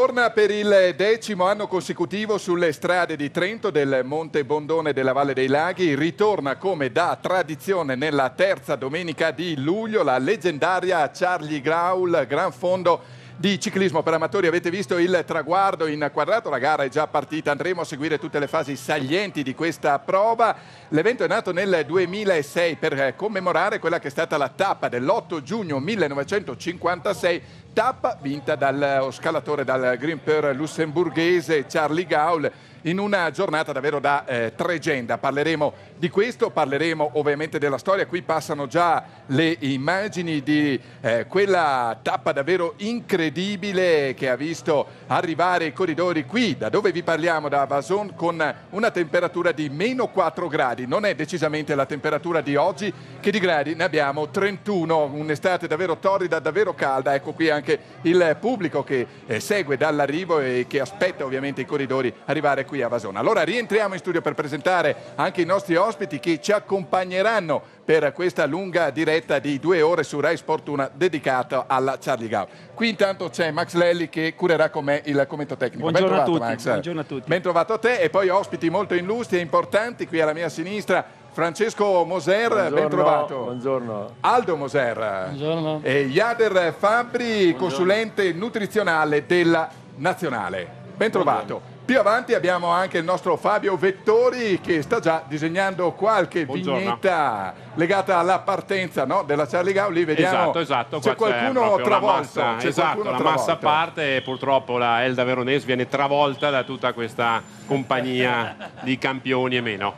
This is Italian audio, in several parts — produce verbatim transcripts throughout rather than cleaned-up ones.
ritorna per il decimo anno consecutivo sulle strade di Trento, del Monte Bondone e della Valle dei Laghi. Ritorna come da tradizione nella terza domenica di luglio la leggendaria Charlie Gaul, Gran Fondo di ciclismo per amatori. Avete visto il traguardo inquadrato, la gara è già partita, andremo a seguire tutte le fasi salienti di questa prova. L'evento è nato nel duemilasei per commemorare quella che è stata la tappa dell'otto giugno millenovecentocinquantasei, tappa vinta dallo scalatore, dal grimper lussemburghese Charlie Gaul, in una giornata davvero da eh, tregenda. Parleremo di questo, parleremo ovviamente della storia. Qui passano già le immagini di eh, quella tappa davvero incredibile che ha visto arrivare i corridori qui, da dove vi parliamo, da Vason, con una temperatura di meno quattro gradi. Non è decisamente la temperatura di oggi, che di gradi ne abbiamo trentuno, un'estate davvero torrida, davvero calda. Ecco qui anche il pubblico che eh, segue dall'arrivo e che aspetta ovviamente i corridori arrivare qui a Vasona. Allora rientriamo in studio per presentare anche i nostri ospiti che ci accompagneranno per questa lunga diretta di due ore su Rai Sport uno dedicata alla Charlie Gaul. Qui intanto c'è Max Lelli che curerà con me il commento tecnico. Buongiorno, ben a, tutti. Max. Buongiorno a tutti. Ben trovato a te, e poi ospiti molto illustri e importanti qui alla mia sinistra. Francesco Moser, buongiorno, ben trovato. Buongiorno. Aldo Moser. Buongiorno. E Jader Fabbri, buongiorno, consulente nutrizionale della Nazionale. Ben trovato. Buongiorno. Più avanti abbiamo anche il nostro Fabio Vettori che sta già disegnando qualche buongiorno vignetta legata alla partenza, no, della Charlie Gaul. Lì vediamo, esatto, esatto. c'è qualcuno travolto. La massa, esatto, la massa parte e purtroppo la Elda Veronese viene travolta da tutta questa compagnia di campioni e meno.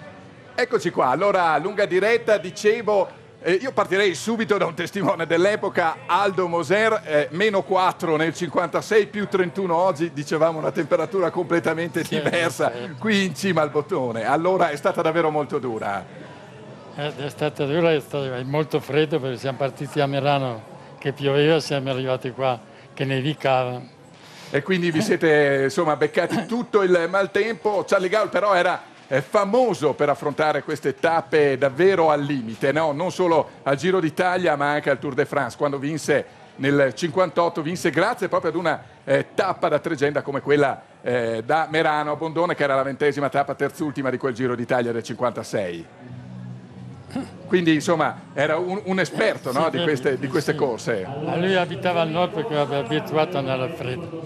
Eccoci qua, allora lunga diretta, dicevo. Eh, io partirei subito da un testimone dell'epoca, Aldo Moser, eh, meno quattro nel cinquantasei, più trentuno oggi, dicevamo una temperatura completamente sì, diversa, sì, qui in cima al bottone. Allora è stata davvero molto dura. È stata dura, è stato molto freddo perché siamo partiti a Merano che pioveva, siamo arrivati qua che nevicava. E quindi vi siete insomma beccati tutto il maltempo. Charlie Gaul però era è famoso per affrontare queste tappe davvero al limite, no? Non solo al Giro d'Italia ma anche al Tour de France, quando vinse nel cinquantotto, vinse grazie proprio ad una eh, tappa da tregenda come quella eh, da Merano a Bondone, che era la ventesima tappa, terzultima di quel Giro d'Italia del cinquantasei. Quindi insomma era un, un esperto, no, di, queste, di queste corse. Ma lui abitava al nord perché era abituato ad andare al freddo.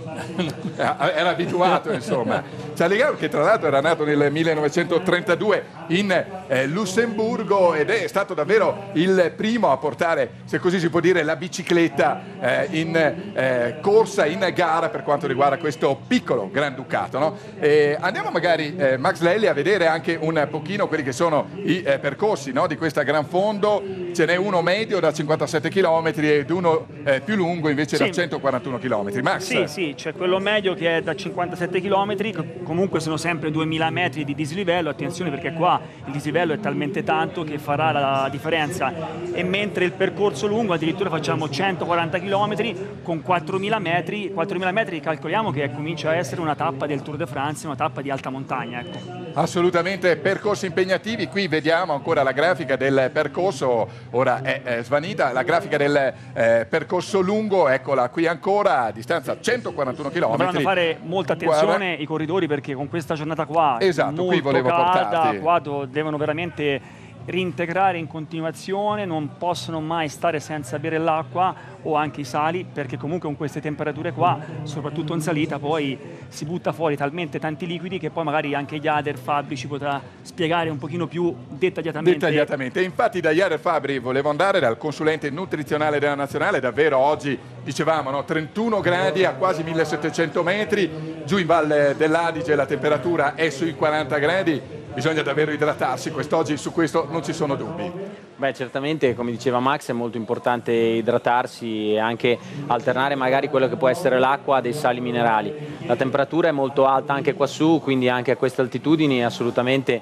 Era abituato insomma. Charlie Gaul, che tra l'altro era nato nel millenovecentotrentadue in eh, Lussemburgo, ed è stato davvero il primo a portare, se così si può dire, la bicicletta eh, in eh, corsa, in gara per quanto riguarda questo piccolo Granducato, no? E andiamo magari, eh, Max Lelli, a vedere anche un pochino quelli che sono i eh, percorsi, no, di questa Gran Fondo. Ce n'è uno medio da cinquantasette chilometri ed uno eh, più lungo invece sì, da centoquarantuno chilometri. Max? Sì, sì, c'è quello medio che è da cinquantasette chilometri, comunque sono sempre duemila metri di dislivello, attenzione perché qua il dislivello è talmente tanto che farà la differenza, e mentre il percorso lungo addirittura facciamo centoquaranta chilometri con quattromila metri, quattromila metri calcoliamo che comincia a essere una tappa del Tour de France, una tappa di alta montagna, ecco. Assolutamente percorsi impegnativi. Qui vediamo ancora la grafica del percorso, ora è, è svanita, la grafica del eh, percorso lungo, eccola qui ancora, a distanza centoquarantuno chilometri. Dovranno fare molta attenzione Guarda. i corridori, perché con questa giornata qua esatto, molto qui volevo calda, portarti. qua devono veramente reintegrare in continuazione, non possono mai stare senza bere l'acqua o anche i sali, perché comunque con queste temperature qua, soprattutto in salita, poi si butta fuori talmente tanti liquidi che poi magari anche Jader Fabbri ci potrà spiegare un pochino più dettagliatamente. Dettagliatamente. E infatti da Jader Fabbri volevo andare, dal consulente nutrizionale della Nazionale. Davvero oggi, dicevamo, no, trentuno gradi a quasi millesettecento metri, giù in Valle dell'Adige la temperatura è sui quaranta gradi. Bisogna davvero idratarsi, quest'oggi su questo non ci sono dubbi. Beh, certamente, come diceva Max, è molto importante idratarsi e anche alternare magari quello che può essere l'acqua a dei sali minerali. La temperatura è molto alta anche qua su, quindi anche a queste altitudini è assolutamente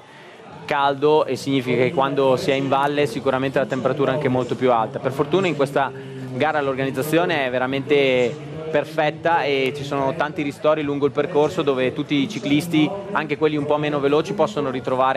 caldo, e significa che quando si è in valle sicuramente la temperatura è anche molto più alta. Per fortuna in questa gara l'organizzazione è veramente perfetta e ci sono tanti ristori lungo il percorso dove tutti i ciclisti, anche quelli un po' meno veloci, possono ritrovare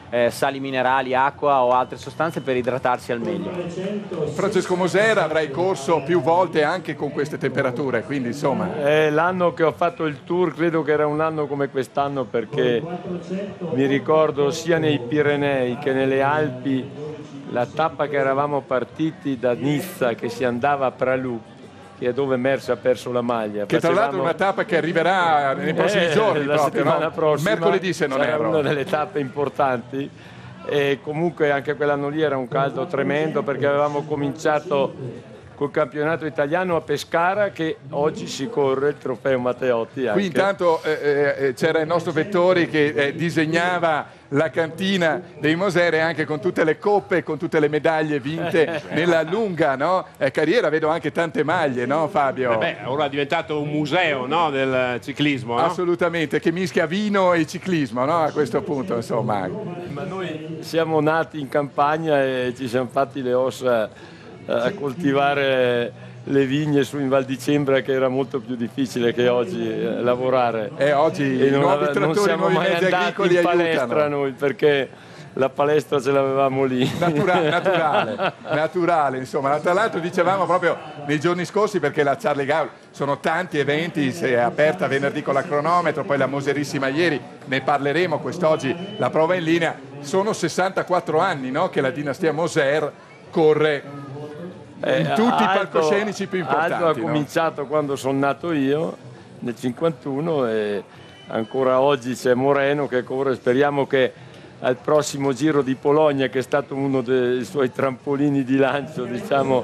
eh, sali minerali, acqua o altre sostanze per idratarsi al meglio. Francesco Moser, avrai corso più volte anche con queste temperature, quindi insomma... Eh, l'anno che ho fatto il tour credo che era un anno come quest'anno, perché mi ricordo sia nei Pirenei che nelle Alpi la tappa che eravamo partiti da Nizza che si andava a Pralù, che è dove Merckx ha perso la maglia. Che tra l'altro è una tappa che arriverà nei prossimi eh, giorni, la proprio, settimana no? prossima, mercoledì se non sarà erro. una delle tappe importanti, e comunque anche quell'anno lì era un caldo tremendo, perché avevamo cominciato col campionato italiano a Pescara, che oggi si corre il trofeo Matteotti anche. Qui intanto eh, eh, c'era il nostro Vettori che eh, disegnava la cantina dei Moser, anche con tutte le coppe, con tutte le medaglie vinte nella lunga, no? eh, carriera. Vedo anche tante maglie, no Fabio? Eh beh, ora è diventato un museo, no, del ciclismo, no? Assolutamente, che mischia vino e ciclismo, no? A questo punto, insomma. Ma noi siamo nati in campagna e ci siamo fatti le ossa a coltivare le vigne su in Val di Cembra, che era molto più difficile che oggi eh, lavorare. E oggi e i non, nuovi non trattori, siamo i nuovi mai mezzi andati agricoli in palestra aiutano. noi, perché la palestra ce l'avevamo lì. Natura, naturale, naturale, insomma. Tra l'altro dicevamo proprio nei giorni scorsi, perché la Charlie Gaulle sono tanti eventi, si è aperta venerdì con la cronometro, poi la Moserissima ieri, ne parleremo, quest'oggi la prova in linea. Sono sessantaquattro anni, no, che la dinastia Moser corre Eh, in tutti Aldo, i palcoscenici più importanti. Aldo ha no? cominciato quando sono nato io, nel cinquantuno, e ancora oggi c'è Moreno che corre. Speriamo che al prossimo Giro di Polonia, che è stato uno dei suoi trampolini di lancio, diciamo,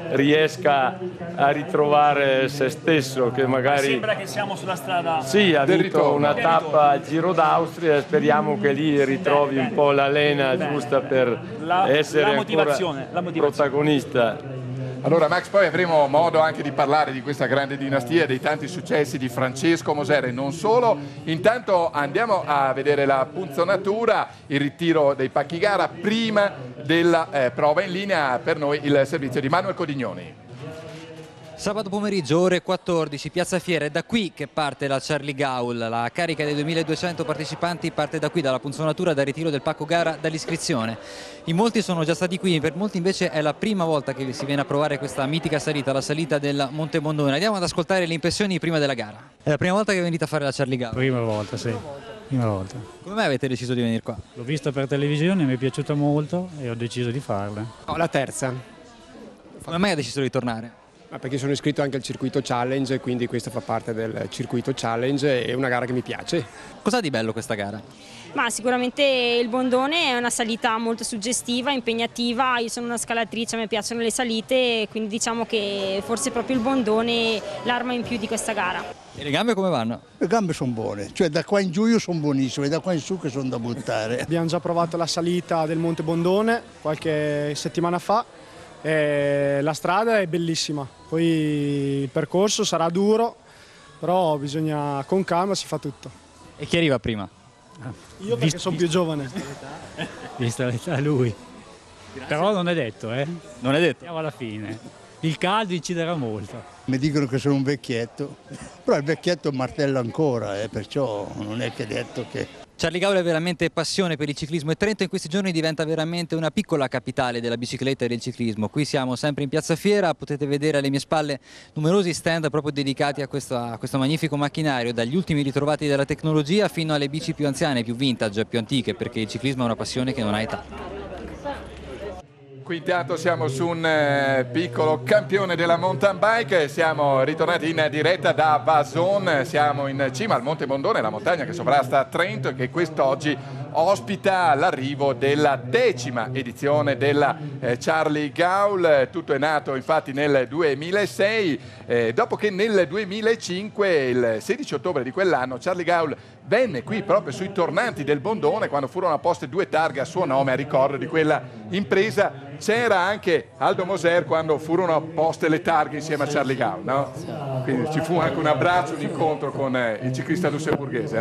riesca a ritrovare se stesso, che magari... Sembra che siamo sulla strada. Sì, ha del vinto ritorno. una tappa al Giro d'Austria, e speriamo che lì ritrovi un po' la lena giusta per La- essere la ancora motivazione, la motivazione. protagonista. Allora Max, poi avremo modo anche di parlare di questa grande dinastia e dei tanti successi di Francesco Moser e non solo. Intanto andiamo a vedere la punzonatura, il ritiro dei pacchi gara prima della eh, prova in linea. Per noi il servizio di Manuel Codignoni. Sabato pomeriggio, ore quattordici, Piazza Fiera, è da qui che parte la Charlie Gaulle. La carica dei duemiladuecento partecipanti parte da qui, dalla punzonatura, dal ritiro del pacco gara, dall'iscrizione. In molti sono già stati qui, per molti invece è la prima volta che si viene a provare questa mitica salita, la salita del Monte Bondone. Andiamo ad ascoltare le impressioni prima della gara. È la prima volta che venite a fare la Charlie Gaulle? Prima volta, sì. Prima volta. Come mai avete deciso di venire qua? L'ho vista per televisione, mi è piaciuta molto e ho deciso di farla. No, la terza. Come mai ha deciso di tornare? Ma perché sono iscritto anche al circuito challenge e quindi questo fa parte del circuito challenge, è una gara che mi piace. Cos'ha di bello questa gara? Ma sicuramente il Bondone è una salita molto suggestiva, impegnativa. Io sono una scalatrice, a me piacciono le salite, quindi diciamo che forse proprio il Bondone l'arma in più di questa gara. E le gambe come vanno? Le gambe sono buone, cioè da qua in giù io sono buonissime, da qua in su che sono da buttare. Abbiamo già provato la salita del Monte Bondone qualche settimana fa. E la strada è bellissima, poi il percorso sarà duro, però bisogna, con calma si fa tutto. E chi arriva prima? Io perché sono più giovane. Vista l'età lui. Però non è detto, eh? Non è detto? Andiamo alla fine. Il caldo inciderà molto. Mi dicono che sono un vecchietto, però il vecchietto martella ancora, eh, perciò non è che è detto che... Charlie Gaulle è veramente passione per il ciclismo e Trento in questi giorni diventa veramente una piccola capitale della bicicletta e del ciclismo. Qui siamo sempre in Piazza Fiera, potete vedere alle mie spalle numerosi stand proprio dedicati a questo, a questo magnifico macchinario, dagli ultimi ritrovati della tecnologia fino alle bici più anziane, più vintage, più antiche, perché il ciclismo è una passione che non ha età. Qui intanto siamo su un eh, piccolo campione della mountain bike, siamo ritornati in diretta da Vason, siamo in cima al Monte Bondone, la montagna che sovrasta Trento e che quest'oggi ospita l'arrivo della decima edizione della eh, Charlie Gaulle. Tutto è nato infatti nel duemilasei, eh, dopo che nel duemilacinque, il sedici ottobre di quell'anno, Charlie Gaulle venne qui proprio sui tornanti del Bondone quando furono apposte due targhe a suo nome a ricordo di quella impresa. C'era anche Aldo Moser quando furono poste le targhe insieme a Charlie Gaulle, no? Quindi ci fu anche un abbraccio, un incontro con eh, il ciclista lussemburghese, no?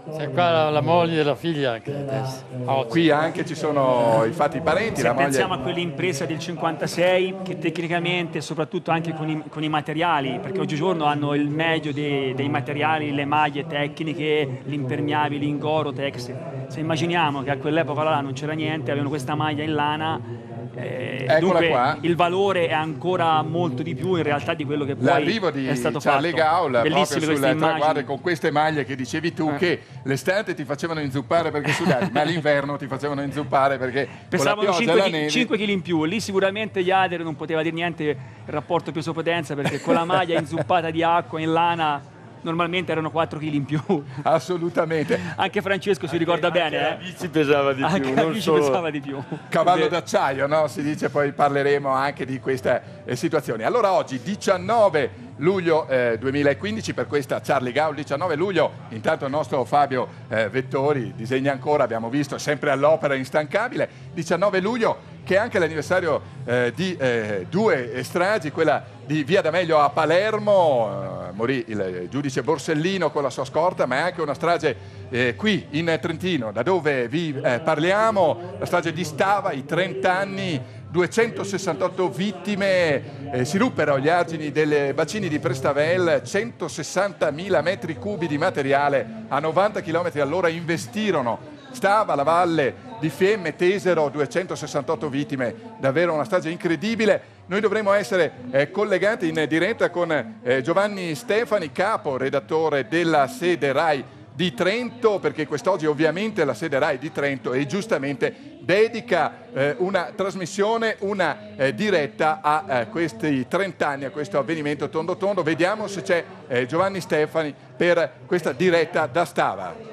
C'è qua la, la moglie e la figlia anche adesso. Oh, qui anche ci sono infatti i parenti. Se la moglie... pensiamo a quell'impresa del cinquantasei, che tecnicamente, soprattutto anche con i, con i materiali, perché oggigiorno hanno il meglio dei, dei materiali, le maglie tecniche, gli impermeabili in Gore-Tex. Se immaginiamo che a quell'epoca là non c'era niente, avevano questa maglia in lana, eh, dunque qua. il valore è ancora molto di più in realtà di quello che poi L'arrivo di è stato Charlie fatto. Gaul proprio Bellissime sul queste immagini. traguardo con queste maglie che dicevi tu, Eh. che l'estate ti facevano inzuppare perché sudavi, ma l'inverno ti facevano inzuppare perché Pesavano con la pioggia e la neve... cinque chili in più. Lì sicuramente Jader non poteva dire niente il rapporto peso-potenza, perché con la maglia inzuppata di acqua in lana normalmente erano quattro chili in più. Assolutamente. Anche Francesco si ricorda anche bene. la eh? bici pesava di Anche più, la non bici solo- pesava di più. Cavallo d'acciaio, no? Si dice, poi parleremo anche di queste eh, situazioni. Allora oggi diciannove luglio eh, duemilaquindici, per questa Charlie Gaul, diciannove luglio, intanto il nostro Fabio eh, Vettori disegna ancora, abbiamo visto, sempre all'opera instancabile. Diciannove luglio, che è anche l'anniversario eh, di eh, due stragi, quella di Via D'Amelio a Palermo, eh, morì il giudice Borsellino con la sua scorta, ma è anche una strage eh, qui in Trentino, da dove vi eh, parliamo, la strage di Stava, i trenta anni, duecentosessantotto vittime, eh, si ruppero gli argini dei bacini di Prestavel, centosessantamila metri cubi di materiale a novanta chilometri all'ora investirono Stava, la valle di Fiemme, tesero duecentosessantotto vittime, davvero una strage incredibile. Noi dovremo essere eh, collegati in diretta con eh, Giovanni Stefani, capo redattore della sede RAI di Trento, perché quest'oggi ovviamente la sede RAI di Trento e giustamente dedica eh, una trasmissione, una eh, diretta a eh, questi trenta anni, a questo avvenimento tondo tondo. Vediamo se c'è eh, Giovanni Stefani per questa diretta da Stava.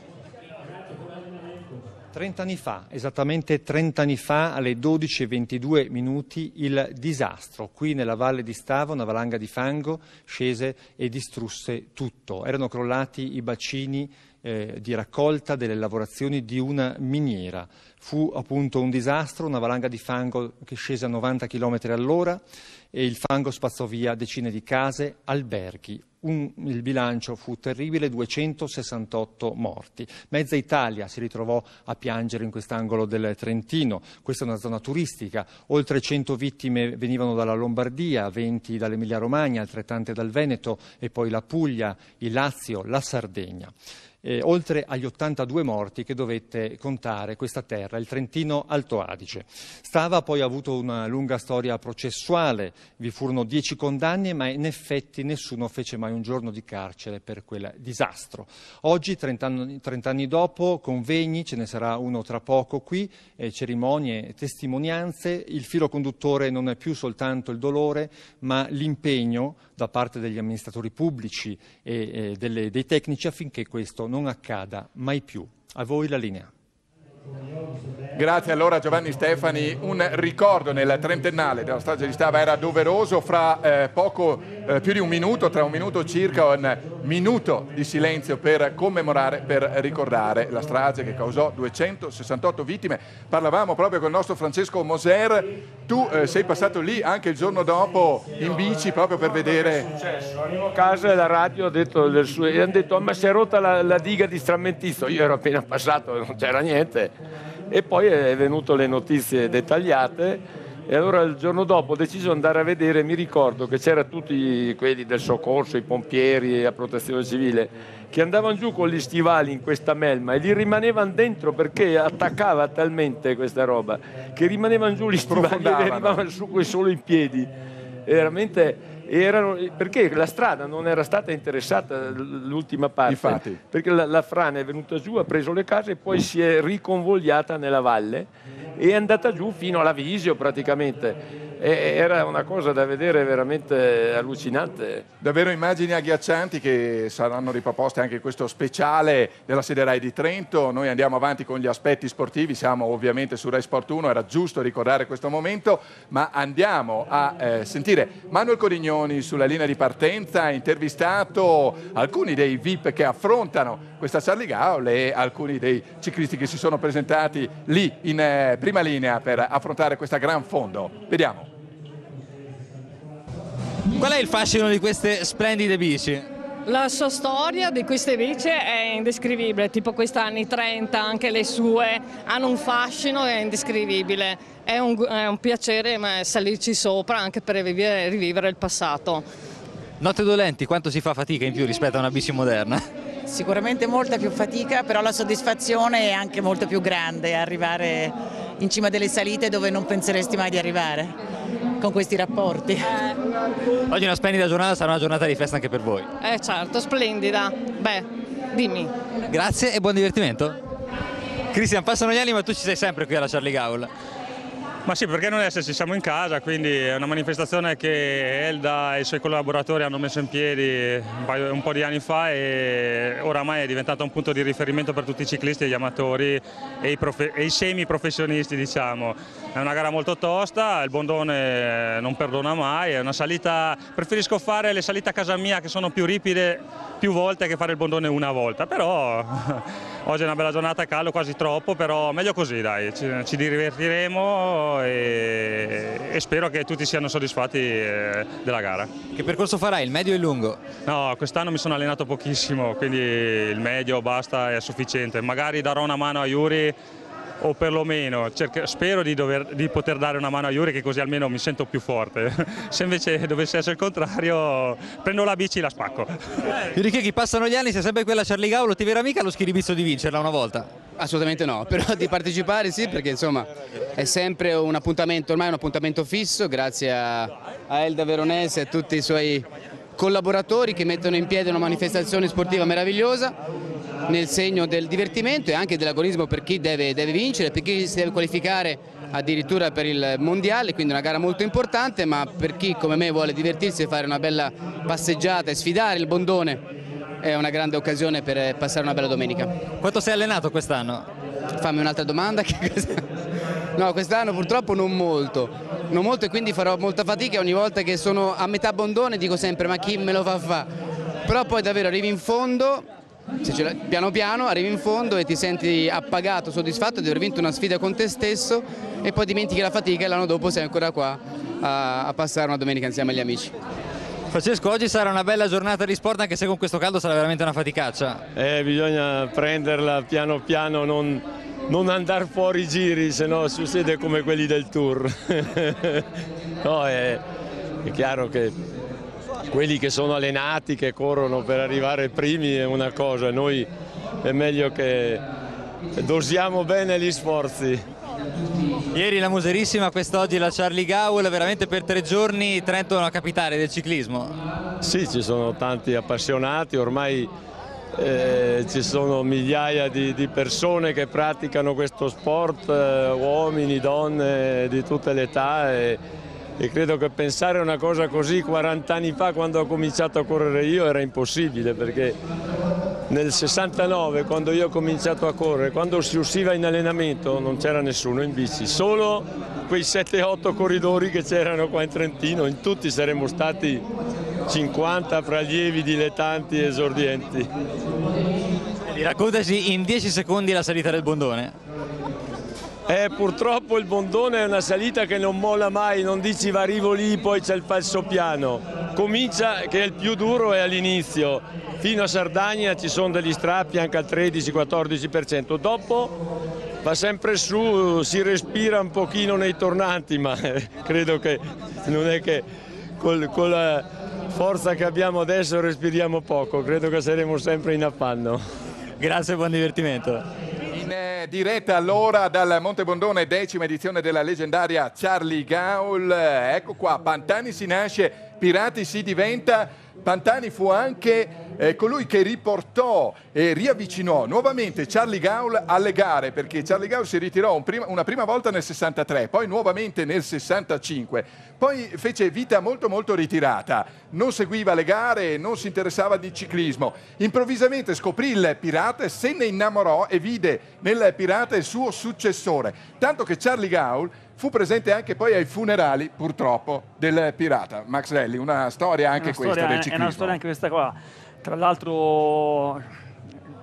trenta anni fa, esattamente trenta anni fa, alle dodici e ventidue minuti, il disastro. Qui nella valle di Stava una valanga di fango scese e distrusse tutto. Erano crollati i bacini eh, di raccolta delle lavorazioni di una miniera. Fu appunto un disastro, una valanga di fango che scese a novanta chilometri all'ora e il fango spazzò via decine di case, alberghi. Un, il bilancio fu terribile, duecentosessantotto morti. Mezza Italia si ritrovò a piangere in quest'angolo del Trentino. Questa è una zona turistica, oltre cento vittime venivano dalla Lombardia, venti dall'Emilia Romagna, altrettante dal Veneto e poi la Puglia, il Lazio, la Sardegna. Eh, oltre agli ottantadue morti che dovette contare questa terra, il Trentino Alto Adige. Stava poi ha avuto una lunga storia processuale, vi furono dieci condanne, ma in effetti nessuno fece mai un giorno di carcere per quel disastro. Oggi, trenta anni, trenta anni dopo, convegni, ce ne sarà uno tra poco qui, eh, cerimonie, testimonianze, il filo conduttore non è più soltanto il dolore, ma l'impegno da parte degli amministratori pubblici e eh, delle, dei tecnici affinché questo non accada mai più. A voi la linea. Grazie allora Giovanni Stefani. Un ricordo nel trentennale della strage di Stava era doveroso. Fra eh, poco eh, più di un minuto, tra un minuto circa, un minuto di silenzio per commemorare, per ricordare la strage che causò duecentosessantotto vittime. Parlavamo proprio con il nostro Francesco Moser. Tu eh, sei passato lì anche il giorno dopo in bici proprio per vedere. Arrivo a casa e la radio ha detto del suo, e hanno detto ma si è rotta la, la diga di Strammentizzo. Io ero appena passato, non c'era niente. E poi è venuto le notizie dettagliate e allora il giorno dopo ho deciso di andare a vedere. Mi ricordo che c'erano tutti quelli del soccorso, i pompieri, la protezione civile, che andavano giù con gli stivali in questa melma e li rimanevano dentro perché attaccava talmente questa roba che rimanevano giù gli stivali e arrivavano su solo in piedi. E veramente erano, perché la strada non era stata interessata l'ultima parte. Infatti. Perché la, la frana è venuta giù, ha preso le case e poi si è riconvogliata nella valle e è andata giù fino alla Visio praticamente. E era una cosa da vedere veramente allucinante. Davvero immagini agghiaccianti che saranno riproposte anche in questo speciale della sede RAI di Trento. Noi andiamo avanti con gli aspetti sportivi, siamo ovviamente su Rai Sport uno, era giusto ricordare questo momento, ma andiamo a eh, sentire Manuel Corignoni sulla linea di partenza, ha intervistato alcuni dei V I P che affrontano questa Charlie Gaul e alcuni dei ciclisti che si sono presentati lì in eh, prima linea per affrontare questa gran fondo. Vediamo. Qual è il fascino di queste splendide bici? La sua storia di queste bici è indescrivibile, tipo questi anni trenta, anche le sue hanno un fascino è indescrivibile. È un, è un piacere ma salirci sopra anche per rivivere, rivivere il passato. Note dolenti, quanto si fa fatica in più rispetto a una bici moderna? Sicuramente molta più fatica, però la soddisfazione è anche molto più grande, arrivare in cima delle salite dove non penseresti mai di arrivare con questi rapporti. Oggi è una splendida giornata, sarà una giornata di festa anche per voi. Eh certo, splendida. Beh, dimmi. Grazie e buon divertimento. Cristian, passano gli anni ma tu ci sei sempre qui alla Charlie Gaul. Ma sì, perché non esserci? Siamo in casa, quindi è una manifestazione che Elda e i suoi collaboratori hanno messo in piedi un, paio, un po' di anni fa e oramai è diventata un punto di riferimento per tutti i ciclisti, gli amatori e i, e i semi-professionisti, diciamo. È una gara molto tosta, il Bondone non perdona mai, è una salita, preferisco fare le salite a casa mia che sono più ripide più volte che fare il Bondone una volta, però oggi è una bella giornata, caldo quasi troppo, però meglio così dai, ci, ci divertiremo e, e spero che tutti siano soddisfatti eh, della gara. Che percorso farai, il medio e il lungo? No, quest'anno mi sono allenato pochissimo, quindi il medio basta, è sufficiente. Magari darò una mano a Yuri o perlomeno cerco, spero di, dover, di poter dare una mano a Yuri, che così almeno mi sento più forte. Se invece dovesse essere il contrario prendo la bici e la spacco. Yuri Cheghi, passano gli anni, sei sempre quella Charlie Gaul, ti verrà mica lo schiribizzo di vincerla una volta? Assolutamente no, però di partecipare sì, perché insomma è sempre un appuntamento, ormai un appuntamento fisso, grazie a, a Elda Veronese e a tutti i suoi collaboratori che mettono in piedi una manifestazione sportiva meravigliosa nel segno del divertimento e anche dell'agonismo per chi deve, deve vincere, per chi si deve qualificare addirittura per il mondiale, quindi una gara molto importante, ma per chi come me vuole divertirsi e fare una bella passeggiata e sfidare il Bondone è una grande occasione per passare una bella domenica. Quanto sei allenato quest'anno? Fammi un'altra domanda. No, quest'anno purtroppo non molto, non molto e quindi farò molta fatica ogni volta che sono a metà Bondone, dico sempre ma chi me lo fa fare? Però poi davvero arrivi in fondo, se ce piano piano arrivi in fondo e ti senti appagato, soddisfatto di aver vinto una sfida con te stesso e poi dimentichi la fatica e l'anno dopo sei ancora qua a, a passare una domenica insieme agli amici. Francesco, oggi sarà una bella giornata di sport anche se con questo caldo sarà veramente una faticaccia. Eh, bisogna prenderla piano piano, non, non andare fuori i giri, se no succede come quelli del Tour. No, è, è chiaro che quelli che sono allenati, che corrono per arrivare primi è una cosa, noi è meglio che dosiamo bene gli sforzi. Ieri la Muserissima, quest'oggi la Charlie Gaul, veramente per tre giorni Trento è una capitale del ciclismo. Sì, ci sono tanti appassionati, ormai eh, ci sono migliaia di, di persone che praticano questo sport, eh, uomini, donne di tutte le età e, e credo che pensare a una cosa così quaranta anni fa, quando ho cominciato a correre io, era impossibile, perché nel sessantanove, quando io ho cominciato a correre, quando si usciva in allenamento non c'era nessuno in bici, solo quei sette otto corridori che c'erano qua in Trentino, in tutti saremmo stati cinquanta fra allievi, dilettanti e esordienti. Raccontaci in dieci secondi la salita del Bondone. Eh, purtroppo il Bondone è una salita che non molla mai, non dici va arrivo lì, poi c'è il falsopiano. Comincia, che è il più duro, è all'inizio, fino a Sardegna ci sono degli strappi anche al tredici quattordici per cento, dopo va sempre su, si respira un pochino nei tornanti, ma eh, credo che non è che col, con la forza che abbiamo adesso respiriamo poco, credo che saremo sempre in affanno. Grazie e buon divertimento. Diretta allora dal Monte Bondone, decima edizione della leggendaria Charlie Gaul. Ecco qua, Pantani si nasce, Pirati si diventa. Pantani fu anche eh, colui che riportò e riavvicinò nuovamente Charlie Gaul alle gare, perché Charlie Gaul si ritirò un prima, una prima volta nel sessantatré, poi nuovamente nel sessantacinque, poi fece vita molto molto ritirata, non seguiva le gare, non si interessava di ciclismo. Improvvisamente scoprì il Pirata, se ne innamorò e vide nel Pirata il suo successore, tanto che Charlie Gaul fu presente anche poi ai funerali, purtroppo, del Pirata. Max Relli, una storia anche una questa storia, del ciclismo. È una storia anche questa qua. Tra l'altro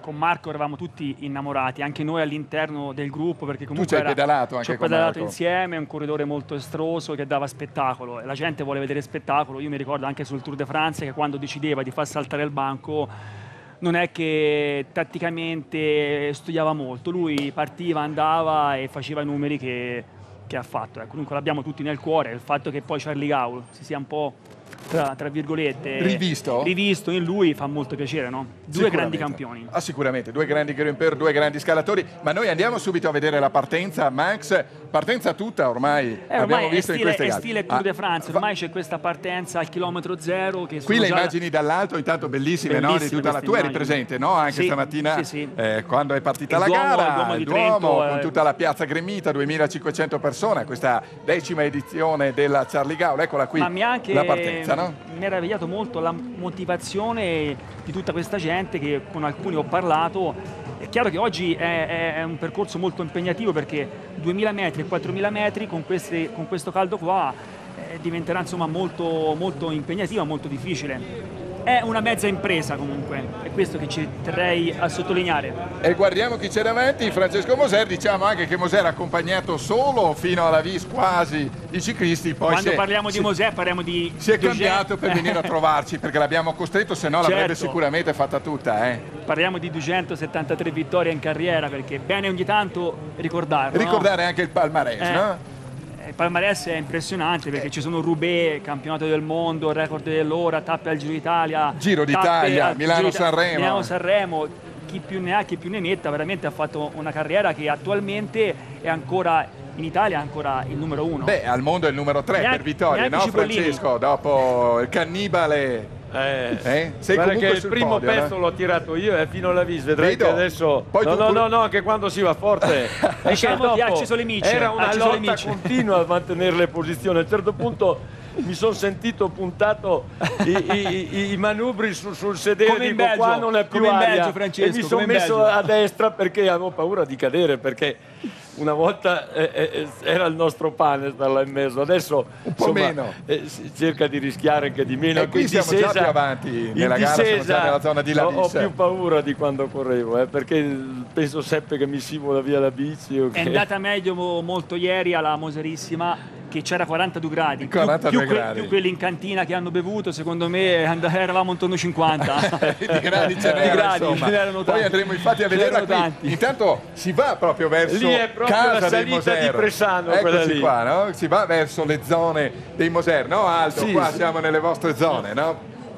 con Marco eravamo tutti innamorati, anche noi all'interno del gruppo, perché comunque tu ci hai era, pedalato anche ci ho con pedalato Marco. insieme, è un corridore molto estroso che dava spettacolo e la gente vuole vedere spettacolo. Io mi ricordo anche sul Tour de France che quando decideva di far saltare il banco non è che tatticamente studiava molto, lui partiva, andava e faceva i numeri che, che ha fatto. Ecco, comunque l'abbiamo tutti nel cuore, il fatto che poi Charlie Gaul si sia un po' Tra, tra virgolette rivisto? rivisto in lui fa molto piacere, no? Due grandi campioni. Ah, sicuramente, due grandi grimper, due grandi scalatori, ma noi andiamo subito a vedere la partenza. Max, partenza tutta ormai, eh, abbiamo ormai visto è stile, in queste è gare. stile Tour Ah, de France, ormai c'è questa partenza al chilometro zero che qui le già... immagini dall'alto, intanto bellissime, no? Di tutta la... Tu eri presente, no? Anche sì, stamattina sì, sì. Eh, quando è partita Il la Duomo, gara, il Duomo di il Duomo, Trento, con eh... tutta la piazza gremita, duemilacinquecento persone, questa decima edizione della Charlie Gaul, eccola qui Ma mi ha anche la partenza, no? meravigliato molto la motivazione di tutta questa gente che con alcuni ho parlato. È chiaro che oggi è, è un percorso molto impegnativo perché duemila metri e quattromila metri con, queste, con questo caldo qua eh, diventerà insomma molto, molto impegnativo, molto difficile. È una mezza impresa comunque, è questo che ci terrei a sottolineare. E guardiamo chi c'è davanti, Francesco Moser, diciamo anche che Moser ha accompagnato solo fino alla Vis quasi i ciclisti. Poi Quando si è, parliamo di si, Moser parliamo di... Si è cambiato per venire a trovarci perché l'abbiamo costretto, se no certo. l'avrebbe sicuramente fatta tutta. Eh. Parliamo di duecentosettantatré vittorie in carriera perché è bene ogni tanto ricordarlo. Ricordare no? anche il palmarès, eh. no? Il palmarès è impressionante perché ci sono Roubaix, campionato del mondo, record dell'ora, tappe al Giro d'Italia, Giro d'Italia, Milano-Sanremo. Milano-Sanremo, chi più ne ha, chi più ne metta, veramente ha fatto una carriera che attualmente è ancora in Italia, è ancora il numero uno. Beh, al mondo è il numero tre neanche, per vittorie, no Cipollini. Francesco? Dopo il cannibale. Eh, eh? Sei guarda comunque che il sul primo podio, pezzo eh? l'ho tirato io e fino alla vis, vedrai Vedo. che adesso Poi no, tu no, pure- no, no, che quando si va forte Diciamo dopo ci sono i mici, era una ah, ci sono i lotta mici. continua a mantenere le posizioni. A un certo punto mi sono sentito puntato i, i, i, i manubri sul, sul sedere, Come in dico Belgio, qua non è più come in aria, Belgio, Francesco, e mi come sono in messo Belgio. a destra perché avevo paura di cadere, perché una volta eh, eh, era il nostro pane starla in mezzo, adesso un po' insomma, meno. Eh, si cerca di rischiare anche di meno. E qui in siamo già discesa- più avanti nella in gara, siamo già discesa nella zona di La ho, ho Vis. più paura di quando correvo, eh, perché penso sempre che mi scivola via la bici o È che... andata meglio molto ieri alla Moserissima che c'era quarantadue gradi, più, quarantadue più, que- gradi. più quelli in cantina che hanno bevuto, secondo me and- eravamo intorno ai cinquanta. Di gradi ce Di n'era, gradi, insomma. ce n'erano Poi tanti. andremo infatti a Ce vederla n'erano qui. tanti. Intanto si va proprio verso Lì è proprio casa la del salita Moser. di Bresano, quella Eccoci lì. qua, no? Si va verso le zone dei Moser, no Aldo? Sì, qua sì. siamo nelle vostre zone, no?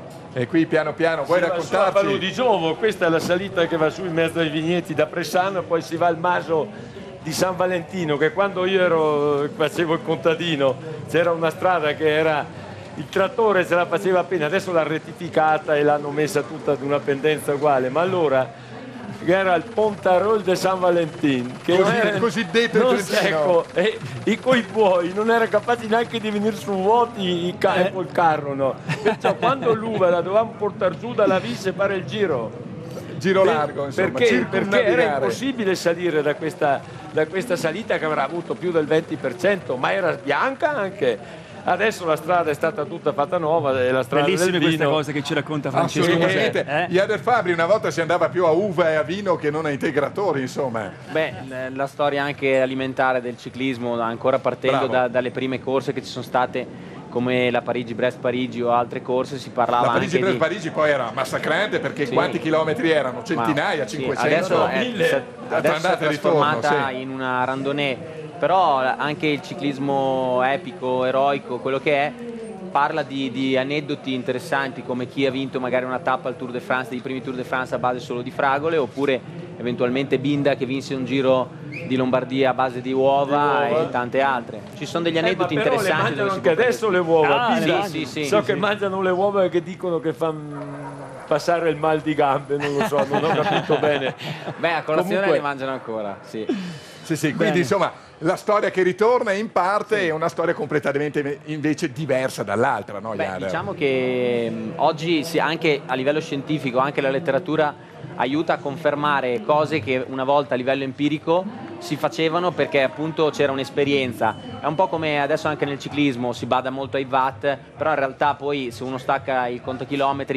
E qui piano piano vuoi Si va su a Palù raccontarci? di Giovo, questa è la salita che va su in mezzo ai vigneti da Bresano, e poi si va al maso di San Valentino, che quando io ero, facevo il contadino c'era una strada che era, il trattore se la faceva appena, adesso l'ha rettificata e l'hanno messa tutta ad una pendenza uguale, ma allora era il Pontarol de San Valentin, che Così- non era, cosiddetto non Trentino. secco, e i coi buoi non era capace neanche di venire su vuoti i ca- col carro, no? Perciò quando l'uva la dovevamo portare giù dalla vis e fare il giro, Giro Per- largo, insomma, perché, perché era circumnavigare. impossibile salire da questa, da questa salita che avrà avuto più del venti per cento, ma era bianca anche. Adesso la strada è stata tutta fatta nuova, è la strada Bellissime del queste vino. cose che ci racconta Francesco. Assolutamente. Eh? Jader Fabri una volta si andava più a uva e a vino che non a integratori, insomma. Beh, l- la storia anche alimentare del ciclismo, ancora partendo Bravo. da- dalle prime corse che ci sono state, come la Parigi-Brest-Parigi o altre corse, si parlava La anche di... Parigi-Parigi poi era massacrante perché Sì. quanti chilometri erano? Centinaia, Ma- sì, cinquecento? adesso è, mille. si- Tra adesso si è andata e ritorno, trasformata sì. in una randonnée, però anche il ciclismo epico, eroico, quello che è, parla di, di aneddoti interessanti, come chi ha vinto magari una tappa al Tour de France, dei primi Tour de France a base solo di fragole, oppure eventualmente Binda che vinse un giro di Lombardia a base di uova, Di uova. e tante altre. Ci sono degli aneddoti Eh, ma però interessanti. le mangiano dove si anche può adesso le uova. Ah, Binda. sì, sì, sì. so Sì, che sì. mangiano le uova che dicono che fanno passare il mal di gambe, non lo so, non ho capito bene. Beh, a colazione Comunque- le mangiano ancora, sì. Sì, sì, Bene. quindi insomma la storia che ritorna in parte è una storia completamente invece diversa dall'altra, no, Beh, Jader? diciamo che mh, oggi sì, anche a livello scientifico, anche la letteratura aiuta a confermare cose che una volta a livello empirico si facevano perché appunto c'era un'esperienza. È un po' come adesso anche nel ciclismo, si bada molto ai watt, però in realtà poi se uno stacca il contachilometri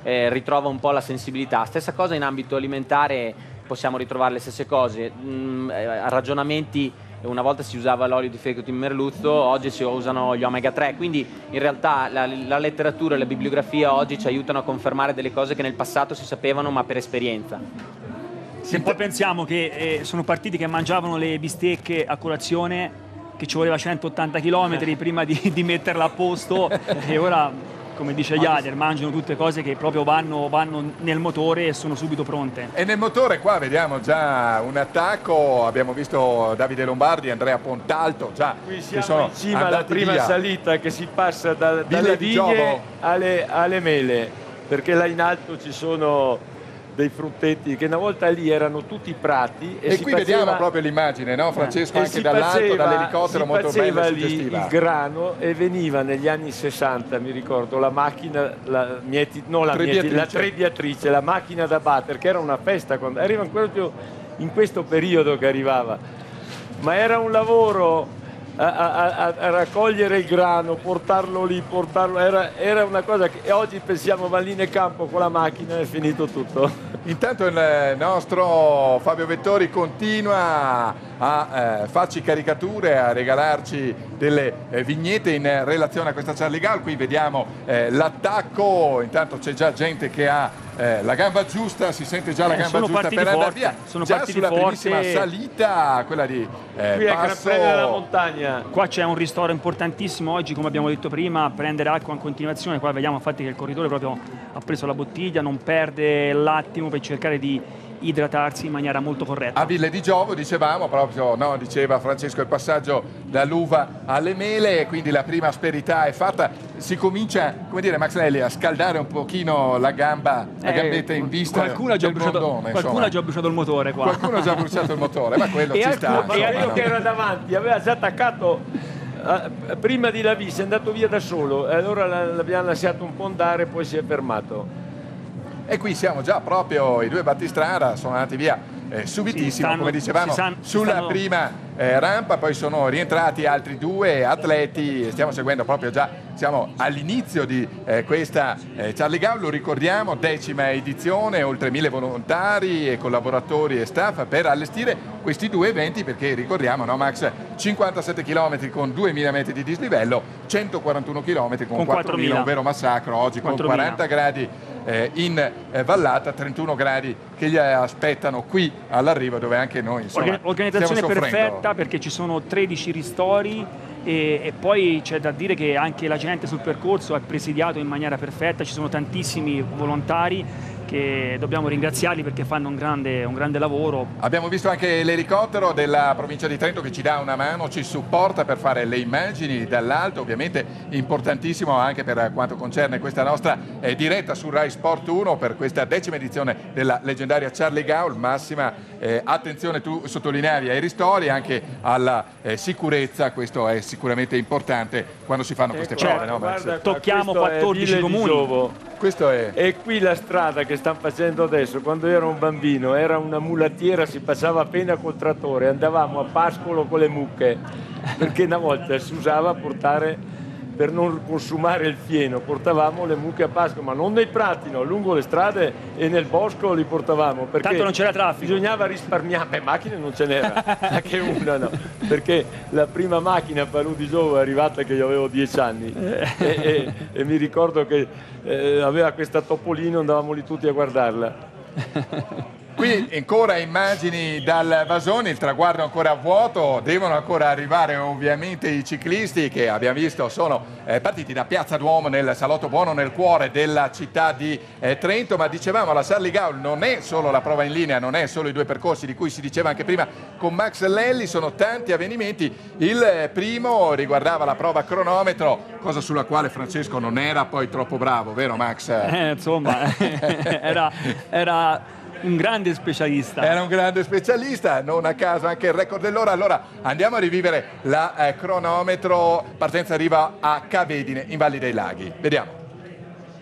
eh, ritrova un po' la sensibilità. Stessa cosa in ambito alimentare, possiamo ritrovare le stesse cose, mm, eh, ragionamenti. Una volta si usava l'olio di fegato in merluzzo, oggi si usano gli omega tre, quindi in realtà la, la letteratura e la bibliografia oggi ci aiutano a confermare delle cose che nel passato si sapevano ma per esperienza. Se poi pensiamo che eh, sono partiti che mangiavano le bistecche a colazione, che ci voleva centottanta chilometri prima di, di metterla a posto, e ora, come dice Jader, mangiano tutte cose che proprio vanno, vanno nel motore e sono subito pronte. E nel motore qua vediamo già un attacco, abbiamo visto Davide Lombardi, Andrea Pontalto, già qui che siamo sono in cima alla prima via. salita, che si passa da, dalle vigne alle, alle mele, perché là in alto ci sono dei frutteti che una volta lì erano tutti prati e, e si qui faceva, vediamo proprio l'immagine, no Francesco, e anche si dall'alto, faceva- dall'elicottero, si molto bella e faceva lì suggestiva. il grano e veniva negli anni sessanta, mi ricordo, la macchina, la mieti, no, la, mieti, la trebbiatrice, la macchina da battere, che era una festa, quando arriva ancora più in questo periodo che arrivava, ma era un lavoro a, a, a, a raccogliere il grano, portarlo lì, portarlo, era, era una cosa che e oggi pensiamo va lì nel campo con la macchina e è finito tutto. Intanto il nostro Fabio Vettori continua a eh, farci caricature, a regalarci delle eh, vignette in relazione a questa Charlie Gaulle. Qui vediamo eh, l'attacco, intanto c'è già gente che ha eh, la gamba giusta, si sente già la Eh, gamba sono giusta partiti per andare forti, via. sono già partiti sulla forti. primissima salita, quella di eh, Qui è Gran Passo. Premio della montagna. Qua c'è un ristoro importantissimo oggi, come abbiamo detto prima, prendere acqua in continuazione. Qua vediamo infatti che il corridore proprio ha preso la bottiglia, non perde l'attimo per cercare di idratarsi in maniera molto corretta. A Ville di Giovo dicevamo proprio, no, diceva Francesco, il passaggio dall'uva alle mele, quindi la prima asperità è fatta, si comincia, come dire Max Nelli, a scaldare un pochino la gamba, la Eh, gambetta in vista qualcuno ha già del bruciato, Bondone, qualcuno insomma. ha già bruciato il motore qua. Qualcuno ha già bruciato il motore, ma quello e ci sta. alcun- e insomma, quello no? che era davanti aveva già attaccato eh, prima di Lavisse, è andato via da solo e allora l'abbiamo lasciato un po' andare, poi si è fermato. E qui siamo già proprio, i due battistrada sono andati via eh, subitissimo, Sì, stanno- come dicevamo, si san- si sulla stanno- prima eh, rampa, poi sono rientrati altri due atleti, stiamo seguendo proprio già, siamo all'inizio di eh, questa eh, Charlie Gaulle, lo ricordiamo, decima edizione, oltre mille volontari e collaboratori e staff per allestire questi due eventi, perché ricordiamo, no Max, cinquantasette chilometri con duemila metri di dislivello, centoquarantuno chilometri con, Con quattromila, quattromila. un vero massacro oggi con quattromila. quaranta gradi eh, in eh, vallata, trentuno gradi che gli aspettano qui all'arrivo, dove anche noi insomma, Organ- organizzazione stiamo soffrendo. perfetta, perché ci sono tredici ristori e, e poi c'è da dire che anche la gente sul percorso è presidiato in maniera perfetta, ci sono tantissimi volontari che dobbiamo ringraziarli perché fanno un grande, un grande lavoro. Abbiamo visto anche l'elicottero della provincia di Trento che ci dà una mano, ci supporta per fare le immagini dall'alto, ovviamente importantissimo anche per quanto concerne questa nostra eh, diretta su Rai Sport uno per questa decima edizione della leggendaria Charlie Gaulle. Massima eh, attenzione, tu sottolineavi ai ristori, anche alla eh, sicurezza, questo è sicuramente importante quando si fanno queste prove, no, Max? Guarda qua, Tocchiamo questo è quattordici Ville di comuni. Giovo. Questo è... E qui la strada che stanno facendo adesso, quando ero un bambino, era una mulattiera, si passava appena col trattore, andavamo a pascolo con le mucche, perché una volta si usava a portare, per non consumare il fieno, portavamo le mucche a pascolo, ma non nei prati, no, lungo le strade e nel bosco li portavamo, perché Tanto non c'era traffico. bisognava risparmiare, beh, macchine non ce n'era, anche una no, perché la prima macchina a Palù di Giovo è arrivata che io avevo dieci anni e, e, e mi ricordo che eh, aveva questa topolino, andavamo lì tutti a guardarla. Qui ancora immagini dal Vasone, il traguardo ancora a vuoto, devono ancora arrivare ovviamente i ciclisti che abbiamo visto sono eh, partiti da Piazza Duomo nel Salotto Buono, nel cuore della città di eh, Trento, ma dicevamo la Charlie Gaulle non è solo la prova in linea, non è solo i due percorsi di cui si diceva anche prima con Max Lelli, sono tanti avvenimenti. Il eh, primo riguardava la prova cronometro, cosa sulla quale Francesco non era poi troppo bravo, vero Max? Eh, insomma, era... era... un grande specialista. Era un grande specialista, non a caso anche il record dell'ora. Allora andiamo a rivivere la eh, cronometro, partenza arriva a Cavedine in Valli dei Laghi. Vediamo.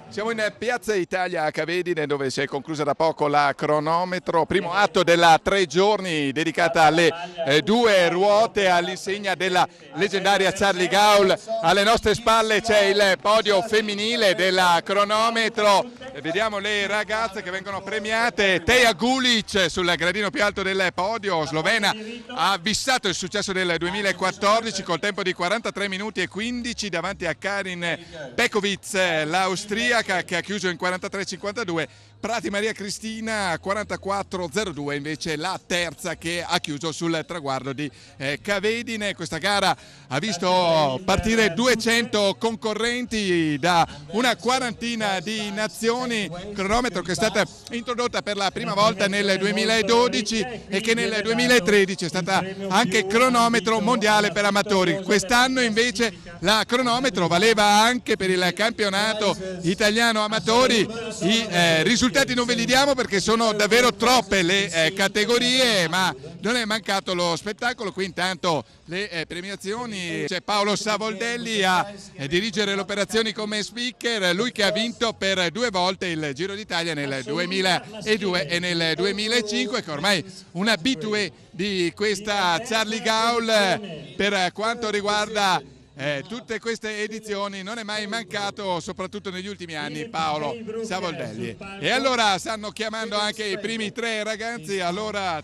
Siamo in Piazza Italia a Cavedine, dove si è conclusa da poco la cronometro, primo atto della tre giorni dedicata alle eh, due ruote all'insegna della leggendaria Charlie Gaul. Alle nostre spalle c'è il podio femminile della cronometro. E vediamo le ragazze che vengono premiate. Teja Gulic sul gradino più alto del podio, slovena, ha vissato il successo del duemilaquattordici col tempo di quarantatré minuti e quindici davanti a Karin Pekovic, l'austriaca, che ha chiuso in quarantatré cinquantadue. Prati Maria Cristina quarantaquattro zero due, invece la terza, che ha chiuso sul traguardo di eh, Cavedine. Questa gara ha visto partire duecento concorrenti da una quarantina di nazioni, cronometro che è stata introdotta per la prima volta nel duemiladodici e che nel duemilatredici è stata anche cronometro mondiale per amatori. Quest'anno invece la cronometro valeva anche per il campionato italiano amatori. I eh, risultati non ve li diamo perché sono davvero troppe le eh, categorie, ma non è mancato lo spettacolo. Qui intanto le eh, premiazioni, c'è Paolo Savoldelli a eh, dirigere le operazioni come speaker, lui che ha vinto per due volte il Giro d'Italia nel duemiladue e nel duemilacinque, che ormai un abitué di questa Charlie Gaul. Per quanto riguarda Eh, tutte queste edizioni non è mai mancato, soprattutto negli ultimi anni, Paolo Savoldelli. E allora stanno chiamando anche i primi tre ragazzi. Allora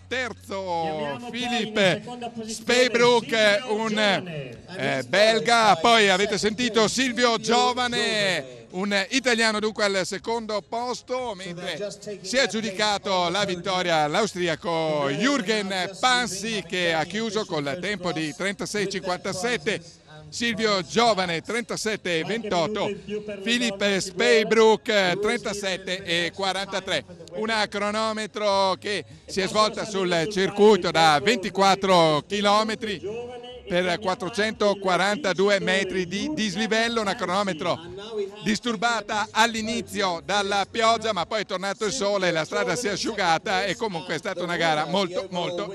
terzo Philippe Speybrook, un eh, belga, poi avete sentito Silvio Giovane, un italiano dunque al secondo posto, mentre si è aggiudicato la vittoria l'austriaco Jürgen Pansi, che ha chiuso col tempo di trentasei cinquantasette. Silvio Giovane trentasette ventotto, Philippe Speybrook trentasette quarantatré. Una cronometro che si è svolta sul circuito da ventiquattro chilometri per quattrocentoquarantadue metri di dislivello, una cronometro disturbata all'inizio dalla pioggia, ma poi è tornato il sole, la strada si è asciugata e comunque è stata una gara molto molto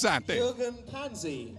interessante.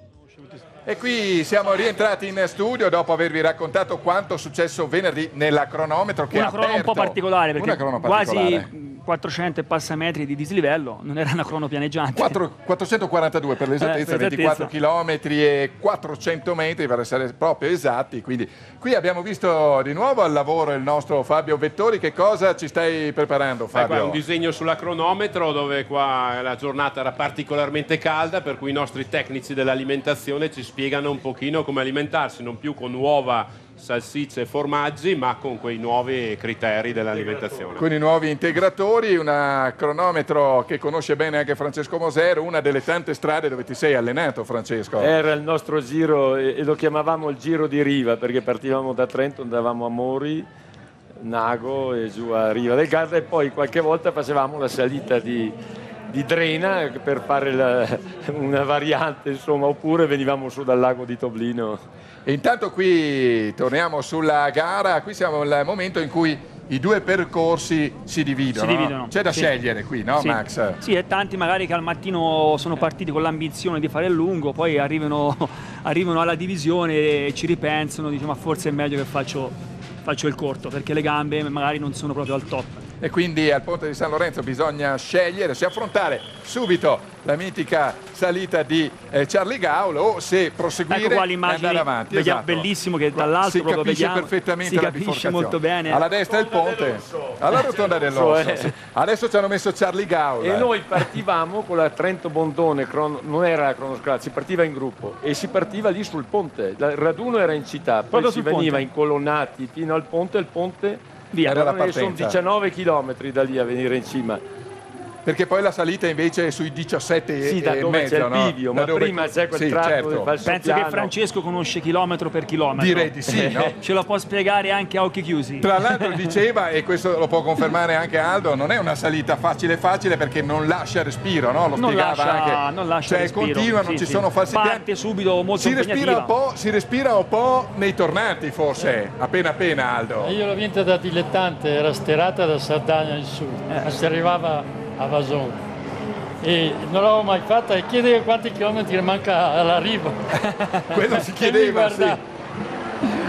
E qui siamo rientrati in studio dopo avervi raccontato quanto è successo venerdì nella cronometro, che una ha crono aperto un po' particolare, perché una quasi particolare. quattrocento e passa metri di dislivello, non era una crono pianeggiante. quattrocentoquarantadue per l'esattezza, eh, per ventiquattro chilometri e quattrocento metri per essere proprio esatti. Quindi qui abbiamo visto di nuovo al lavoro il nostro Fabio Vettori. Che cosa ci stai preparando, Fabio? Eh, qua è un disegno sulla cronometro, dove qua la giornata era particolarmente calda, per cui i nostri tecnici dell'alimentazione ci spiegano un pochino come alimentarsi, non più con uova, salsicce e formaggi, ma con quei nuovi criteri dell'alimentazione. Con i nuovi integratori, una cronometro che conosce bene anche Francesco Mosero, una delle tante strade dove ti sei allenato, Francesco. Era il nostro giro e lo chiamavamo il giro di riva, perché partivamo da Trento, andavamo a Mori, Nago e giù a Riva del Garda, e poi qualche volta facevamo la salita di, di Drena per fare la, una variante, insomma, oppure venivamo su dal lago di Toblino. E intanto qui torniamo sulla gara. Qui siamo al momento in cui i due percorsi si dividono. Si dividono. C'è da sì. scegliere qui, no, sì. Max? Sì, e tanti magari che al mattino sono partiti con l'ambizione di fare il lungo, poi arrivano, arrivano alla divisione e ci ripensano, dicono ma forse è meglio che faccio, faccio il corto, perché le gambe magari non sono proprio al top. E quindi al Ponte di San Lorenzo bisogna scegliere se affrontare subito la mitica salita di eh, Charlie Gaul o se proseguire ecco qua e andare avanti. Vediamo, esatto. Bellissimo che dall'alto si proprio capisce vediamo, perfettamente si la capisce biforcazione. molto bene. Alla destra il ponte, alla rotonda dell'Osso. Eh. Sì. Adesso ci hanno messo Charlie Gaul. E noi partivamo con la Trento Bondone, crono, non era la cronoscala, si partiva in gruppo e si partiva lì sul ponte. Il raduno era in città, poi Proprio si sul veniva ponte. incolonnati fino al ponte, il ponte Via, era la sono partenza. diciannove chilometri da lì a venire in cima. Perché poi la salita invece è sui diciassette Sì, da e dove mezzo, c'è il no? bivio, Da ma dove- prima c'è quel sì, tratto certo. dove fa il Penso piano. che Francesco conosce chilometro per chilometro. Direi di sì, no? Ce lo può spiegare anche a occhi chiusi. Tra l'altro diceva, e questo lo può confermare anche Aldo, non è una salita facile facile perché non lascia respiro, no? Lo Non spiegava lascia, anche. non lascia cioè respiro. continua, non Sì, ci sì. sono falsi Parte piani. subito molto Si respira, impegnativa. un po', si respira un po' nei tornanti forse, appena appena Aldo. Io l'ho vinta da dilettante, era sterata da Sardegna in su, Eh. ma si arrivava a Vason. E non l'avevo mai fatta e chiedevo quanti chilometri manca all'arrivo. Quello si E mi chiedeva, sì. guardava.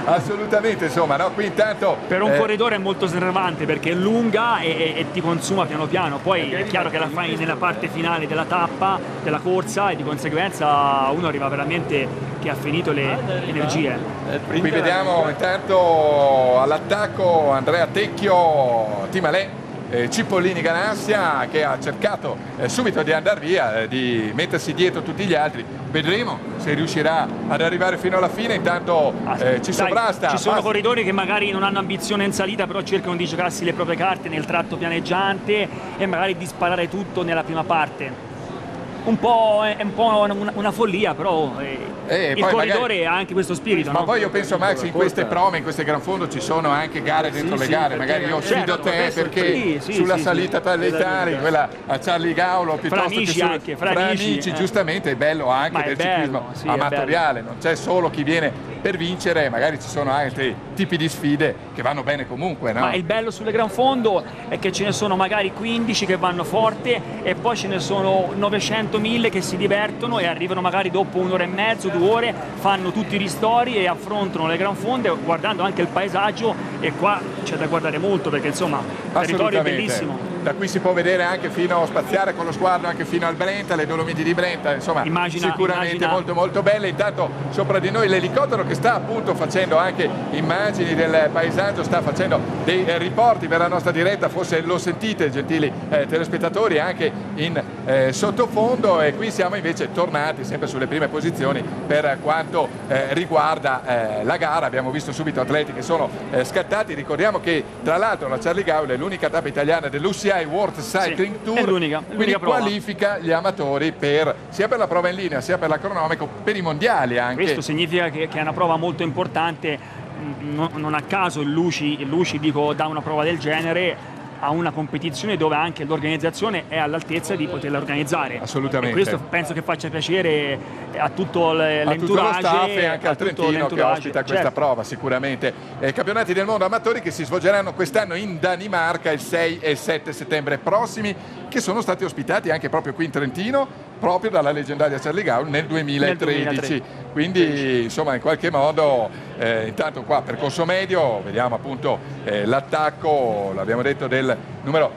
Assolutamente, insomma, no? Qui intanto per un eh... corridore è molto snervante perché è lunga e, e, e ti consuma piano piano, poi è chiaro che la fai nella parte finale della tappa, della corsa, e di conseguenza uno arriva veramente che ha finito le energie. Qui vediamo intanto all'attacco Andrea Tecchio, Timalè, eh, Cipollini Ganassia, che ha cercato eh, subito di andare via, eh, di mettersi dietro tutti gli altri. Vedremo se riuscirà ad arrivare fino alla fine. Intanto eh, ci Dai, sovrasta. ci sono Basta. corridori che magari non hanno ambizione in salita, però cercano di giocarsi le proprie carte nel tratto pianeggiante e magari di sparare tutto nella prima parte. Un po' è un po' una, una follia, però eh, Eh, il poi corridore magari... ha anche questo spirito. Ma no? poi io penso, Max, in queste prome, in queste gran fondo ci sono anche gare dentro Sì, le sì, gare, perché- magari io sfido certo, te perché sì, sì, sulla sì, salita sì. tra gli Itali, quella a Charlie Gaulo, piuttosto amici che su... anche, fra amici, eh. giustamente è bello anche Ma è del bello, ciclismo sì, è amatoriale, non c'è solo chi viene per vincere, magari ci sono altri tipi di sfide che vanno bene comunque, no? Ma il bello sulle gran fondo è che ce ne sono magari quindici che vanno forte e poi ce ne sono novecento mille che si divertono e arrivano magari dopo un'ora e mezzo, due ore, fanno tutti i ristori e affrontano le gran fonde guardando anche il paesaggio, e qua c'è da guardare molto perché insomma il territorio è bellissimo. Da qui si può vedere anche fino, spaziare con lo sguardo anche fino al Brenta, le Dolomiti di Brenta, insomma Immagina, sicuramente immagina. molto molto belle. Intanto sopra di noi l'elicottero che sta appunto facendo anche immagini del paesaggio, sta facendo dei eh, riporti per la nostra diretta, forse lo sentite gentili eh, telespettatori anche in eh, sottofondo, e qui siamo invece tornati sempre sulle prime posizioni per quanto eh, riguarda eh, la gara. Abbiamo visto subito atleti che sono eh, scattati, ricordiamo che tra l'altro la Charlie Gaulo è l'unica tappa italiana dell'U C I World Cycling Sì, Tour, è l'unica, quindi l'unica prova. qualifica gli amatori per, sia per la prova in linea sia per la cronometro, per i mondiali anche. Questo significa che, che è una prova molto importante, non, non a caso il Luci, il Luci dico, dà una prova del genere a una competizione dove anche l'organizzazione è all'altezza di poterla organizzare. Assolutamente. E questo penso che faccia piacere a tutto l'entourage, a tutto lo staff e anche al Trentino che ospita questa certo. prova sicuramente. Eh, campionati del mondo amatori che si svolgeranno quest'anno in Danimarca il sei e il sette settembre prossimi, che sono stati ospitati anche proprio qui in Trentino, proprio dalla leggendaria Charlie Gaulo nel duemilatredici. Nel duemilatredici. Quindi insomma in qualche modo eh, intanto qua percorso medio, vediamo appunto eh, l'attacco, l'abbiamo detto, del numero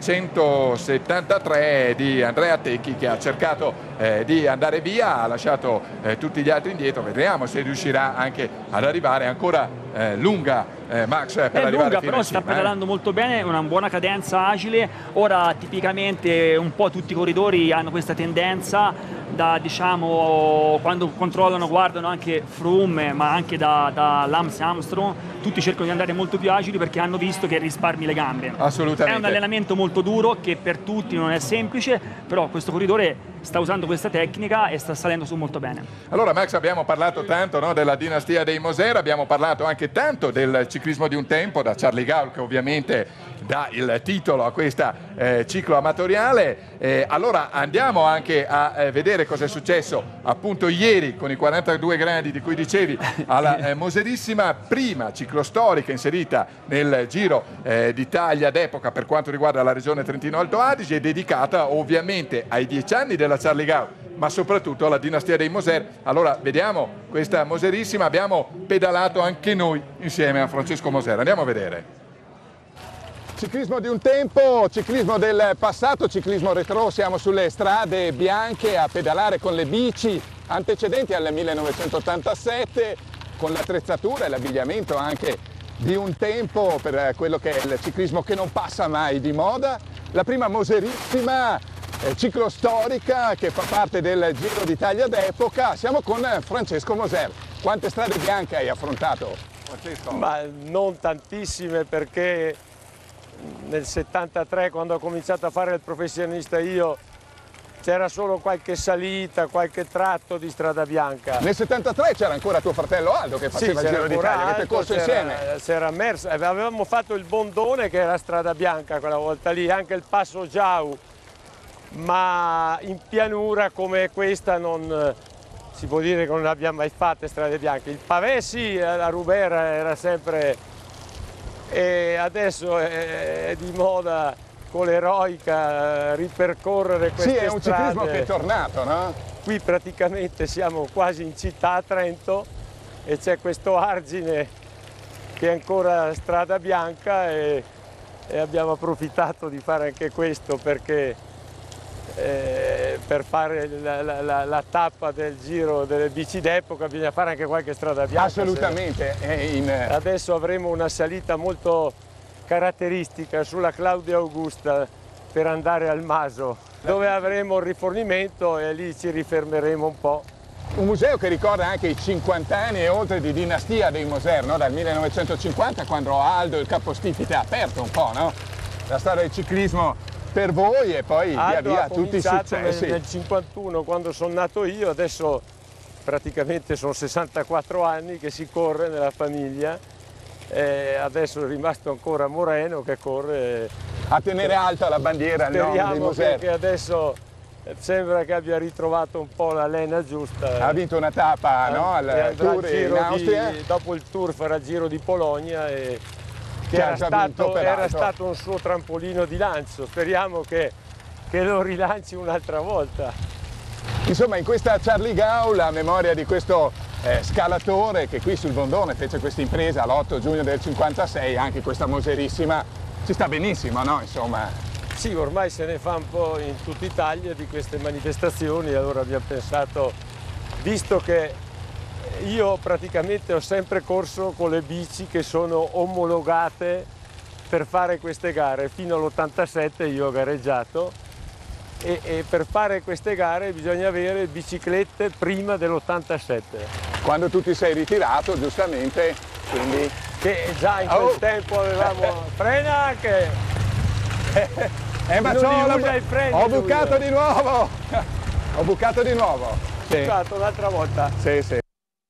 trecentosettantatré di Andrea Tecchi, che ha cercato eh, di andare via, ha lasciato eh, tutti gli altri indietro. Vediamo se riuscirà anche ad arrivare, ancora eh, lunga eh, Max per è arrivare lunga, fino però in sta cima, pedalando molto bene, una buona cadenza agile. Ora tipicamente un po' tutti i corridori hanno questa tendenza da, diciamo, quando controllano, guardano anche Froome ma anche da, da Lance Armstrong, tutti cercano di andare molto più agili perché hanno visto che risparmi le gambe. Assolutamente. È un allenamento molto duro che per tutti non è semplice, però questo corridore sta usando questa tecnica e sta salendo su molto bene. Allora Max, abbiamo parlato tanto, no, della dinastia dei Moser, abbiamo parlato anche tanto del ciclismo di un tempo, da Charlie Gaulo che ovviamente dà il titolo a questa eh, ciclo amatoriale. Eh, allora andiamo anche a eh, vedere cosa è successo appunto ieri con i quarantadue gradi di cui dicevi alla eh, Moserissima, prima ciclostorica inserita nel Giro eh, d'Italia d'epoca per quanto riguarda la regione Trentino-Alto Adige, dedicata ovviamente ai dieci anni della Charlie Gaulo, ma soprattutto alla dinastia dei Moser. Allora vediamo questa Moserissima, abbiamo pedalato anche noi insieme a Francesco Moser, andiamo a vedere. Ciclismo di un tempo, ciclismo del passato, ciclismo retro, siamo sulle strade bianche a pedalare con le bici antecedenti al millenovecentottantasette, con l'attrezzatura e l'abbigliamento anche di un tempo per quello che è il ciclismo che non passa mai di moda. La prima Moserissima eh, ciclostorica che fa parte del Giro d'Italia d'epoca. Siamo con Francesco Moser. Quante strade bianche hai affrontato, Francesco? Ma non tantissime, perché nel settantatré, quando ho cominciato a fare il professionista io, c'era solo qualche salita, qualche tratto di strada bianca. Nel settantatré c'era ancora tuo fratello Aldo che faceva sì, il Giro d'Italia, avete corso insieme? C'era Mersa, avevamo fatto il Bondone che era strada bianca quella volta lì, anche il Passo Giau, ma in pianura come questa non si può dire che non abbiamo mai fatto strade bianche. Il pavé sì, la Rubera era sempre... e adesso è di moda con l'eroica ripercorrere queste strade. Sì, è un ciclismo che è tornato, no? Qui praticamente siamo quasi in città a Trento e c'è questo argine che è ancora strada bianca e, e abbiamo approfittato di fare anche questo perché eh, per fare la, la, la, la tappa del giro delle bici d'epoca bisogna fare anche qualche strada bianca. Assolutamente. In... Adesso avremo una salita molto caratteristica sulla Claudia Augusta per andare al Maso, dove avremo il rifornimento e lì ci rifermeremo un po'. Un museo che ricorda anche i cinquanta anni e oltre di dinastia dei Moser, no? Dal millenovecentocinquanta, quando Aldo, il capostipite, ha aperto un po', no? La storia del ciclismo per voi e poi via Aldo via ha tutti i cominciato successi. Nel, nel cinquantuno, quando sono nato io, adesso praticamente sono sessantaquattro anni che si corre nella famiglia, e adesso è rimasto ancora Moreno che corre. A tenere alta la bandiera, il nome dei Speriamo Moser. che, che adesso sembra che abbia ritrovato un po' la lena giusta. Ha vinto una tappa, no? Al Tour in Austria. Di, dopo il Tour farà il Giro di Polonia e che, Che era, ha già stato, vinto, era peraltro. stato un suo trampolino di lancio. Speriamo che, che lo rilanci un'altra volta. Insomma, in questa Charlie Gaul, a memoria di questo eh, scalatore che qui sul Bondone fece questa impresa l'otto giugno del cinquantasei, anche questa moserissima, ci sta benissimo, no? Insomma. Sì, ormai se ne fa un po' in tutta Italia di queste manifestazioni, allora abbiamo pensato, visto che io praticamente ho sempre corso con le bici che sono omologate per fare queste gare, fino all'ottantasette io ho gareggiato e, e per fare queste gare bisogna avere biciclette prima dell'ottantasette. Quando tu ti sei ritirato, giustamente, quindi... Che già in quel oh. tempo avevamo... Frena anche! Eh, ma Non c'ho li la... usa i freni, Ho lui, bucato eh. di nuovo! Ho bucato di nuovo! Sì. Bucato l'altra volta. Sì, sì.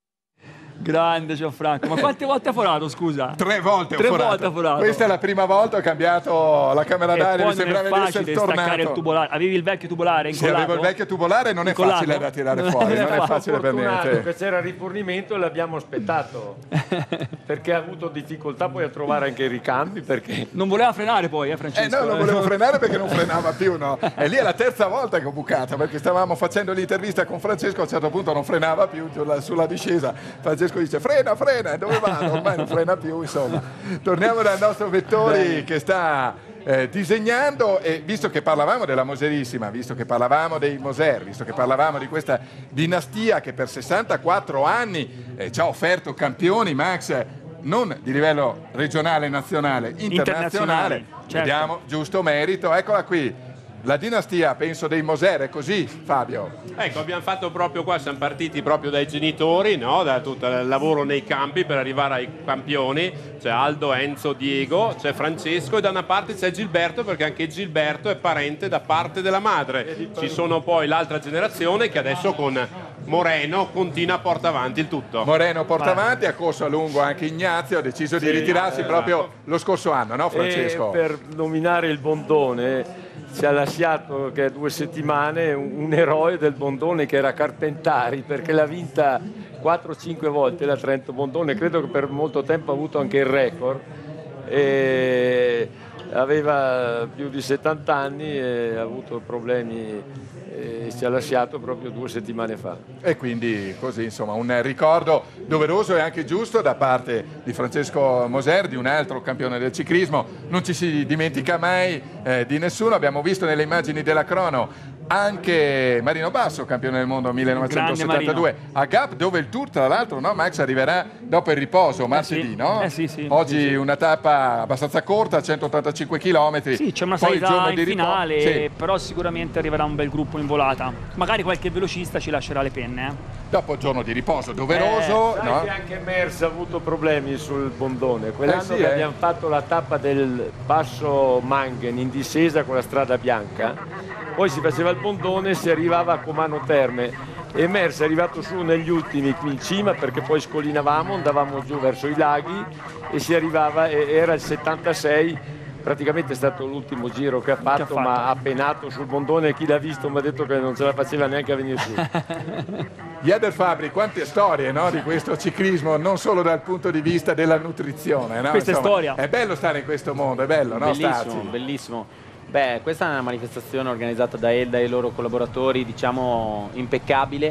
Grande Gianfranco, ma quante volte ha forato, scusa? Tre volte ho Tre forato. volte ha forato. Questa è la prima volta, ho cambiato la camera E d'aria, poi mi non sembrava è di essere facile staccare il tornato. tubolare. Avevi il vecchio tubolare Sì, incollato? avevo il vecchio tubolare, non è Incollato? facile da tirare fuori, non è facile per Fortunato niente. che c'era rifornimento e l'abbiamo aspettato perché ha avuto difficoltà poi a trovare anche i ricambi perché Non voleva frenare poi, eh Francesco? Eh no, non volevo frenare perché non frenava più, no? E lì è la terza volta che ho bucato, perché stavamo facendo l'intervista con Francesco, a un certo punto non frenava più sulla, sulla discesa. Francesco dice frena, frena, e dove vado? Ormai non frena più, insomma. Torniamo dal nostro Vettori che sta eh, disegnando e visto che parlavamo della Moserissima, visto che parlavamo dei Moser, visto che parlavamo di questa dinastia che per sessantaquattro anni eh, ci ha offerto campioni, Max, non di livello regionale, nazionale, internazionale, Internazionali, certo. Vediamo giusto merito, eccola qui. La dinastia, penso, dei Moser, è così, Fabio? Ecco, abbiamo fatto proprio qua, siamo partiti proprio dai genitori, no? Da tutto il lavoro nei campi per arrivare ai campioni. C'è Aldo, Enzo, Diego, c'è Francesco e da una parte c'è Gilberto, perché anche Gilberto è parente da parte della madre. Ci sono poi l'altra generazione che adesso con Moreno continua a portare avanti il tutto. Moreno porta avanti, ha corso a lungo anche Ignazio, ha deciso di Sì, ritirarsi esatto. proprio lo scorso anno, no Francesco? E per nominare il Bondone ci ha lasciato che due settimane un, un eroe del Bondone che era Carpentari, perché l'ha vinta quattro cinque volte la Trento Bondone, credo che per molto tempo ha avuto anche il record e aveva più di settanta anni e ha avuto problemi e ci ha lasciato proprio due settimane fa. E quindi così, insomma, un ricordo doveroso e anche giusto da parte di Francesco Moser, di un altro campione del ciclismo. Non ci si dimentica mai eh, di nessuno. Abbiamo visto nelle immagini della crono anche Marino Basso, campione del mondo millenovecentosettantadue a Gap, dove il Tour, tra l'altro, no, Max, arriverà dopo il riposo, martedì, eh sì. no? Eh sì, sì, Oggi sì, sì. una tappa abbastanza corta, centottantacinque chilometri. Sì, c'è una poi il salita giorno in di riposo. finale, Sì. però sicuramente arriverà un bel gruppo in volata. Magari qualche velocista ci lascerà le penne. Eh. Dopo il giorno di riposo doveroso, Eh, sai no? che anche Merz ha avuto problemi sul Bondone. Quell'anno Eh sì, che eh. abbiamo fatto la tappa del Passo Mangen in discesa con la strada bianca, poi si faceva il Bondone e si arrivava a Comano Terme e Merz è arrivato su negli ultimi qui in cima perché poi scollinavamo, andavamo giù verso i laghi e si arrivava, e era il settantasei, praticamente è stato l'ultimo giro che ha fatto, fatto. ma ha penato sul Bondone e chi l'ha visto mi ha detto che non ce la faceva neanche a venire su. Jader Fabri, quante storie, no, di questo ciclismo, non solo dal punto di vista della nutrizione, no? Questa è Insomma, storia. È bello stare in questo mondo, è bello, no? Bellissimo, Starci. bellissimo. Beh, questa è una manifestazione organizzata da Elda e i loro collaboratori, diciamo impeccabile,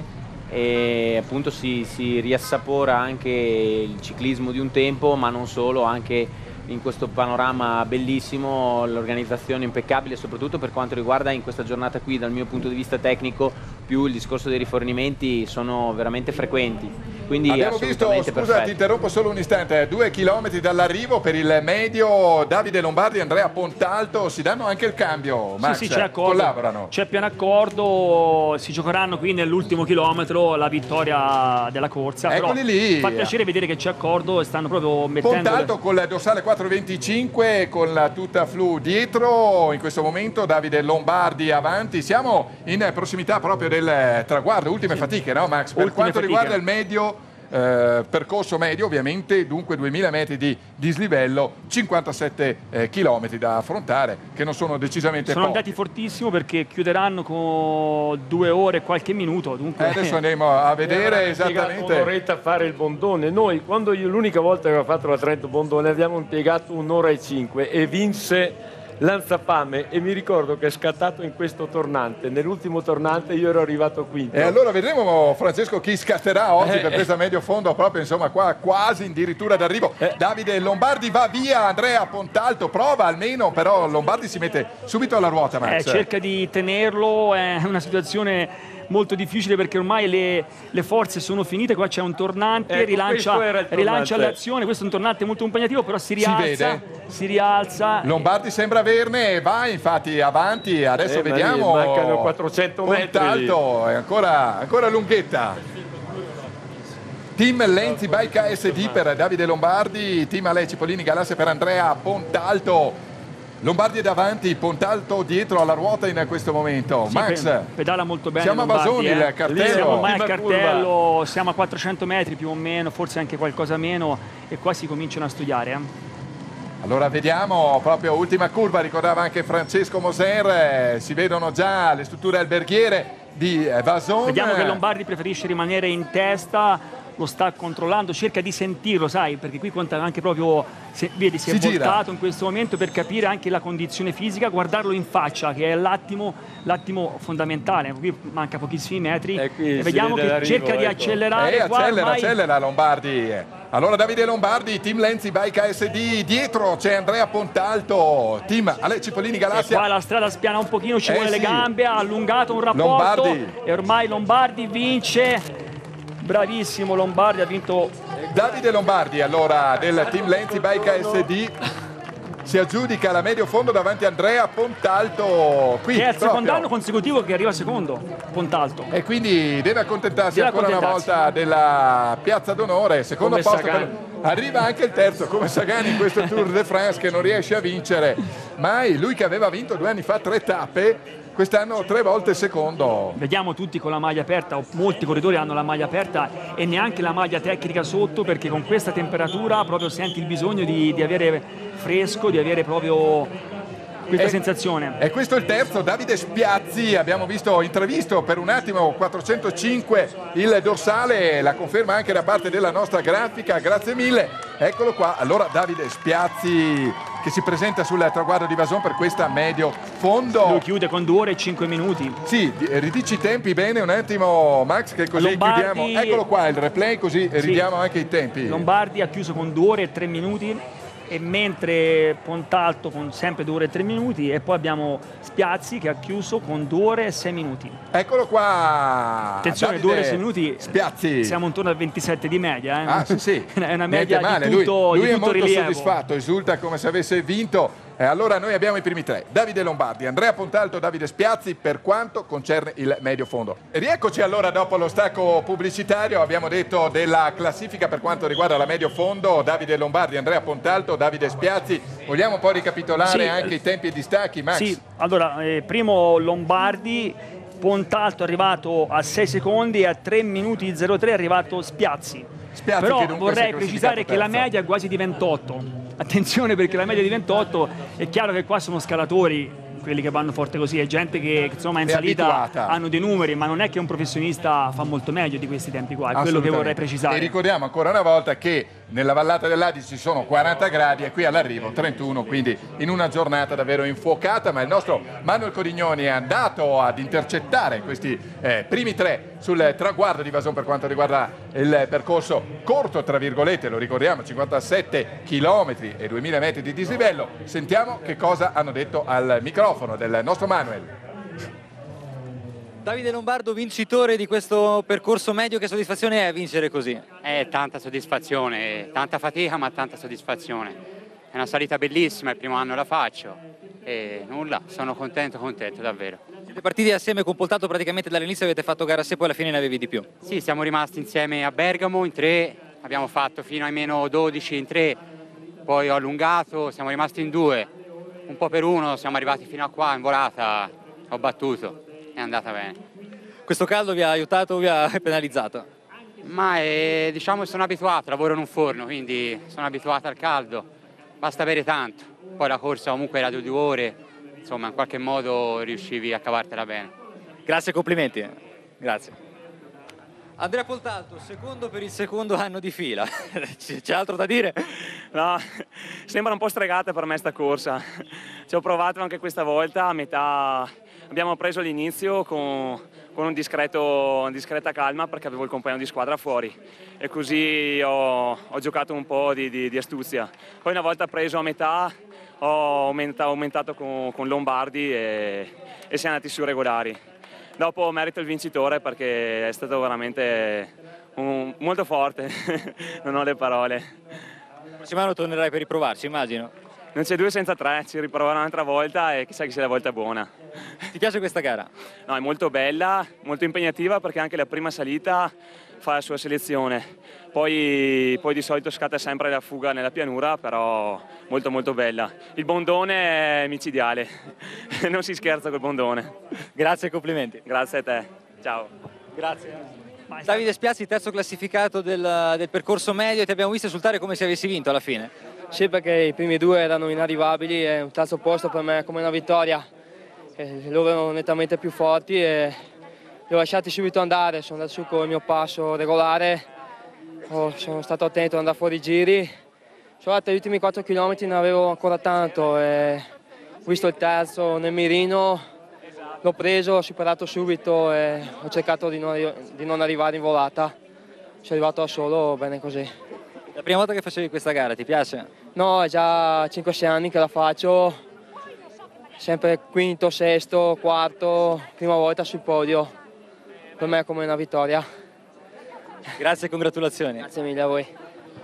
e appunto si, si riassapora anche il ciclismo di un tempo, ma non solo, anche in questo panorama bellissimo, l'organizzazione impeccabile, soprattutto per quanto riguarda in questa giornata qui dal mio punto di vista tecnico, più il discorso dei rifornimenti sono veramente frequenti, quindi abbiamo visto, scusa perfetto. ti interrompo solo un istante, due chilometri dall'arrivo per il medio, Davide Lombardi e Andrea Pontalto si danno anche il cambio, Max, sì, sì, c'è accordo, collaborano. C'è pieno accordo, si giocheranno qui nell'ultimo chilometro la vittoria della corsa. Eccoli però lì. Fa piacere vedere che c'è accordo e stanno proprio mettendo... Pontalto con il dorsale quattro venticinque con la tuta flu dietro, in questo momento Davide Lombardi avanti, siamo in prossimità proprio del traguardo, ultime sì. fatiche, no Max? Per ultime quanto fatiche. riguarda il medio, eh, percorso medio ovviamente, dunque duemila metri di dislivello, cinquantasette eh, chilometri da affrontare, che non sono decisamente sono pochi. andati fortissimo perché chiuderanno con due ore e qualche minuto, dunque... Eh, adesso andiamo a vedere esattamente... un'oretta a fare il Bondone, noi quando io l'unica volta che ho fatto la Trento Bondone abbiamo impiegato un'ora e cinque e vinse Lanzafame, e mi ricordo che è scattato in questo tornante, nell'ultimo tornante io ero arrivato quinto. E allora vedremo, Francesco, chi scatterà oggi eh, per questa medio fondo, proprio insomma qua quasi addirittura d'arrivo. Eh. Davide Lombardi va via, Andrea Pontalto prova almeno, però Lombardi si mette subito alla ruota, Max. Eh, cerca di tenerlo, è una situazione molto difficile perché ormai le, le forze sono finite, qua c'è un tornante, ecco, rilancia, rilancia l'azione, questo è un tornante molto impegnativo, però si rialza, si, vede. si rialza. Lombardi sembra averne, va infatti avanti, adesso eh, vediamo. Mancano quattrocento metri. Pontalto, è ancora, ancora lunghetta. Team Lenzi by K S D per Davide Lombardi, team Ale Cipollini Galassia per Andrea Pontalto. Lombardi è davanti, Pontalto dietro alla ruota in questo momento. Sì, Max, pedala molto bene. Siamo Lombardi, a Vasoni, eh. il cartello. Siamo ormai al cartello, siamo a quattrocento metri più o meno, forse anche qualcosa meno, e qua si cominciano a studiare. Eh. Allora vediamo, proprio ultima curva, ricordava anche Francesco Moser, eh, si vedono già le strutture alberghiere di Vasoni. Vediamo che Lombardi preferisce rimanere in testa, lo sta controllando, cerca di sentirlo, sai, perché qui conta anche proprio, se, vedi, si, si è voltato gira. in questo momento per capire anche la condizione fisica, guardarlo in faccia, che è l'attimo, l'attimo fondamentale. Qui manca pochissimi metri e, e vediamo che cerca ecco. di accelerare. Eh, qua accelera, ormai... accelera Lombardi. Allora Davide Lombardi, team Lenzi by K S D, dietro c'è Andrea Pontalto, team Ale Cipollini Galassia. E qua la strada spiana un pochino, ci eh, vuole sì. le gambe, ha allungato un rapporto Lombardi. E ormai Lombardi vince. Bravissimo Lombardi, ha vinto. Davide Lombardi allora del team Lenzi by K S D si aggiudica la medio fondo davanti a Andrea Pontalto. Qui che è il proprio. secondo anno consecutivo che arriva secondo, Pontalto. E quindi deve accontentarsi deve ancora accontentarsi. una volta della piazza d'onore. Secondo come posto Sagan. Per... arriva anche il terzo come Sagan in questo Tour de France che non riesce a vincere mai. Lui che aveva vinto due anni fa tre tappe, quest'anno tre volte secondo. Vediamo tutti con la maglia aperta, molti corridori hanno la maglia aperta e neanche la maglia tecnica sotto, perché con questa temperatura proprio senti il bisogno di, di avere fresco, di avere proprio questa e, sensazione. E questo è il terzo, Davide Spiazzi, abbiamo visto intravisto per un attimo quattrocentocinque il dorsale, la conferma anche da parte della nostra grafica, grazie mille. Eccolo qua, allora Davide Spiazzi che si presenta sul traguardo di Vason per questa medio fondo. Lui chiude con due ore e cinque minuti. Sì, ridici i tempi bene un attimo Max, che così Lombardi... chiudiamo. Eccolo qua il replay, così sì. ridiamo anche i tempi. Lombardi ha chiuso con due ore e tre minuti, e mentre Pontalto con sempre due ore e tre minuti, e poi abbiamo Spiazzi che ha chiuso con due ore e sei minuti. Eccolo qua. Attenzione, due ore e sei minuti. Spiazzi. Siamo intorno al ventisette di media. Eh? Ah sì sì. È una media male. di tutto, lui, lui di tutto è molto rilievo. soddisfatto, esulta come se avesse vinto. E allora noi abbiamo i primi tre, Davide Lombardi, Andrea Pontalto, Davide Spiazzi per quanto concerne il medio fondo. E rieccoci allora dopo lo stacco pubblicitario, abbiamo detto della classifica per quanto riguarda la medio fondo, Davide Lombardi, Andrea Pontalto, Davide Spiazzi. Vogliamo un po' ricapitolare sì, anche i tempi e distacchi, Max? Sì, allora eh, primo Lombardi, Pontalto è arrivato a sei secondi e a tre minuti zero tre è arrivato Spiazzi. Spiazzi Però che vorrei precisare che la media è quasi di ventotto. Attenzione, perché la media di ventotto, è chiaro che qua sono scalatori, quelli che vanno forte così, è gente che insomma in è salita abituata. Hanno dei numeri, ma non è che un professionista fa molto meglio di questi tempi qua, è quello che vorrei precisare. E ricordiamo ancora una volta che nella vallata dell'Adige ci sono quaranta gradi e qui all'arrivo trentuno, quindi in una giornata davvero infuocata, ma il nostro Manuel Codignoni è andato ad intercettare questi eh, primi tre sul traguardo di Vason per quanto riguarda il percorso corto, tra virgolette, lo ricordiamo, cinquantasette chilometri e duemila metri di dislivello. Sentiamo che cosa hanno detto al microfono del nostro Manuel. Davide Lombardo, vincitore di questo percorso medio, che soddisfazione è vincere così? È tanta soddisfazione, tanta fatica ma tanta soddisfazione. È una salita bellissima, il primo anno la faccio e nulla, sono contento, contento davvero. Siete partiti assieme con Poltato praticamente dall'inizio, avete fatto gara a sé, poi alla fine ne avevi di più? Sì, siamo rimasti insieme a Bergamo in tre, abbiamo fatto fino ai meno dodici in tre, poi ho allungato, siamo rimasti in due, un po' per uno, siamo arrivati fino a qua in volata, ho battuto. È andata bene. Questo caldo vi ha aiutato o vi ha penalizzato? Ma è, diciamo che sono abituato, lavoro in un forno, quindi sono abituato al caldo, basta bere tanto. Poi la corsa comunque era di due ore, insomma in qualche modo riuscivi a cavartela bene. Grazie e complimenti. Grazie. Andrea Poltato, secondo per il secondo anno di fila. C'è altro da dire? No, sembra un po' stregata per me sta corsa. Ci ho provato anche questa volta, a metà abbiamo preso l'inizio con, con un discreto, discreta calma perché avevo il compagno di squadra fuori e così ho, ho giocato un po' di, di, di astuzia. Poi una volta preso a metà ho aumentato, aumentato con, con Lombardi e, e siamo andati su regolari. Dopo merito il vincitore perché è stato veramente un, molto forte, non ho le parole. Il prossimo anno tornerai per riprovarci, immagino. Non c'è due senza tre, ci riproverò un'altra volta e chissà che sia la volta buona. Ti piace questa gara? No, è molto bella, molto impegnativa perché anche la prima salita fa la sua selezione. Poi, poi di solito scatta sempre la fuga nella pianura, però molto molto bella. Il bondone è micidiale, non si scherza col bondone. Grazie e complimenti. Grazie a te, ciao. Grazie. Davide Spiazzi, terzo classificato del, del percorso medio, e ti abbiamo visto esultare come se avessi vinto alla fine. Sì, perché i primi due erano inarrivabili e un terzo posto per me è come una vittoria. E loro erano nettamente più forti e li ho lasciati subito andare, sono andato su con il mio passo regolare, oh, sono stato attento ad andare fuori i giri. Solo gli ultimi quattro chilometri ne avevo ancora tanto e ho visto il terzo nel mirino, l'ho preso, ho superato subito e ho cercato di non, di non arrivare in volata. Sono arrivato da solo, bene così. La prima volta che facevi questa gara, ti piace? No, è già cinque sei anni che la faccio, sempre quinto, sesto, quarto, prima volta sul podio. Per me è come una vittoria. Grazie e congratulazioni. Grazie mille a voi.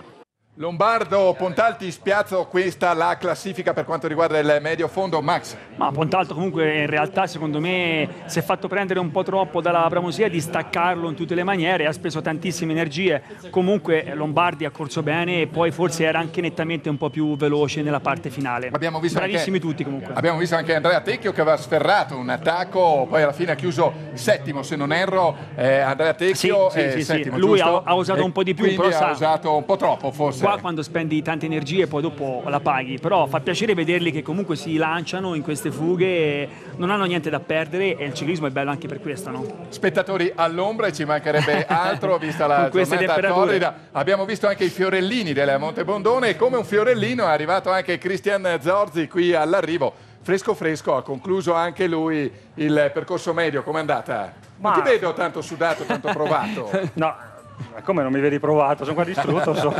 Lombardo, Pontalti, Spiazzo, questa la classifica per quanto riguarda il medio fondo. Max? Ma Pontalto comunque in realtà secondo me si è fatto prendere un po' troppo dalla bramosia di staccarlo in tutte le maniere, ha speso tantissime energie, comunque Lombardi ha corso bene e poi forse era anche nettamente un po' più veloce nella parte finale. Abbiamo visto Bravissimi anche, tutti comunque. Abbiamo visto anche Andrea Tecchio che aveva sferrato un attacco, poi alla fine ha chiuso settimo se non erro. eh, Andrea Tecchio sì, sì, è sì, settimo, sì. Lui giusto? ha, ha usato E un po' di più, quindi però ha sa, usato un po' troppo forse. qua quando spendi tante energie poi dopo la paghi, però fa piacere vederli che comunque si lanciano in queste fughe, non hanno niente da perdere e il ciclismo è bello anche per questo, no? Spettatori all'ombra e ci mancherebbe altro vista la giornata torrida. Abbiamo visto anche i fiorellini del Monte Bondone e come un fiorellino è arrivato anche Cristian Zorzi qui all'arrivo. Fresco fresco, ha concluso anche lui il percorso medio. Com'è andata? Non Ma... ti vedo tanto sudato, tanto provato. No. Come non mi vedi provato? Sono qua distrutto. Sono.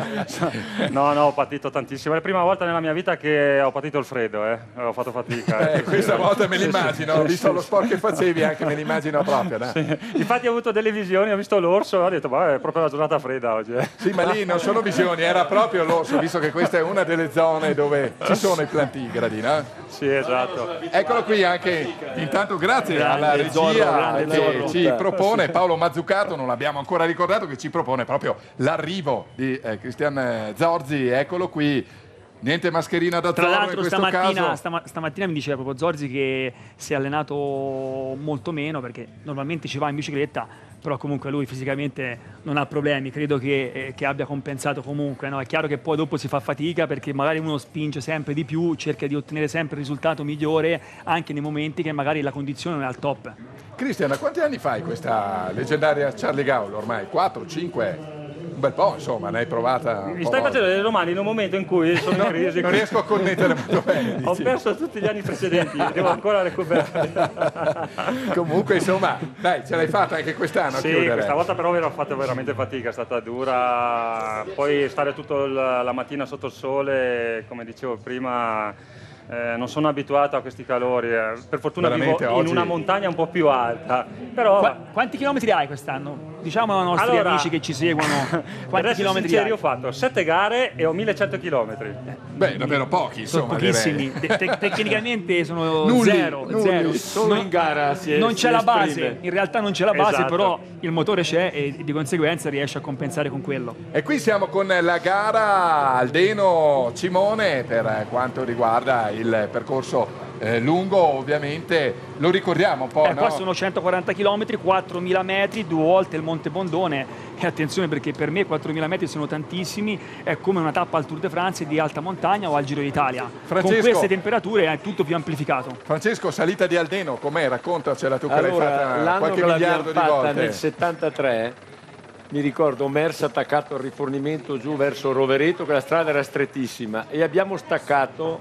No, no, ho patito tantissimo. È la prima volta nella mia vita che ho patito il freddo, eh. Ho fatto fatica. Eh, questa volta me sì, l'immagino, sì, ho visto sì, lo sport che facevi, anche me l'immagino proprio. No? Sì. Infatti ho avuto delle visioni, ho visto l'orso e ho detto, ma è proprio una giornata fredda oggi. Eh. Sì, ma lì non sono visioni, era proprio l'orso, visto che questa è una delle zone dove ci sono i plantigradi, no? Sì, esatto. Eccolo qui anche, intanto grazie Grande alla regia Zorro, grande che Zorro. ci propone, Paolo Mazzucato, non l'abbiamo ancora ricordato, che ci propone proprio l'arrivo di eh, Cristian Zorzi, eccolo qui. Niente mascherina da Tra Zorro in l'altro questo stamattina, caso. stama, stamattina mi diceva proprio Zorzi che si è allenato molto meno perché normalmente ci va in bicicletta, però comunque lui fisicamente non ha problemi, credo che, eh, che abbia compensato comunque, no? È chiaro che poi dopo si fa fatica perché magari uno spinge sempre di più, cerca di ottenere sempre il risultato migliore anche nei momenti che magari la condizione non è al top. Cristian, quanti anni fai questa leggendaria Charlie Gaul ormai? quattro, cinque? Un bel po', insomma, ne hai provata. Mi stai facendo delle domande in un momento in cui sono in crisi. Non riesco a connettere molto bene. Ho perso tutti gli anni precedenti, devo ancora recuperare. Comunque, insomma, dai, ce l'hai fatta anche quest'anno. Sì, questa volta però ho fatto veramente fatica, è stata dura. Poi stare tutta la mattina sotto il sole, come dicevo prima. Eh, non sono abituato a questi calori, eh. Per fortuna Veramente, vivo oggi... in una montagna un po' più alta. Però... Qu quanti chilometri hai quest'anno? Diciamo ai nostri allora, amici che ci seguono. Quanti chilometri sinceri, hai? Ho fatto sette gare e ho millecento chilometri. Beh, davvero pochi, insomma. Sono pochissimi. Te tecnicamente sono nulli, zero. nulli. zero. Solo in gara si è, non c'è la base, esprime. in realtà non c'è la base, Esatto. però il motore c'è e di conseguenza riesce a compensare con quello. E qui siamo con la gara Aldeno-Cimone per quanto riguarda il percorso eh, lungo, ovviamente lo ricordiamo un po', Eh, no? Qua sono centoquaranta chilometri, quattromila metri, due volte il Monte Bondone. E attenzione, perché per me quattromila metri sono tantissimi, è come una tappa al Tour de France di alta montagna o al Giro d'Italia. Con queste temperature è tutto più amplificato. Francesco, salita di Aldeno, com'è? Raccontacela tu che l'hai Allora, fatta l'anno qualche che l'abbiamo miliardo di fatta volte. nel settantatré, mi ricordo Mers attaccato al rifornimento giù verso Rovereto, che la strada era strettissima, e abbiamo staccato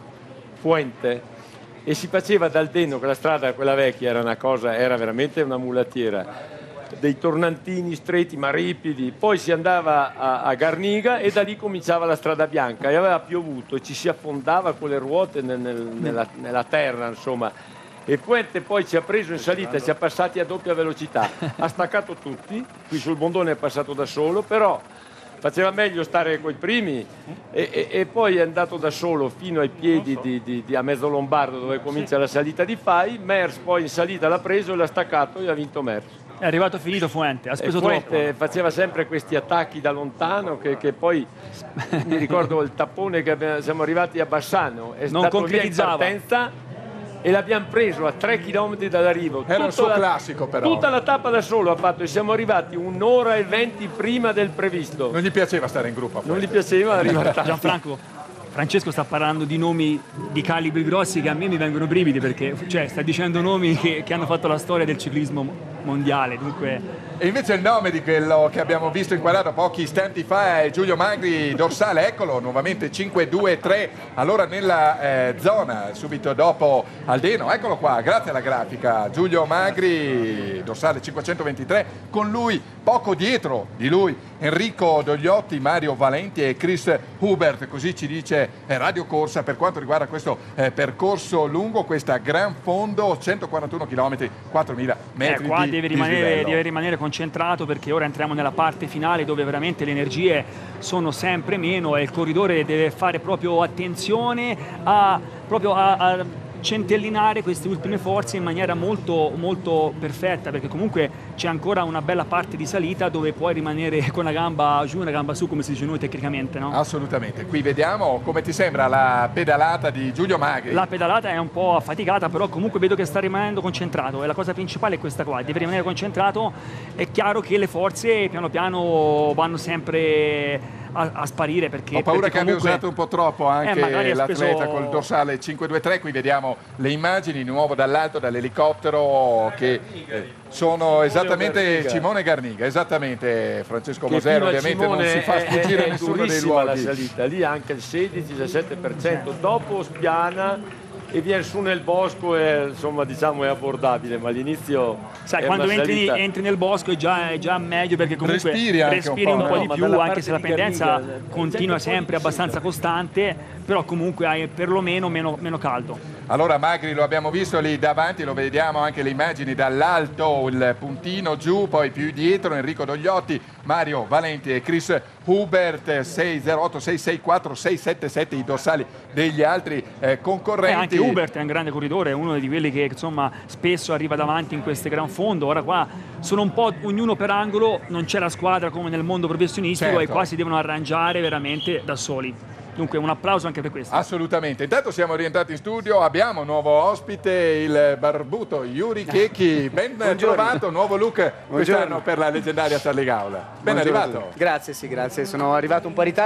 Fuente e si faceva da Aldeno, che la strada, quella vecchia, era una cosa, era veramente una mulattiera, dei tornantini stretti ma ripidi, poi si andava a, a Garniga e da lì cominciava la strada bianca e aveva piovuto e ci si affondava con le ruote nel, nel, nella, nella terra, insomma. E Fuente poi ci ha preso in salita, ci ha passati a doppia velocità, ha staccato tutti, qui sul Bondone è passato da solo, però faceva meglio stare coi primi e, e, e poi è andato da solo fino ai piedi di, di, di a mezzo Lombardo, dove comincia la salita di Fai. Mers poi in salita l'ha preso e l'ha staccato e ha vinto Mers. È arrivato finito Fuente, ha speso e Fuente troppo. faceva sempre questi attacchi da lontano che, che poi mi ricordo il tappone che abbiamo, siamo arrivati a Bassano, è Non stato via in concretizzava. partenza e l'abbiamo preso a tre chilometri dall'arrivo. Era il suo la, classico, però. Tutta la tappa da solo ha fatto e siamo arrivati un'ora e venti prima del previsto. Non gli piaceva stare in gruppo a Non Fuente. gli piaceva arrivare tardi. Gianfranco, Francesco sta parlando di nomi di calibri grossi che a me mi vengono brividi, perché cioè, sta dicendo nomi che, che hanno fatto la storia del ciclismo mondiale, dunque... E invece il nome di quello che abbiamo visto inquadrato pochi istanti fa è Giulio Magri, dorsale, eccolo, nuovamente cinque due tre, allora nella eh, zona, subito dopo Aldeno, eccolo qua, grazie alla grafica, Giulio Magri, dorsale cinquecentoventitré, con lui, poco dietro di lui, Enrico Dogliotti, Mario Valenti e Chris Hubert, così ci dice eh, Radio Corsa per quanto riguarda questo eh, percorso lungo, questa Gran Fondo, centoquarantuno chilometri, quattromila metri eh, qua di deve rimanere, dislivello. deve rimanere concentrato, perché ora entriamo nella parte finale dove veramente le energie sono sempre meno e il corridore deve fare proprio attenzione a, proprio a, a centellinare queste ultime forze in maniera molto, molto perfetta, perché comunque c'è ancora una bella parte di salita dove puoi rimanere con una gamba giù e una gamba su, come si dice noi tecnicamente, no? Assolutamente, qui vediamo come ti sembra la pedalata di Giulio Magri. La pedalata è un po' affaticata, però comunque vedo che sta rimanendo concentrato e la cosa principale è questa qua, deve rimanere concentrato. È chiaro che le forze piano piano vanno sempre a, a sparire, perché ho paura perché che comunque... abbia usato un po' troppo anche eh, l'atleta speso... col dorsale cinque due tre. Qui vediamo le immagini di nuovo dall'alto, dall'elicottero, che eh, sono esattamente Garniga. Cimone Garniga, esattamente Francesco Che Mosero, fino a ovviamente non Cimone si fa è- sfuggire è nessuno dei durissima luoghi. la salita, lì anche il sedici diciassette per cento, dopo spiana e viene su nel bosco e insomma diciamo è abbordabile, ma all'inizio Sai, è quando una entri, salita... entri nel bosco è già, è già meglio, perché comunque Respiri anche respiri un un po', po', no? di Ma più, dalla anche parte se la di pendenza Garniga, continua c'è un po' sempre di- abbastanza costante, però comunque hai perlomeno meno, meno caldo. Allora Magri lo abbiamo visto lì davanti, lo vediamo anche le immagini dall'alto, il puntino giù, poi più dietro Enrico Dogliotti, Mario Valenti e Chris Hubert, sei zero otto, sei sei quattro, sei sette sette i dorsali degli altri eh, E concorrenti. anche Hubert è un grande corridore, è uno di quelli che insomma spesso arriva davanti in queste gran fondo. Ora qua sono un po' ognuno per angolo, non c'è la squadra come nel mondo professionistico, Certo. e qua si devono arrangiare veramente da soli. Dunque un applauso anche per questo. Assolutamente. Intanto siamo rientrati in studio, abbiamo un nuovo ospite, il barbuto Yuri Checchi. Ben Buongiorno. trovato, nuovo look quest'anno per la leggendaria Charlie Gaula. Ben Buongiorno. arrivato. Grazie, sì, grazie. Sono arrivato un po' in ritardo.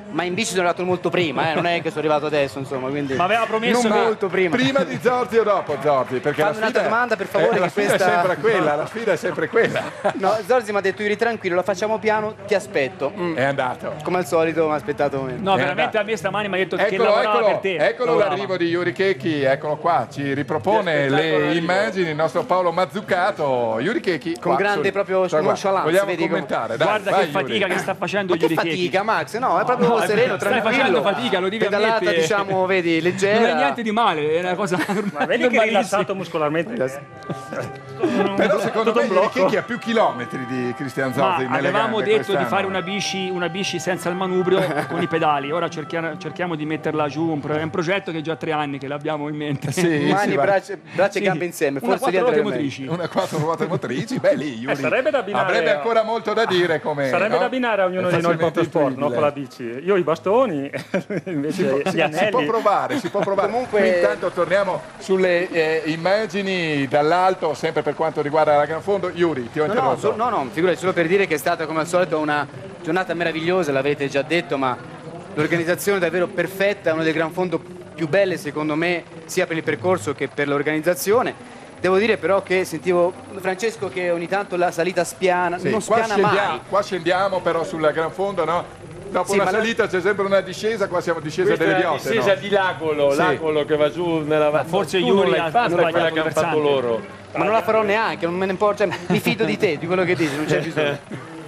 Ma in bici sono arrivato molto prima, eh? Non è che sono arrivato adesso, insomma, quindi ma aveva promesso non che... molto prima. Prima di Zorzi o dopo Zorzi? Perché Fammi la un'altra sfida, domanda, per favore, eh, la che sfida questa... è sempre quella, la sfida è sempre quella. No, Zorzi mi ha detto, eri tranquillo, la facciamo piano, ti aspetto. Mm. È andato. Come al solito mi ha aspettato me. No, veramente a me stamani mi ha detto che Eccolo, lavorava eccolo, per te. eccolo Lavorava. l'arrivo di Yuri Checchi, eccolo qua, ci ripropone le immagini il nostro Paolo Mazzucato. Yuri Checchi Con qua, grande sul- proprio cioè, guarda, nonchalance, vogliamo vedi come- commentare, dai, Guarda vai, che fatica Yuri. che sta facendo Ma che Yuri Checchi. fatica, Max? No, è proprio No, sereno, stai tranquillo. facendo fatica, lo devi Pedalata, ammettere. diciamo, vedi, leggera. Non è niente di male, è una cosa Ma vedi che è rilassato muscolarmente. Però secondo Tutto me un Yuri blocco. Checchi ha più chilometri di Cristian Ma Zorzi nelle avevamo gambe detto di quest'anno. fare una bici, una bici senza il manubrio con i pedali, ora cerchiamo, cerchiamo di metterla giù, un pro- è un progetto che è già tre anni che l'abbiamo in mente. Sì, Mani, sì, va. braccia, braccia e Sì. gambe insieme, Una forse lì quattro ruote andrebbe motrici. Una quattro ruote motrici, beh lì Yuri Eh, sarebbe da abbinare- avrebbe ancora molto da dire come Sarebbe no? da abbinare a ognuno È di noi il proprio facilmente sport, no? fruibile. Con la bici. Io i bastoni, invece Si può, gli si- anelli. si può provare, si può provare. Comunque- Qui intanto torniamo sulle eh, immagini dall'alto, sempre per quanto riguarda la Gran Fondo. Yuri, ti ho No, no, interrotto. so- no, no, figurati, solo per dire che è stata come al solito una giornata meravigliosa, l'avete già detto, ma l'organizzazione è davvero perfetta, una delle Gran Fondo più belle secondo me, sia per il percorso che per l'organizzazione. Devo dire però che sentivo Francesco che ogni tanto la salita spiana, Sì, non qua, spiana scendiamo, mai. qua scendiamo però sulla Gran Fondo, no? Dopo Sì, una ma la- salita c'è sempre una discesa, qua siamo discesa Questa delle è la viotte, discesa no? di Lagolo, Sì. Lagolo che va giù nella... forse tu Yuri non l'hai ha fatta sbagliato quella che il hanno fatto versante. loro. Ma non la farò neanche, non me ne importa, cioè, mi fido di te, di quello che dici, non c'è bisogno.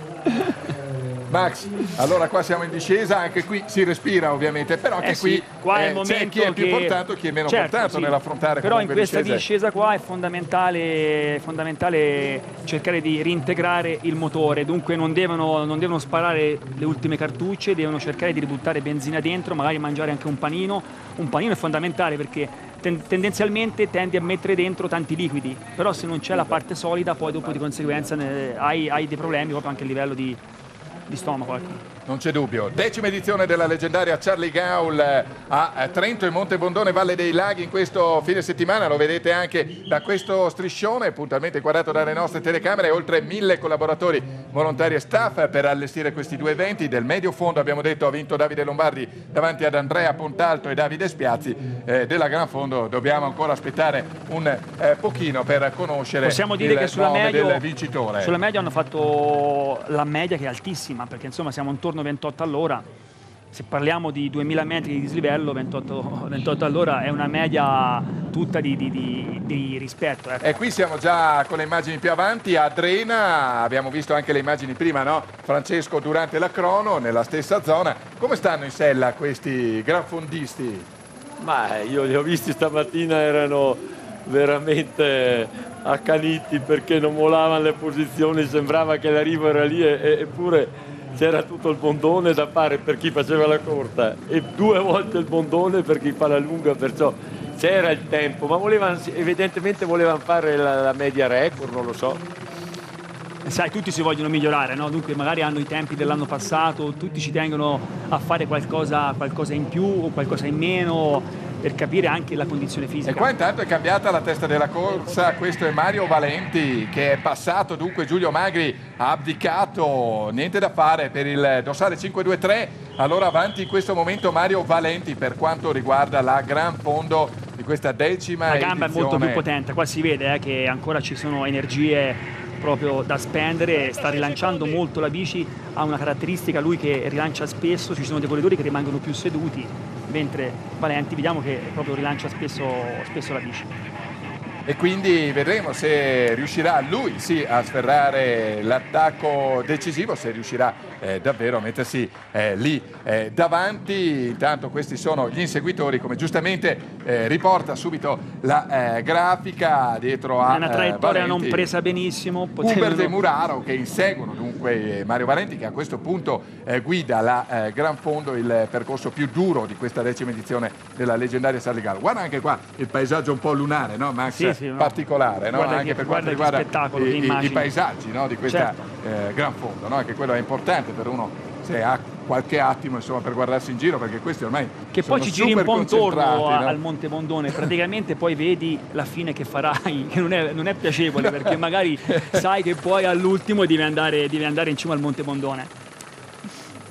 Max, allora qua siamo in discesa, anche qui si respira ovviamente, però anche Eh sì, qui qua è eh, il c'è momento chi è più che- portato e chi è meno Certo, portato sì. nell'affrontare Però in comunque questa discese. discesa qua è fondamentale, è fondamentale cercare di reintegrare il motore, dunque non devono, non devono sparare le ultime cartucce, devono cercare di ributtare benzina dentro, magari mangiare anche un panino. Un panino è fondamentale perché ten- tendenzialmente tendi a mettere dentro tanti liquidi, però se non c'è la parte solida poi dopo di conseguenza ne- hai, hai dei problemi proprio anche a livello di, di stomaco. Ecco. Non c'è dubbio. Decima edizione della leggendaria Charlie Gaul eh, a eh, Trento e Monte Bondone, Valle dei Laghi in questo fine settimana. Lo vedete anche da questo striscione, puntualmente inquadrato dalle nostre telecamere. Oltre mille collaboratori, volontari e staff per allestire questi due eventi. Del medio fondo, abbiamo detto, ha vinto Davide Lombardi davanti ad Andrea Pontalto e Davide Spiazzi. Eh, della Gran Fondo dobbiamo ancora aspettare un eh, pochino per conoscere Possiamo dire il che sulla nome medio, del vincitore. sulla media hanno fatto la media che è altissima, perché insomma siamo intorno a ventotto all'ora. Se parliamo di duemila metri di dislivello, ventotto, ventotto all'ora è una media tutta di, di, di, di rispetto. Ecco. E qui siamo già con le immagini più avanti a Drena, abbiamo visto anche le immagini prima, no? Francesco durante la crono, nella stessa zona. Come stanno in sella questi granfondisti? Ma io li ho visti stamattina, erano veramente accaniti perché non molavano le posizioni, sembrava che l'arrivo era lì e- eppure c'era tutto il bondone da fare per chi faceva la corta e due volte il bondone per chi fa la lunga, perciò c'era il tempo, ma volevano, evidentemente volevano fare la, la media record, non lo so. Sai, tutti si vogliono migliorare, no? Dunque magari hanno i tempi dell'anno passato, tutti ci tengono a fare qualcosa, qualcosa in più o qualcosa in meno per capire anche la condizione fisica. E qua intanto è cambiata la testa della corsa, questo è Mario Valenti che è passato, dunque Giulio Magri ha abdicato, niente da fare per il dossale cinque due tre, allora avanti in questo momento Mario Valenti per quanto riguarda la Gran Fondo di questa decima La gamba edizione. è molto più potente, qua si vede eh, che ancora ci sono energie proprio da spendere, sta rilanciando molto la bici, ha una caratteristica lui che rilancia spesso, ci sono dei volatori che rimangono più seduti, mentre Valenti vediamo che proprio rilancia spesso, spesso la bici. E quindi vedremo se riuscirà lui sì a sferrare l'attacco decisivo, se riuscirà eh, davvero a mettersi eh, lì eh, davanti. Intanto questi sono gli inseguitori, come giustamente eh, riporta subito la eh, grafica dietro a È una traiettoria eh, non presa benissimo. Hubert e potevano- Muraro che inseguono dunque Mario Valenti, che a questo punto eh, guida la eh, Gran Fondo, il percorso più duro di questa decima edizione della leggendaria Charlie Gaul. Guarda anche qua il paesaggio un po' lunare, no Max? Sì, sì, no. Particolare, no? Guarda Anche che- per quanto guarda che riguarda spettacolo, i, che i- immagini. i paesaggi, no? Di questa Certo. eh, Gran Fondo, no? Anche quello è importante per uno se ha qualche attimo insomma per guardarsi in giro, perché questi ormai Che sono poi ci giri un super po' intorno concentrati, a- no? al Monte Bondone, praticamente poi vedi la fine che farai, che non è, non è piacevole perché magari sai che poi all'ultimo devi andare, devi andare in cima al Monte Bondone.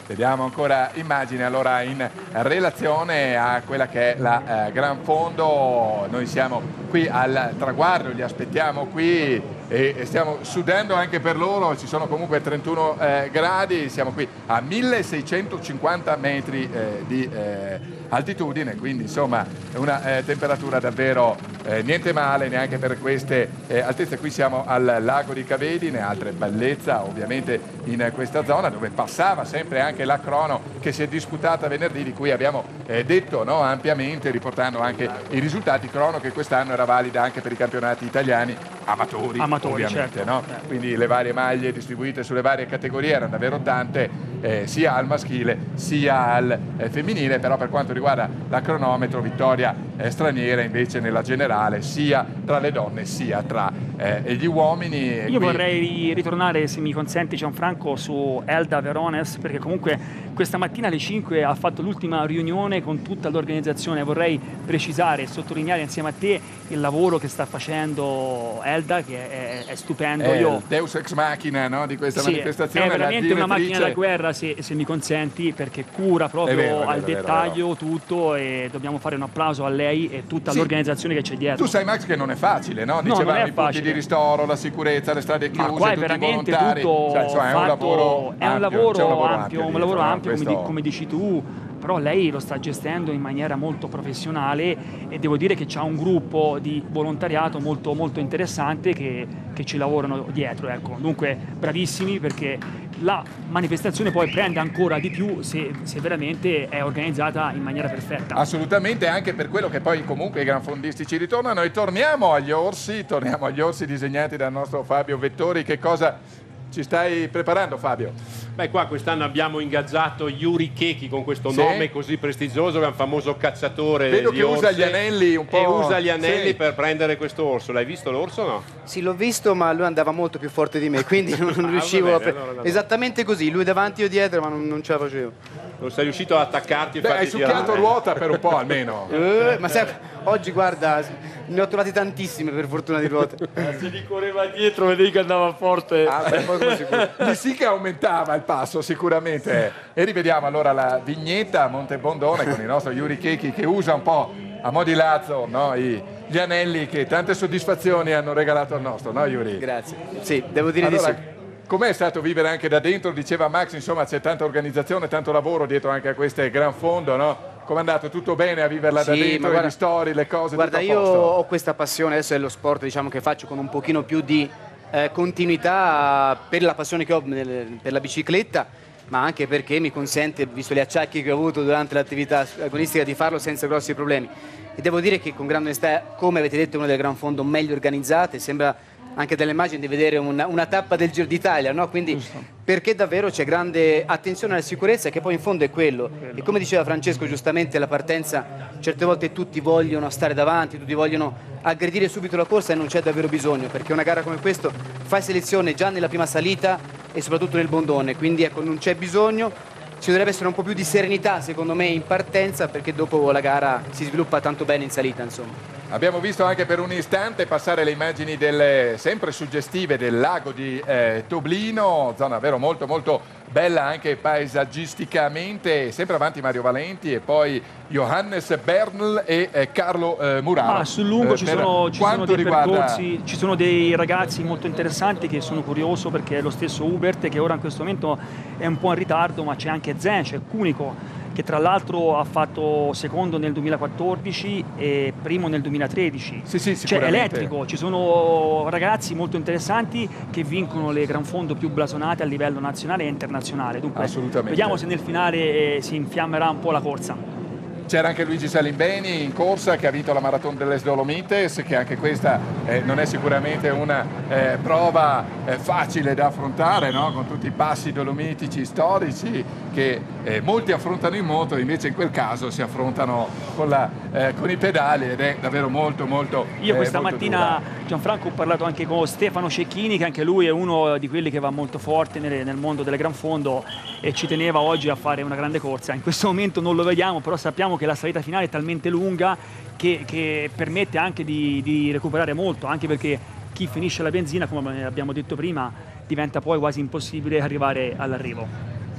Vediamo ancora immagini allora in relazione a quella che è la eh, Gran Fondo. Noi siamo qui al traguardo, li aspettiamo qui e, e stiamo sudando anche per loro, ci sono comunque trentuno eh, gradi, siamo qui a milleseicentocinquanta metri eh, di eh, altitudine, quindi insomma una eh, temperatura davvero eh, niente male neanche per queste eh, altezze. Qui siamo al lago di Cavedine, altre bellezza ovviamente in questa zona dove passava sempre anche la crono che si è disputata venerdì, di cui abbiamo eh, detto no, ampiamente, riportando anche i risultati, crono che quest'anno era valida anche per i campionati italiani amatori, amatori ovviamente, certo. no? Quindi le varie maglie distribuite sulle varie categorie erano davvero tante, eh, sia al maschile sia al eh, femminile, però per quanto riguarda la cronometro vittoria eh, straniera invece nella generale sia tra le donne sia tra eh, gli uomini. Io Qui... vorrei ritornare, se mi consenti Gianfranco, su Elda Verones, perché comunque questa mattina alle cinque ha fatto l'ultima riunione con tutta l'organizzazione. Vorrei precisare e sottolineare insieme a te il lavoro che sta facendo Elda, che è, è stupendo. È Io... il Deus ex machina, no, di questa sì, manifestazione. È veramente una macchina da guerra, guerra, se, se mi consenti, perché cura proprio è vero, è vero, al è vero, dettaglio è vero. tutto, e dobbiamo fare un applauso a lei e tutta Sì. l'organizzazione che c'è dietro. Tu sai, Max, che non è facile, no? No, Dicevamo non è i punti facile. di ristoro, la sicurezza, le strade chiuse, Ma qua è tutti i veramente volontari. tutto Cioè, insomma, è un fatto- lavoro è un ampio, lavoro c'è un lavoro ampio, un dietro, lavoro no? ampio, come, Questo- di- come dici tu, però lei lo sta gestendo in maniera molto professionale e devo dire che c'ha un gruppo di volontariato molto, molto interessante che, che ci lavorano dietro, ecco. Dunque bravissimi, perché la manifestazione poi prende ancora di più se, se veramente è organizzata in maniera perfetta. Assolutamente, anche per quello che poi comunque i granfondisti ci ritornano. E torniamo agli orsi, torniamo agli orsi disegnati dal nostro Fabio Vettori. Che cosa ci stai preparando, Fabio? Beh, qua quest'anno abbiamo ingaggiato Yuri Keki con questo Sì. nome così prestigioso, che è un famoso cacciatore. Vedo di che usa orsi, gli anelli un po'. E usa gli anelli Sì. per prendere questo orso. L'hai visto l'orso o no? Sì, l'ho visto, ma lui andava molto più forte di me, quindi non, non Ah, riuscivo va a... bene, pre- allora no. Esattamente così, lui davanti io dietro, ma non, non ce la facevo. Non sei riuscito ad attaccarti e Beh, farti hai succhiato girare. ruota per un po' almeno. Eh, ma sai, oggi guarda, ne ho trovati tantissime per fortuna di ruote. Se gli correva dietro, vedevi che andava forte. Ah, beh, poco sicuro. Lì sì che aumentava il passo sicuramente. E rivediamo allora la vignetta a Montebondone con il nostro Yuri Keki, che usa un po' a mo' di Lazzo, no? I, gli anelli che tante soddisfazioni hanno regalato al nostro, no Yuri? Grazie. Sì, devo dire Allora, di sì. com'è stato vivere anche da dentro? Diceva Max, insomma c'è tanta organizzazione, tanto lavoro dietro anche a queste Gran Fondo, no? Com'è andato? Tutto bene a viverla da Sì, dentro, ma guarda- i ristori, le cose, Guarda, tutto a io posto? ho questa passione, adesso è lo sport, diciamo, che faccio con un pochino più di eh, continuità per la passione che ho nel- per la bicicletta, ma anche perché mi consente, visto gli acciacchi che ho avuto durante l'attività agonistica, di farlo senza grossi problemi. E devo dire che con grande onestà, come avete detto, è una delle Gran Fondo meglio organizzate, sembra anche dalle immagini di vedere una, una tappa del Giro d'Italia, no? Quindi perché davvero c'è grande attenzione alla sicurezza, che poi in fondo è quello. E come diceva Francesco giustamente, la partenza, certe volte tutti vogliono stare davanti, tutti vogliono aggredire subito la corsa, e non c'è davvero bisogno, perché una gara come questa fai selezione già nella prima salita e soprattutto nel bondone, quindi ecco, non c'è bisogno. Ci dovrebbe essere un po' più di serenità secondo me in partenza, perché dopo la gara si sviluppa tanto bene in salita, insomma. Abbiamo visto anche per un istante passare le immagini delle, sempre suggestive del lago di eh, Toblino, zona davvero molto molto bella anche paesaggisticamente. Sempre avanti Mario Valenti e poi Johannes Bernl e eh, Carlo eh, Muraro. Ma sul lungo Eh, ci per sono, ci sono quanto dei riguarda... percorsi, ci sono dei ragazzi molto interessanti che sono curioso, perché è lo stesso Hubert che ora in questo momento è un po' in ritardo, ma c'è anche Zen, c'è Cunico, che tra l'altro ha fatto secondo nel duemilaquattordici e primo nel duemilatredici. Sì, sì, Cioè sicuramente. elettrico, ci sono ragazzi molto interessanti che vincono le Gran Fondo più blasonate a livello nazionale e internazionale. Dunque Assolutamente. vediamo se nel finale eh, si infiammerà un po' la corsa. C'era anche Luigi Salimbeni in corsa, che ha vinto la Maratona delle Dolomites, che anche questa eh, non è sicuramente una eh, prova eh, facile da affrontare, no? Con tutti i passi dolomitici storici che eh, molti affrontano in moto, invece in quel caso si affrontano con, la, eh, con i pedali, ed è davvero molto molto Io eh, questa molto mattina, dura. Gianfranco, ho parlato anche con Stefano Cecchini, che anche lui è uno di quelli che va molto forte nel, nel mondo delle Gran Fondo e ci teneva oggi a fare una grande corsa. In questo momento non lo vediamo, però sappiamo che la salita finale è talmente lunga che, che permette anche di, di recuperare molto, anche perché chi finisce la benzina, come abbiamo detto prima, diventa poi quasi impossibile arrivare all'arrivo.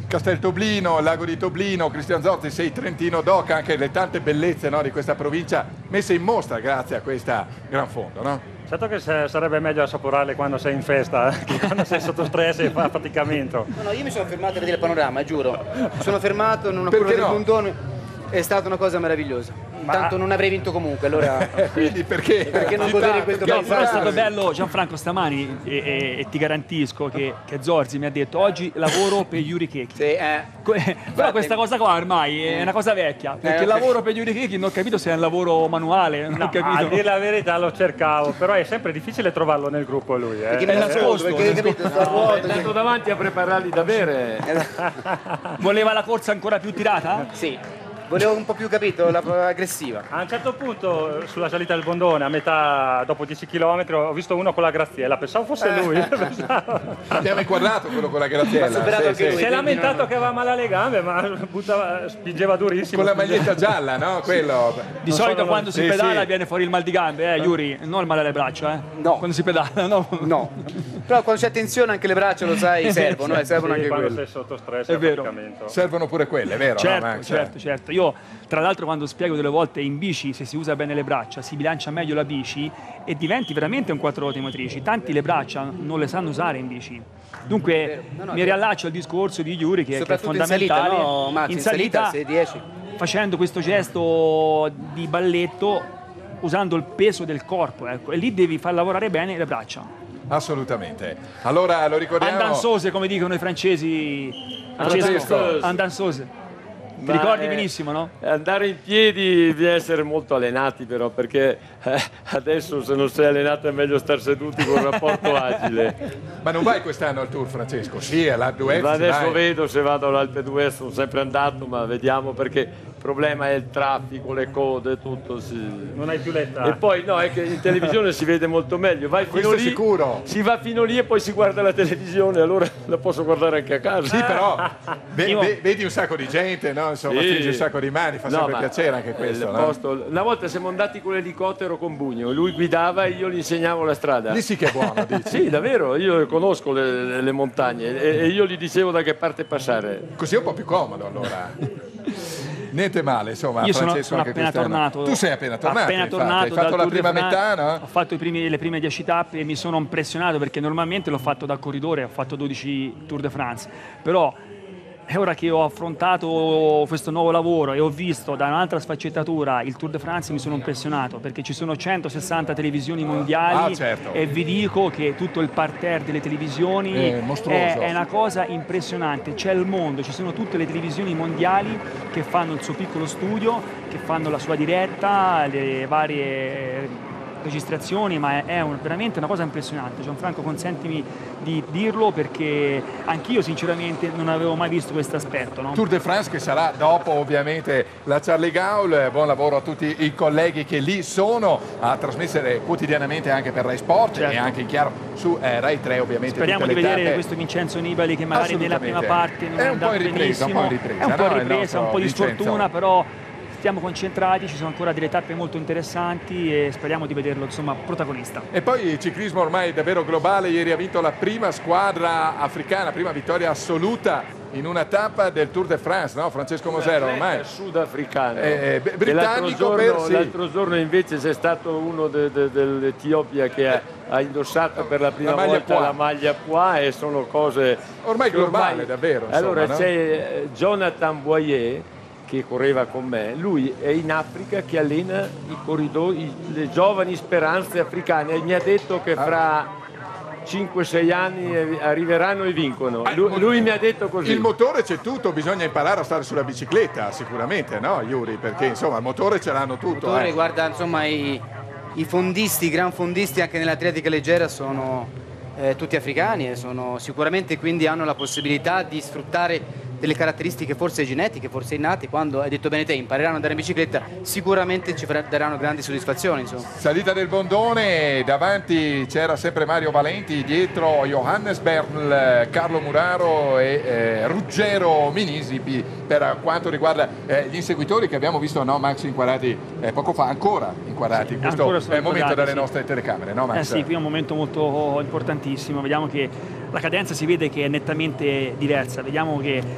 Castel Toblino, Lago di Toblino, Cristian Zorzi, sei trentino doc, anche le tante bellezze, no, di questa provincia messe in mostra grazie a questa gran fondo, no? Certo che sarebbe meglio assaporarle quando sei in festa, che quando sei sotto stress e fa faticamento. No, no, io mi sono fermato a vedere il panorama, giuro. Mi sono fermato in una Perché curva del no? Bondone, è stata una cosa meravigliosa. Intanto non avrei vinto comunque, allora... Quindi perché? Perché non godere questo No, però è stato paesaggio? bello, Gianfranco, stamani, e, e- e ti garantisco che, che Zorzi mi ha detto oggi lavoro per Yuri Keki. Sì, eh. Que- Però questa cosa qua ormai è una cosa vecchia, perché Eh, il ok. lavoro per Yuri Keki non ho capito se è un lavoro manuale, non ho No, capito. a dire la verità lo cercavo, però è sempre difficile trovarlo nel gruppo lui. Eh. Perché mi nascosto, perché capito, sto a ruota, È andato davanti a prepararli da bere. Voleva la corsa ancora più tirata? Sì. Volevo un po' più, capito, la aggressiva. A un certo punto, sulla salita del Bondone, a metà, dopo dieci chilometri, ho visto uno con la Graziella, pensavo fosse lui. Abbiamo inquadrato quello con la Graziella. Ha superato anche lui, Si è quindi lamentato che aveva male alle gambe, ma buttava, spingeva durissimo. Con la maglietta gialla, no? Quello. Di Non solito sono- quando si sì, pedala sì. viene fuori il mal di gambe, eh, Yuri, non il male alle braccia, eh. No. Quando si pedala, no. No. Però quando c'è tensione anche le braccia, lo sai, servono, eh, servono Sì, anche quando quelle. sei sotto stress È è vero. affaticamento. Servono pure quelle, vero? no, Certo, Max? certo, certo. Io, tra l'altro, quando spiego delle volte in bici, se si usa bene le braccia, si bilancia meglio la bici e diventi veramente un quattro ruote motrici. Tanti le braccia non le sanno usare in bici. Dunque, No, no, mi riallaccio al discorso di Yuri che, che è Soprattutto in fondamentale. salita, no, Max? In salita, se riesci. facendo questo gesto di balletto, usando il peso del corpo, ecco. E lì devi far lavorare bene le braccia. Assolutamente. Allora lo ricordiamo. Andansose, come dicono i francesi. Francesco. Andansose. Ti Ma, ricordi eh, benissimo, no? Andare in piedi bisogna essere molto allenati però, perché eh, adesso se non sei allenato è meglio star seduti con un rapporto agile. Ma non vai quest'anno al Tour, Francesco? Sì, all'Alpe d'Huez. Ma adesso vai. vedo se vado all'Alpe d'Huez, sono sempre andato, ma vediamo, perché il problema è il traffico, le code, tutto. Si... Non hai più l'età. E poi no, è che in televisione si vede molto meglio. Vai fino Questo è lì, sicuro. si va fino lì e poi si guarda la televisione, allora la posso guardare anche a casa. Sì, però ve- ve- vedi un sacco di gente, no? Insomma, Sì. stringi un sacco di mani, fa No, sempre ma piacere anche questo, il no? posto- Una volta siamo andati con l'elicottero con Bugno, lui guidava e io gli insegnavo la strada. Lì sì che è buono, dici? Sì, davvero, io conosco le, le montagne e, e io gli dicevo da che parte passare. Così è un po' più comodo allora. Niente male, insomma. Io sono, Francesco, sono anche appena quest'anno. tornato. Tu sei appena tornato. Appena infatti. tornato Hai fatto dal la Tour de prima France. metà, no? Ho fatto i primi- le prime dieci tappe e mi sono impressionato perché normalmente l'ho fatto da corridore, ho fatto dodici Tour de France. Però è ora che ho affrontato questo nuovo lavoro e ho visto da un'altra sfaccettatura il Tour de France, mi sono impressionato perché ci sono centosessanta televisioni mondiali Ah, certo. e vi dico che tutto il parterre delle televisioni È mostruoso. è, è una cosa impressionante. C'è il mondo, ci sono tutte le televisioni mondiali che fanno il suo piccolo studio, che fanno la sua diretta, le varie registrazioni, ma è, è un- veramente una cosa impressionante. Gianfranco, consentimi di dirlo perché anch'io sinceramente non avevo mai visto questo aspetto, no? Tour de France che sarà dopo ovviamente la Charlie Gaulle. Buon lavoro a tutti i colleghi che lì sono a trasmettere quotidianamente anche per Rai Sport Certo. e anche in chiaro su eh, Rai tre ovviamente. Speriamo tutte di le vedere tappe. questo Vincenzo Nibali che magari nella prima Assolutamente. parte non È è un po' andato in ripresa, un po' benissimo, in ripresa, è un po' no? in Il ripresa, un po' di nostro Vincenzo. sfortuna, però stiamo concentrati, ci sono ancora delle tappe molto interessanti e speriamo di vederlo insomma protagonista. E poi il ciclismo ormai davvero globale, ieri ha vinto la prima squadra africana, prima vittoria assoluta in una tappa del Tour de France, no? Francesco Mosero ormai. Sudafricano. Eh, b- E l'altro britannico giorno, per sì. l'altro giorno invece c'è stato uno de- de- dell'Etiopia che ha, ha indossato per la prima La maglia volta Pois. la maglia Pois e sono cose Ormai che globale, davvero, insomma, allora no? c'è eh, Jonathan Boyer che correva con me, lui è in Africa che allena i corridoi, i- le giovani speranze africane e mi ha detto che fra cinque sei anni eh, arriveranno e vincono. Lui, lui mi ha detto così. Il motore c'è tutto, bisogna imparare a stare sulla bicicletta sicuramente, no Yuri? Perché insomma il motore ce l'hanno tutto. Motore, eh. guarda, insomma, i, i fondisti, i gran fondisti anche nell'atletica leggera sono eh, tutti africani e sono, sicuramente quindi hanno la possibilità di sfruttare delle caratteristiche forse genetiche, forse innate. Quando, hai detto bene te, impareranno ad andare in bicicletta, sicuramente ci farà- daranno grandi soddisfazioni, insomma. Salita del Bondone, davanti c'era sempre Mario Valenti, dietro Johannes Bernl, Carlo Muraro e eh, Ruggero Minisi pi- per quanto riguarda eh, gli inseguitori che abbiamo visto, no Max, inquadrati eh, poco fa, ancora inquadrati in questo ancora sono eh, momento inquadrati, dalle sì. nostre telecamere, no Max? Eh sì, qui è un momento molto importantissimo, vediamo che la cadenza si vede che è nettamente diversa, vediamo che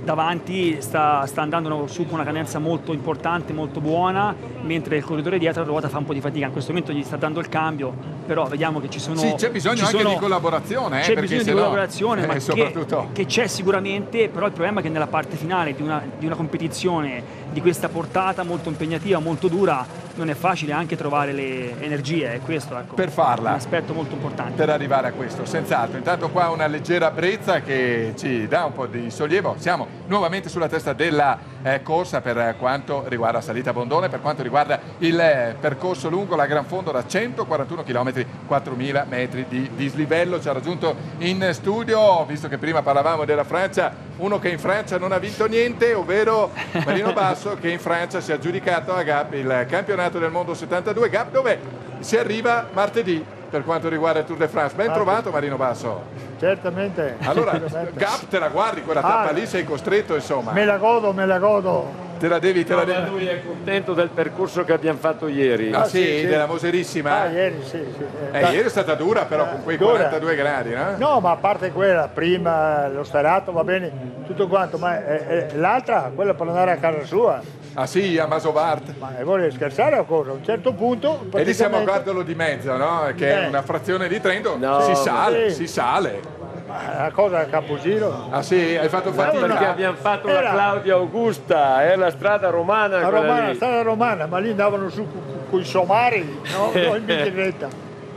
davanti sta, sta andando su con una cadenza molto importante, molto buona, mentre il corridore dietro la ruota fa un po' di fatica. In questo momento gli sta dando il cambio, però vediamo che ci sono... Sì, c'è bisogno ci anche sono, di collaborazione. C'è eh, bisogno di sennò, collaborazione, eh, ma soprattutto... che, che c'è sicuramente, però il problema è che nella parte finale di una, di una competizione di questa portata molto impegnativa, molto dura, non è facile anche trovare le energie, è questo, ecco, per farla, un aspetto molto importante. Per arrivare a questo, senz'altro. Intanto qua una leggera brezza che ci dà un po' di sollievo. Siamo nuovamente sulla testa della eh, corsa per quanto riguarda Salita Bondone, per quanto riguarda il eh, percorso lungo, la Gran Fondo da centoquarantuno chilometri, quattromila metri di dislivello. Ci ha raggiunto in studio, visto che prima parlavamo della Francia, uno che in Francia non ha vinto niente, ovvero Marino Basso, che in Francia si è aggiudicato a Gap il campionato del mondo settantadue, Gap dove si arriva martedì per quanto riguarda il Tour de France. Ben trovato Marino Basso. Certamente. Allora, Gap te la guardi, quella tappa ah, lì sei costretto, insomma. Me la godo, me la godo. Te la devi, te la devi. Lui è contento del percorso che abbiamo fatto ieri. Ah, ah sì, sì, sì, della Moserissima? Ah, ieri sì, sì. Eh, ieri è stata dura però, con quei dura. quarantadue gradi, no? No, ma a parte quella, prima lo starato va bene, tutto quanto, ma eh, eh, l'altra, quella per andare a casa sua. Ah sì, a Masovart. Ma vuole scherzare o cosa? A un certo punto... Praticamente... E lì siamo a Gardolo di Mezzo, no? Che eh. è una frazione di Trento, no, si sale, sì. si sale. La cosa a Capogiro. Ah sì, hai fatto fatica? Perché abbiamo fatto era... la Claudia Augusta, è la strada romana. La romana, lì. strada romana, ma lì andavano su con i somari, no? No, in bicicletta.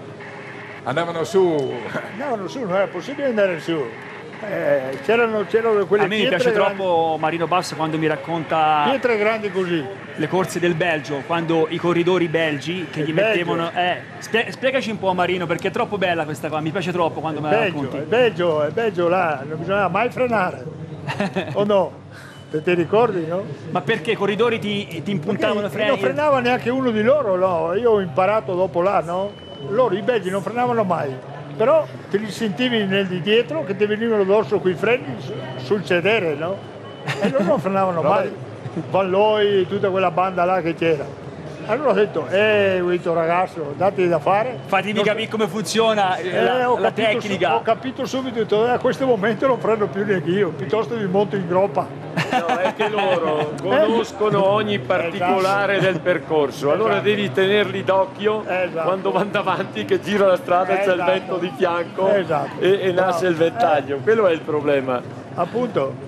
Andavano su. Andavano su, non era possibile andare su. Eh, c'erano, c'erano quelle a me mi piace grandi... troppo Marino Basso quando mi racconta pietre grandi così, le corse del Belgio, quando i corridori belgi che il gli Belgio. mettevano eh, spie... spiegaci un po' Marino, perché è troppo bella questa qua, mi piace troppo quando me la racconti. Il Belgio, il Belgio là non bisognava mai frenare o no? Te ti ricordi, no? Ma perché i corridori ti, ti impuntavano freni? Non frenava neanche uno di loro, no? Io ho imparato dopo là, no? Loro i belgi non frenavano mai, però te li sentivi nel di dietro che ti venivano addosso quei freni sul sedere, no? E loro non frenavano mai. Valloi, tutta quella banda là che c'era. Allora ho detto, eh, questo ragazzo, date da fare. Fatemi non... capire come funziona eh, la, ho la tecnica. Su, ho capito subito, ho detto, eh, a questo momento non prendo più neanche io, piuttosto mi monto in groppa. No, è che loro conoscono ogni particolare esatto. del percorso, allora esatto. devi tenerli d'occhio esatto. quando vanno davanti che gira la strada e esatto. c'è il vento di fianco esatto. e, e nasce no. il ventaglio, eh. quello è il problema. Appunto.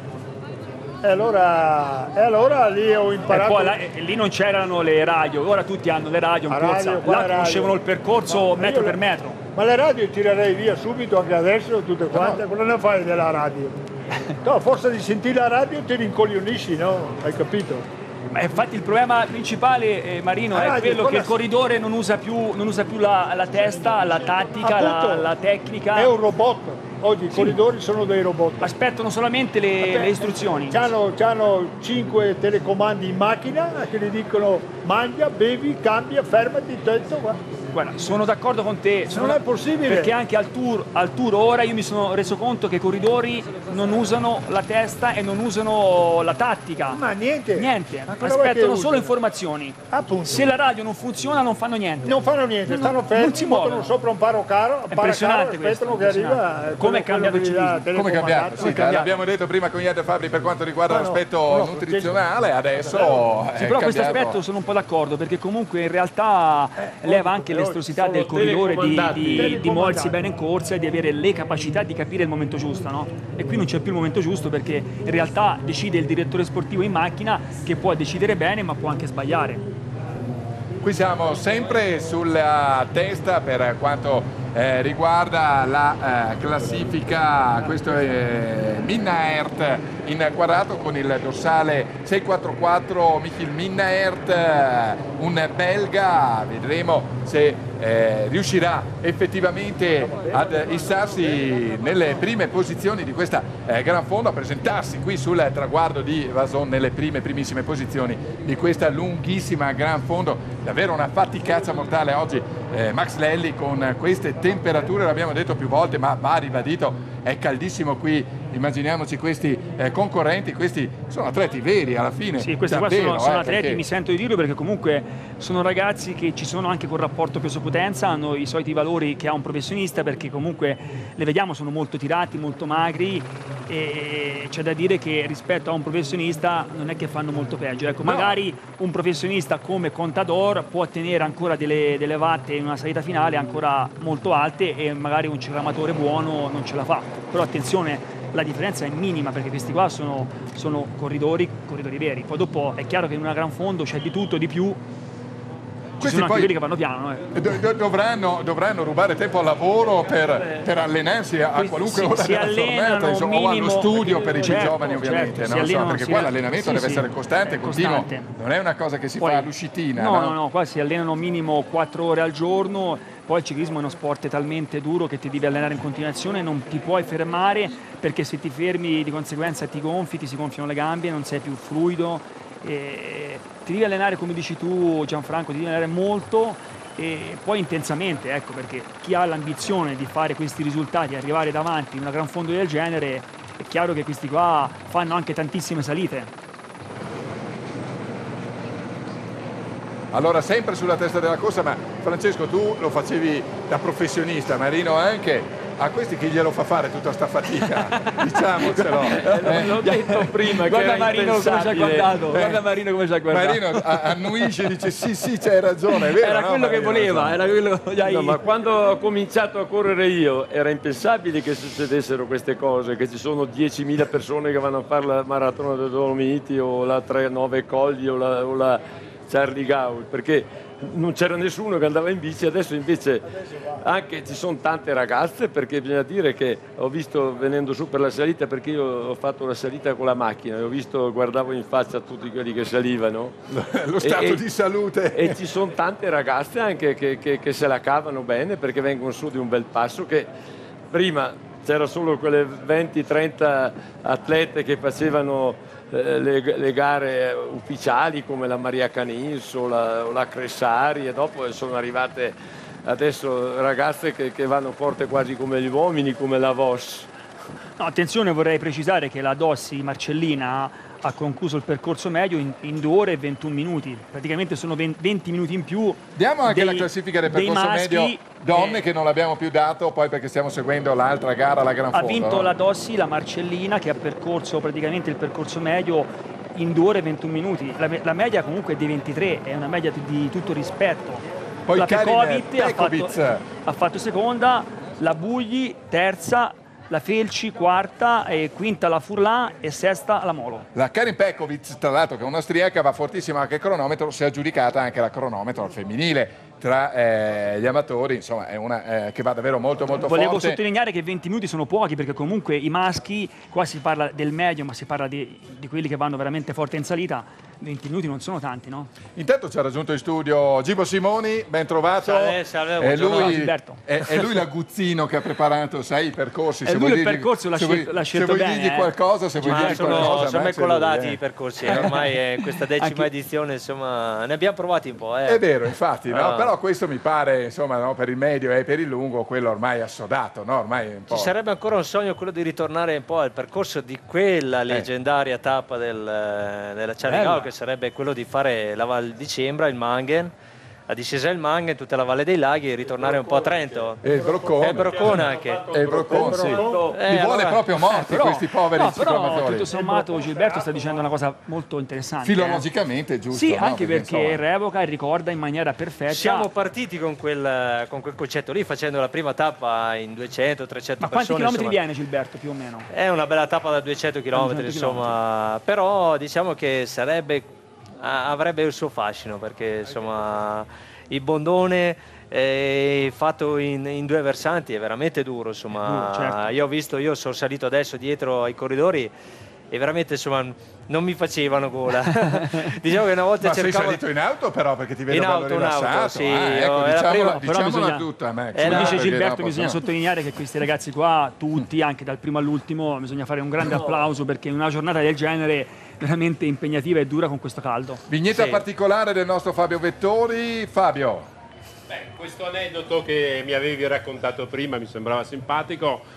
E allora, e allora lì ho imparato. E poi là, e lì non c'erano le radio, ora tutti hanno le radio in a corsa, radio, là conoscevano il percorso ma metro per metro. Ma le radio tirerei via subito anche adesso, tutte quante, no. cosa ne fai della radio? No, a forza di sentire la radio ti rincoglionisci, no? Hai capito? Ma infatti il problema principale, eh, Marino, ah, è radio, quello che il corridore non usa più, non usa più la, la testa, la tattica, la, la tecnica. È un robot. Oggi i sì. corridori sono dei robot. Aspettano solamente le, le istruzioni. Hanno cinque telecomandi in macchina che gli dicono mangia, bevi, cambia, fermati, tutto qua. Guarda, sono d'accordo con te. Sono non è possibile. Perché anche al tour, al tour ora io mi sono reso conto che i corridori non usano la testa e non usano la tattica. Ma niente. Niente. Aspettano solo informazioni. Appunto. Se la radio non funziona non fanno niente. Non fanno niente, non, stanno fermi, non si muovono sopra un paro caro, impressionante caro, aspettano che arriva. Come è cambiato il ciclismo? Come è cambiato? Sì, l'abbiamo detto prima con Iad Fabri per quanto riguarda no, l'aspetto no, no, nutrizionale, adesso no. è sì, però cambiato. Questo aspetto sono un po' d'accordo, perché comunque in realtà eh, leva anche l'estrosità del corridore di, di, di muoversi bene in corsa e di avere le capacità di capire il momento giusto, no? E qui non c'è più il momento giusto perché in realtà decide il direttore sportivo in macchina, che può decidere bene ma può anche sbagliare. Qui siamo sempre sulla testa per quanto eh, riguarda la eh, classifica. Questo è Minnaert in quadrato con il dorsale sei quattro quattro Michiel Minnaert, un belga. Vedremo se eh, riuscirà effettivamente ad issarsi nelle prime posizioni di questa eh, Gran Fondo, a presentarsi qui sul traguardo di Vason nelle prime primissime posizioni di questa lunghissima Gran Fondo. Davvero una faticazza mortale oggi eh, Max Lelli con queste temperature, l'abbiamo detto più volte ma va ribadito, è caldissimo qui immaginiamoci questi eh, concorrenti, questi sono atleti veri alla fine. Sì, questi davvero, qua sono, sono eh, atleti, perché... mi sento di dirlo perché comunque sono ragazzi che ci sono anche col rapporto peso-potenza, hanno i soliti valori che ha un professionista, perché comunque le vediamo, sono molto tirati, molto magri, e c'è da dire che rispetto a un professionista non è che fanno molto peggio. Ecco, No. magari un professionista come Contador può ottenere ancora delle, delle watt in una salita finale ancora molto alte e magari un ciclamatore buono non ce la fa. Però attenzione, la differenza è minima, perché questi qua sono, sono corridori, corridori veri. Poi dopo è chiaro che in una gran fondo c'è di tutto, di più. Ci Questi sono anche poi quelli che vanno piano. Eh. do- do- dovranno, dovranno rubare tempo al lavoro per, per allenarsi a Questi qualunque si- ora si della allenano giornata, insomma, o allo minimo- studio per i più certo, giovani ovviamente, certo, si no? So, allenano- perché si qua alle- l'allenamento sì, deve sì, essere costante, è continuo, costante. non è una cosa che si Poi- fa a luscitina. No, no, no, qua si allenano minimo quattro ore al giorno. Poi il ciclismo è uno sport talmente duro che ti devi allenare in continuazione, non ti puoi fermare, perché se ti fermi di conseguenza ti gonfi, ti si gonfiano le gambe, non sei più fluido. E ti devi allenare, come dici tu Gianfranco, ti devi allenare molto e poi intensamente, ecco, perché chi ha l'ambizione di fare questi risultati, arrivare davanti in una gran fondo del genere, è chiaro che questi qua fanno anche tantissime salite. Allora, sempre sulla testa della corsa, ma Francesco, tu lo facevi da professionista, Marino anche, a questi chi glielo fa fare tutta sta fatica? Diciamocelo. Eh, l'ho detto prima che Guarda era Marino come ci ha impensabile. guardato, Eh. guarda Marino come ci ha guardato. Marino a- annuisce e dice sì, sì, c'hai ragione, è vero, Era no, quello che Marino? voleva, era quello che No, ma quando ho cominciato a correre io era impensabile che succedessero queste cose, che ci sono diecimila persone che vanno a fare la maratona dei Dolomiti o la tre nove Colli o la, o la Charlie Gaul, perché non c'era nessuno che andava in bici. Adesso invece anche ci sono tante ragazze, perché bisogna dire che ho visto venendo su per la salita, perché io ho fatto la salita con la macchina e ho visto, guardavo in faccia tutti quelli che salivano. Lo stato E- di salute. E ci sono tante ragazze anche che, che- che se la cavano bene, perché vengono su di un bel passo, che prima c'era solo quelle venti trenta atlete che facevano eh, le, le gare ufficiali come la Maria Canis o la, o la Cressari, e dopo sono arrivate adesso ragazze che, che vanno forte quasi come gli uomini, come la Vos. No, attenzione, vorrei precisare che la Dossi Marcellina ha concluso il percorso medio in, in due ore e ventuno minuti, praticamente sono venti minuti in più. Diamo anche dei- la classifica del dei percorso maschi, medio donne, eh, che non l'abbiamo più dato, poi perché stiamo seguendo l'altra gara, la Gran ha Fondo. vinto no? la Dossi, la Marcellina, che ha percorso praticamente il percorso medio in due ore e ventuno minuti. La, me- la media comunque è di ventitré, è una media di, di tutto rispetto. Poi la Karin Pekovic ha Pekovic. fatto, ha fatto seconda, la Bugli terza, la Felci quarta, e quinta la Furlan e sesta la Molo. La Karin Pekovic, tra l'altro, che è un'austriaca, va fortissima anche il cronometro, si è aggiudicata anche la cronometro al femminile tra eh, gli amatori, insomma è una eh, che va davvero molto molto Volevo forte. sottolineare che venti minuti sono pochi, perché comunque i maschi, qua si parla del medio, ma si parla di, di quelli che vanno veramente forte in salita, venti minuti non sono tanti, no? Intanto ci ha raggiunto in studio Gibo Simoni, ben trovato. Salve, salve, è, buongiorno. lui, Gilberto. è, è lui l'aguzzino che ha preparato, sai, i percorsi. È Se lui vuoi il dirgli- percorso l'ha se scelto- vuoi- l'ha scelto se vuoi bene, dirgli eh. qualcosa, se vuoi Ma dirgli sono, qualcosa. sono Max, ben collaudati lui, eh. i percorsi, ormai è questa decima Anche- edizione, insomma, ne abbiamo provati un po'. Eh. È vero, infatti, no? Ah. Però questo mi pare, insomma, no, per il medio e per il lungo, quello ormai assodato, no? Ormai è un po'... Ci sarebbe ancora un sogno, quello di ritornare un po' al percorso di quella leggendaria tappa del, eh, della Charlie Bella. Gaulle, che sarebbe quello di fare la Val di Cembra, il Mangen, la discesa del Mangen, tutta la Valle dei Laghi, e ritornare un po' a Trento. E il Broccone. E il Broccone anche. E il Broccone, sì. Eh, Li vuole allora- proprio morti, Però- questi poveri no, però ciclamatori. tutto sommato Gilberto sta dicendo una cosa molto interessante. Filologicamente è giusto, Sì, no? anche Perché, perché insomma- revoca e ricorda in maniera perfetta. Siamo partiti con quel, con quel concetto lì, facendo la prima tappa in duecento trecento Ma quanti persone. chilometri insomma. viene Gilberto più o meno? È una bella tappa da duecento chilometri, duecento insomma, però diciamo che sarebbe, a- avrebbe il suo fascino, perché insomma il Bondone eh, fatto in, in due versanti è veramente duro, insomma. Duro, certo. Io ho visto, io sono salito adesso dietro ai corridori e veramente insomma non mi facevano gola. Diciamo che una volta Ma sei cercavo salito in auto però, perché ti vedo in bello auto, in rilassato. auto, sì, Ah, ecco, io- era diciamola, prima- Però diciamola bisogna- tutta, Max. Come no? dice Perché Gilberto, dopo, bisogna se no- sottolineare che questi ragazzi qua, tutti, anche dal primo all'ultimo, bisogna fare un grande applauso, perché in una giornata del genere veramente impegnativa e dura con questo caldo. Vignetta Sì. particolare del nostro Fabio Vettori. Fabio. Beh, questo aneddoto che mi avevi raccontato prima mi sembrava simpatico.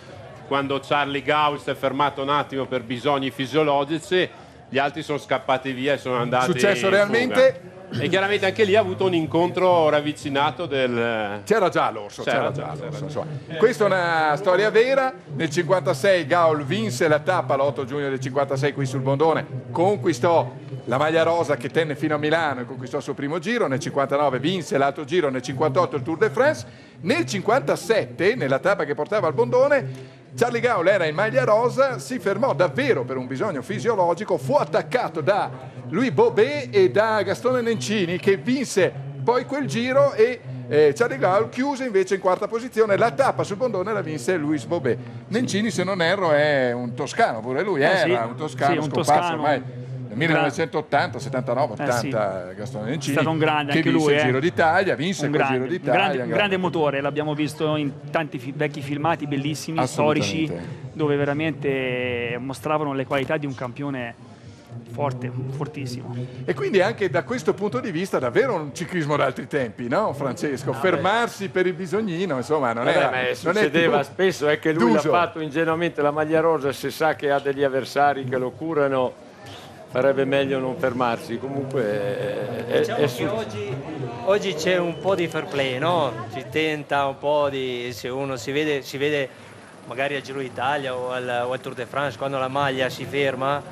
quando Charlie Gaul si è fermato un attimo per bisogni fisiologici, gli altri sono scappati via e sono andati Successo in realmente? fuga. E chiaramente anche lì ha avuto un incontro ravvicinato del... C'era già l'orso, c'era, C'era già già, l'orso. insomma. Questa è una storia vera. Nel cinquantasei Gaul vinse la tappa l'otto giugno del cinquantasei qui sul Bondone, conquistò la maglia rosa che tenne fino a Milano e conquistò il suo primo giro. Nel cinquantanove vinse l'altro giro, nel cinquantotto il Tour de France. Nel cinquantasette, nella tappa che portava al Bondone, Charlie Gaul era in maglia rosa, si fermò davvero per un bisogno fisiologico, fu attaccato da Louis Bobet e da Gastone Nencini, che vinse poi quel giro, e eh, Charlie Gaul chiuse invece in quarta posizione. La tappa sul Bondone la vinse Louis Bobet. Nencini, se non erro, è un toscano, pure lui Eh era sì, un toscano, sì, un scomparso toscano. ormai nel millenovecentottanta, settantanove, ottanta, Eh sì. Gastone Nencini, È stato un grande che anche vinse lui, il eh. Giro d'Italia, vinse un quel grande, Giro un d'Italia. grande, un un grande motore, l'abbiamo visto in tanti fi- vecchi filmati bellissimi, storici, dove veramente mostravano le qualità di un campione forte, fortissimo. E quindi anche da questo punto di vista davvero un ciclismo d'altri tempi, no Francesco? Ah, Fermarsi per il bisognino, insomma, non Vabbè, era, ma non è succedeva più spesso, è che lui l'ha d'uso. fatto ingenuamente la maglia rosa, se sa che ha degli avversari che lo curano, farebbe meglio non fermarsi. Comunque è, è, Diciamo è che su- oggi, oggi c'è un po' di fair play, no? Si tenta un po' di, se uno si vede, si vede magari al Giro d'Italia o al, o al Tour de France, quando la maglia si ferma,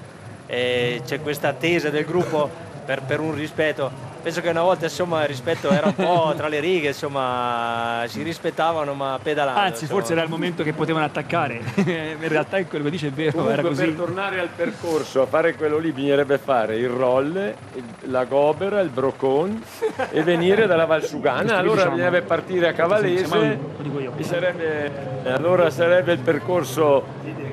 eh, c'è questa attesa del gruppo per, per un rispetto. Penso che una volta, insomma, il rispetto era un po' tra le righe, insomma, si rispettavano ma pedalando. Anzi, insomma. forse era il momento che potevano attaccare. In realtà è quello che dice è vero, Comunque, era così. per tornare al percorso, a fare quello lì bisognerebbe fare il roll, il- la gobera, il brocon e venire dalla Valsugana. Questo Allora diciamo- bisognerebbe partire a Questo Cavallese, sì, lo dico io. e sarebbe, allora sarebbe il percorso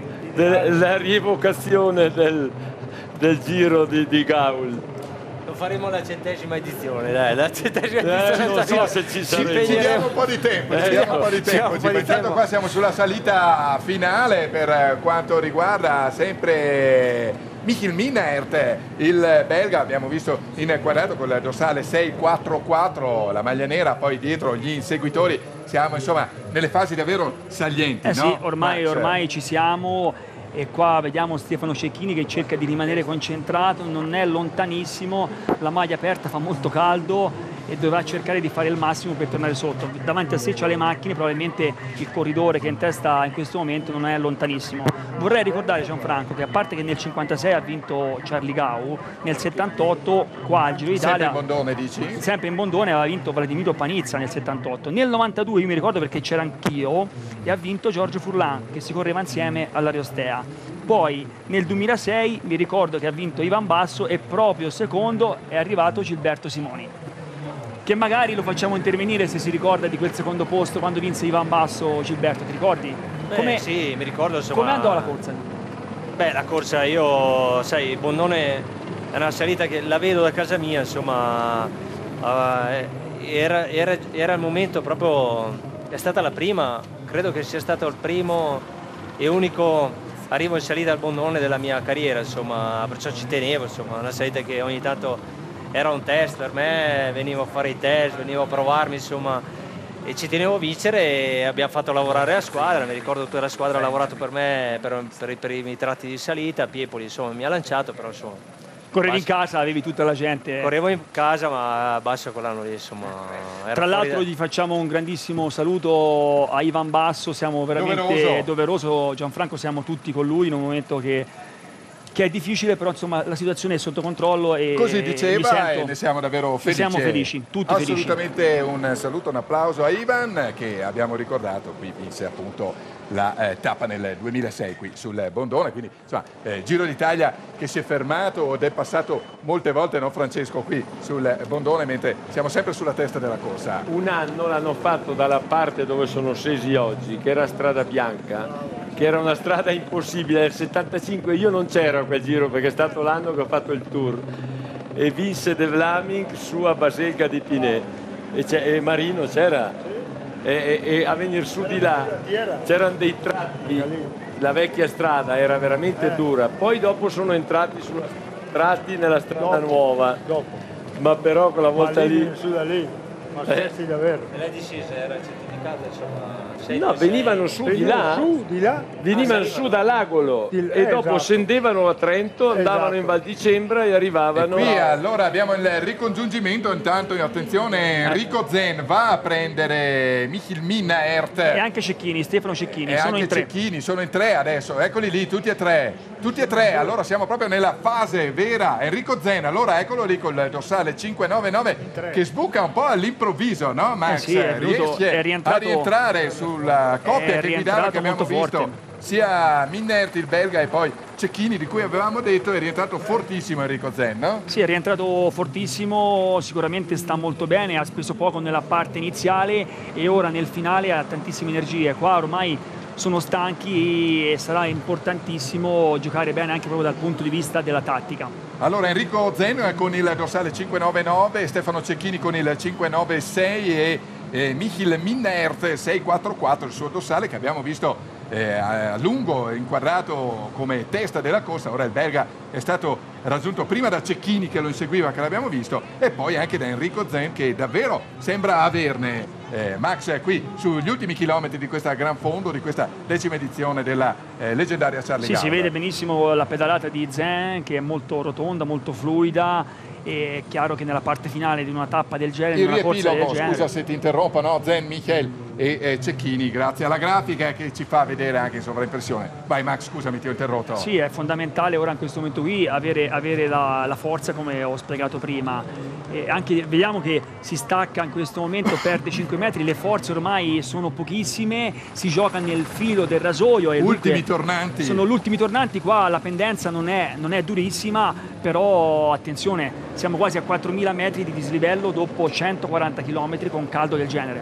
della rievocazione del, del Giro di, di Gaul. Lo faremo alla centesima edizione, dai, la centesima Eh, edizione. non so se ci saremo. Ci diamo un po' di tempo, ci Eh, diamo un po' di ci diamo tempo. un po' di Intanto tempo. qua siamo sulla salita finale per eh, quanto riguarda sempre Michiel Minnaert, il belga. Abbiamo visto inquadrato con il dorsale sei quattro quattro, la maglia nera, poi dietro gli inseguitori. Siamo insomma nelle fasi davvero salienti, Eh no? sì, ormai, Ma, cioè, ormai ci siamo, e qua vediamo Stefano Cecchini che cerca di rimanere concentrato, non è lontanissimo, la maglia aperta, fa molto caldo e dovrà cercare di fare il massimo per tornare sotto. Davanti a sé c'ha le macchine, probabilmente il corridore che è in testa in questo momento non è lontanissimo. Vorrei ricordare, Gianfranco, che a parte che nel cinquantasei ha vinto Charlie Gaul, nel settantotto qua al Giro sempre d'Italia, in Bondone, dici? sempre in Bondone, aveva vinto Vladimiro Panizza nel settantotto. Nel novantadue io mi ricordo perché c'era anch'io, e ha vinto Giorgio Furlan, che si correva insieme all'Ariostea. Poi nel duemilasei mi ricordo che ha vinto Ivan Basso e proprio secondo è arrivato Gilberto Simoni, che magari lo facciamo intervenire se si ricorda di quel secondo posto quando vinse Ivan Basso. Gilberto, ti ricordi? Beh, Come, sì, mi ricordo, insomma. come andò la corsa? Beh, la corsa, io, sai, Bondone è una salita che la vedo da casa mia, insomma, eh, era, era, era il momento proprio, è stata la prima, credo che sia stato il primo e unico arrivo in salita al Bondone della mia carriera, insomma, perciò ci tenevo, insomma, una salita che ogni tanto era un test per me, venivo a fare i test, venivo a provarmi, insomma, e ci tenevo a vincere, e abbiamo fatto lavorare la squadra. Mi ricordo che tutta la squadra ha lavorato per me per, per i primi tratti di salita. Piepoli, insomma, mi ha lanciato, però insomma, Correvi in casa, avevi tutta la gente. correvo in casa, ma basta quell'anno lì, insomma, era Tra fuori l'altro da- gli facciamo un grandissimo saluto a Ivan Basso, siamo veramente Doveroso. doveroso, Gianfranco, siamo tutti con lui in un momento che, che è difficile, però insomma la situazione è sotto controllo e Così mi diceva, sento- e ne siamo davvero ne felici. siamo felici, tutti felici. Assolutamente un saluto, un applauso a Ivan, che abbiamo ricordato, qui vinse appunto la eh, tappa nel duemilasei qui sul Bondone, quindi insomma eh, Giro d'Italia che si è fermato ed è passato molte volte, no Francesco, qui sul Bondone, mentre siamo sempre sulla testa della corsa. Un anno l'hanno fatto dalla parte dove sono scesi oggi, che era Strada Bianca, che era una strada impossibile. Nel settantacinque io non c'ero a quel giro perché è stato l'anno che ho fatto il tour, e vinse De Vlaming su a Baselga di Pinet, e, c'è- e Marino c'era, e, e- e a venire su di là c'erano dei tratti, la vecchia strada era veramente dura, poi dopo sono entrati sulla tratti nella strada nuova, ma però quella volta lì su da lì. pazzeschi davvero. E la discesa era certificata, insomma... No, venivano su di là, su, di là. venivano Ah, su da Lagolo Di- e eh, dopo esatto. scendevano a Trento, andavano Esatto. in Val di Cembra e arrivavano E qui a... allora abbiamo il ricongiungimento, intanto attenzione, Enrico Zen va a prendere Michil Minnaert E anche Cecchini, Stefano Cecchini, e sono anche in tre. Cecchini, sono in tre adesso, eccoli lì, tutti e tre, tutti e tre, allora siamo proprio nella fase vera. Enrico Zen, allora eccolo lì col dorsale cinque nove nove che sbuca un po' all'improvviso, no Max? Eh sì, è venuto- Riesce è rientrato- a rientrare sulla coppia è che guidava, rientrato che abbiamo molto visto, forte. sia Minnaert il belga e poi Cecchini, di cui avevamo detto è rientrato fortissimo Enrico Zen, no? Sì, è rientrato fortissimo, sicuramente sta molto bene, ha speso poco nella parte iniziale e ora nel finale ha tantissime energie. Qua ormai sono stanchi e sarà importantissimo giocare bene anche proprio dal punto di vista della tattica. Allora Enrico Zen con il dorsale cinque nove nove, Stefano Cecchini con il cinque nove sei e, e Michil Minnaert sei quattro quattro, il suo dorsale che abbiamo visto eh, a lungo inquadrato come testa della corsa. Ora il belga è stato raggiunto prima da Cecchini che lo inseguiva, che l'abbiamo visto, e poi anche da Enrico Zen che davvero sembra averne. Eh, Max qui sugli ultimi chilometri di questa gran fondo, di questa decima edizione della eh, leggendaria Charlie Sì, Gaulle. si vede benissimo la pedalata di Zen che è molto rotonda, molto fluida. È chiaro che nella parte finale di una tappa del genere, di Il una corsa del riepilogo, genere, scusa se ti interrompo, no? Zen, Michel e eh, Cecchini, grazie alla grafica che ci fa vedere anche in sovraimpressione. Vai Max, scusami, ti ho interrotto. sì, è fondamentale ora in questo momento qui avere, avere la, la forza come ho spiegato prima. E anche vediamo che si stacca in questo momento, perde cinque metri, le forze ormai sono pochissime, si gioca nel filo del rasoio. E Ultimi dunque tornanti. Sono gli ultimi tornanti, qua la pendenza non è, non è durissima, però attenzione, siamo quasi a quattromila metri di dislivello dopo centoquaranta chilometri con caldo del genere.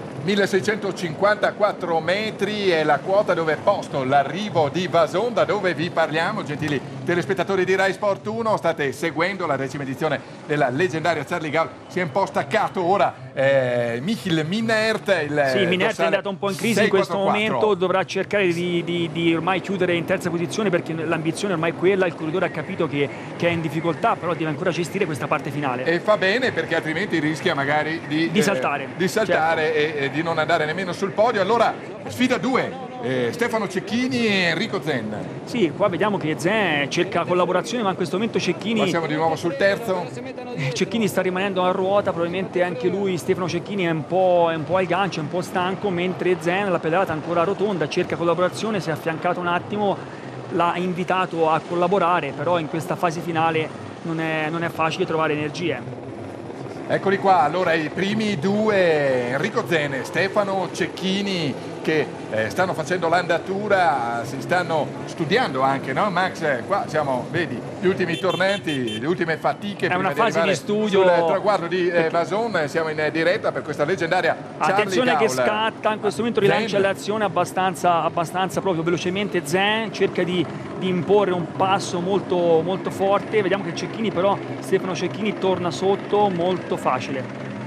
milleseicentocinquantaquattro metri è la quota dove è posto l'arrivo di Vason, da dove vi parliamo, gentili telespettatori di Rai Sport uno. State seguendo la decima edizione della leggendaria Charlie Gaulle. Si è un po' staccato ora eh, Michil Minnaert. Il Sì, Minnaert è andato un po' in crisi in questo momento, dovrà cercare di, di, di ormai chiudere in terza posizione perché l'ambizione ormai è quella, il corridore ha capito che, che è in difficoltà, però deve ancora gestire questa parte finale. E fa bene perché altrimenti rischia magari di, Di saltare. eh, di saltare Certo. e, e di non andare nemmeno sul podio. Allora, sfida due, eh, Stefano Cecchini e Enrico Zen. Sì, qua vediamo che Zen cerca collaborazione, ma in questo momento Cecchini... Qua siamo di nuovo sul terzo. Cecchini sta rimanendo a ruota, probabilmente anche lui, Stefano Cecchini, è un po', è un po' al gancio, è un po' stanco, mentre Zen, la pedalata ancora rotonda, cerca collaborazione, si è affiancato un attimo, l'ha invitato a collaborare, però in questa fase finale non è, non è facile trovare energie. Eccoli qua, allora i primi due, Enrico Zen e Stefano Cecchini, che eh, stanno facendo l'andatura, si stanno studiando anche, no Max? Eh, qua siamo, vedi, gli ultimi tornanti, le ultime fatiche. È prima una di fase arrivare di studio. sul traguardo di eh, Vason. Siamo in diretta per questa leggendaria Charlie Attenzione che Gaulle. scatta, in questo momento rilancia Zen. l'azione abbastanza, abbastanza proprio velocemente. Zen cerca di, di imporre un passo molto, molto forte, vediamo che Cecchini però, Stefano Cecchini torna sotto molto facile.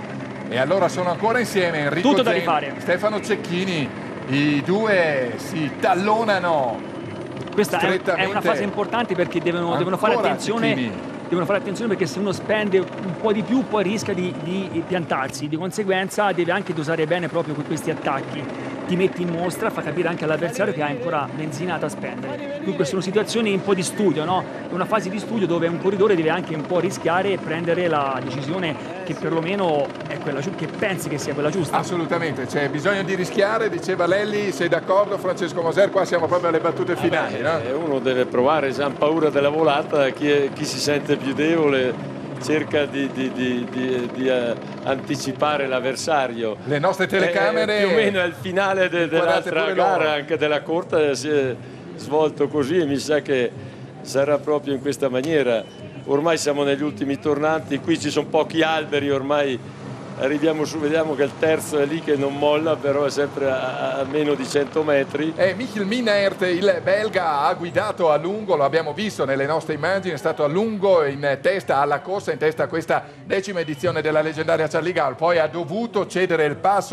E allora sono ancora insieme Enrico Tutto da Zen, rifare. Stefano Cecchini, i due si tallonano. Questa è, è strettamente. una fase importante perché devono, devono fare Ancora attenzione. Cecchini. Devono fare attenzione perché se uno spende un po' di più poi rischia di, di piantarsi, di conseguenza deve anche dosare bene proprio con questi attacchi. Ti metti in mostra, fa capire anche all'avversario che ha ancora benzina da spendere. Dunque sono situazioni un po' di studio, no? È una fase di studio dove un corridore deve anche un po' rischiare e prendere la decisione che perlomeno è quella giusta, che pensi che sia quella giusta. Assolutamente, c'è bisogno di rischiare, diceva Lelli. Sei d'accordo Francesco Moser? Qua siamo proprio alle battute finali, no? Eh, uno deve provare, se ha paura della volata, chi, è, chi si sente più debole cerca di, di, di, di, di uh, anticipare l'avversario. Le nostre telecamere eh, più o meno al finale de, dell'altra pure gara, loro. anche della corta, si è svolto così e mi sa che sarà proprio in questa maniera. Ormai siamo negli ultimi tornanti, qui ci sono pochi alberi, ormai arriviamo su, vediamo che il terzo è lì che non molla, però è sempre a, a meno di cento metri. E Michil Minnaert, il belga, ha guidato a lungo, lo abbiamo visto nelle nostre immagini, è stato a lungo in testa alla corsa, in testa a questa decima edizione della leggendaria Charlie Gaulle, poi ha dovuto cedere il passo a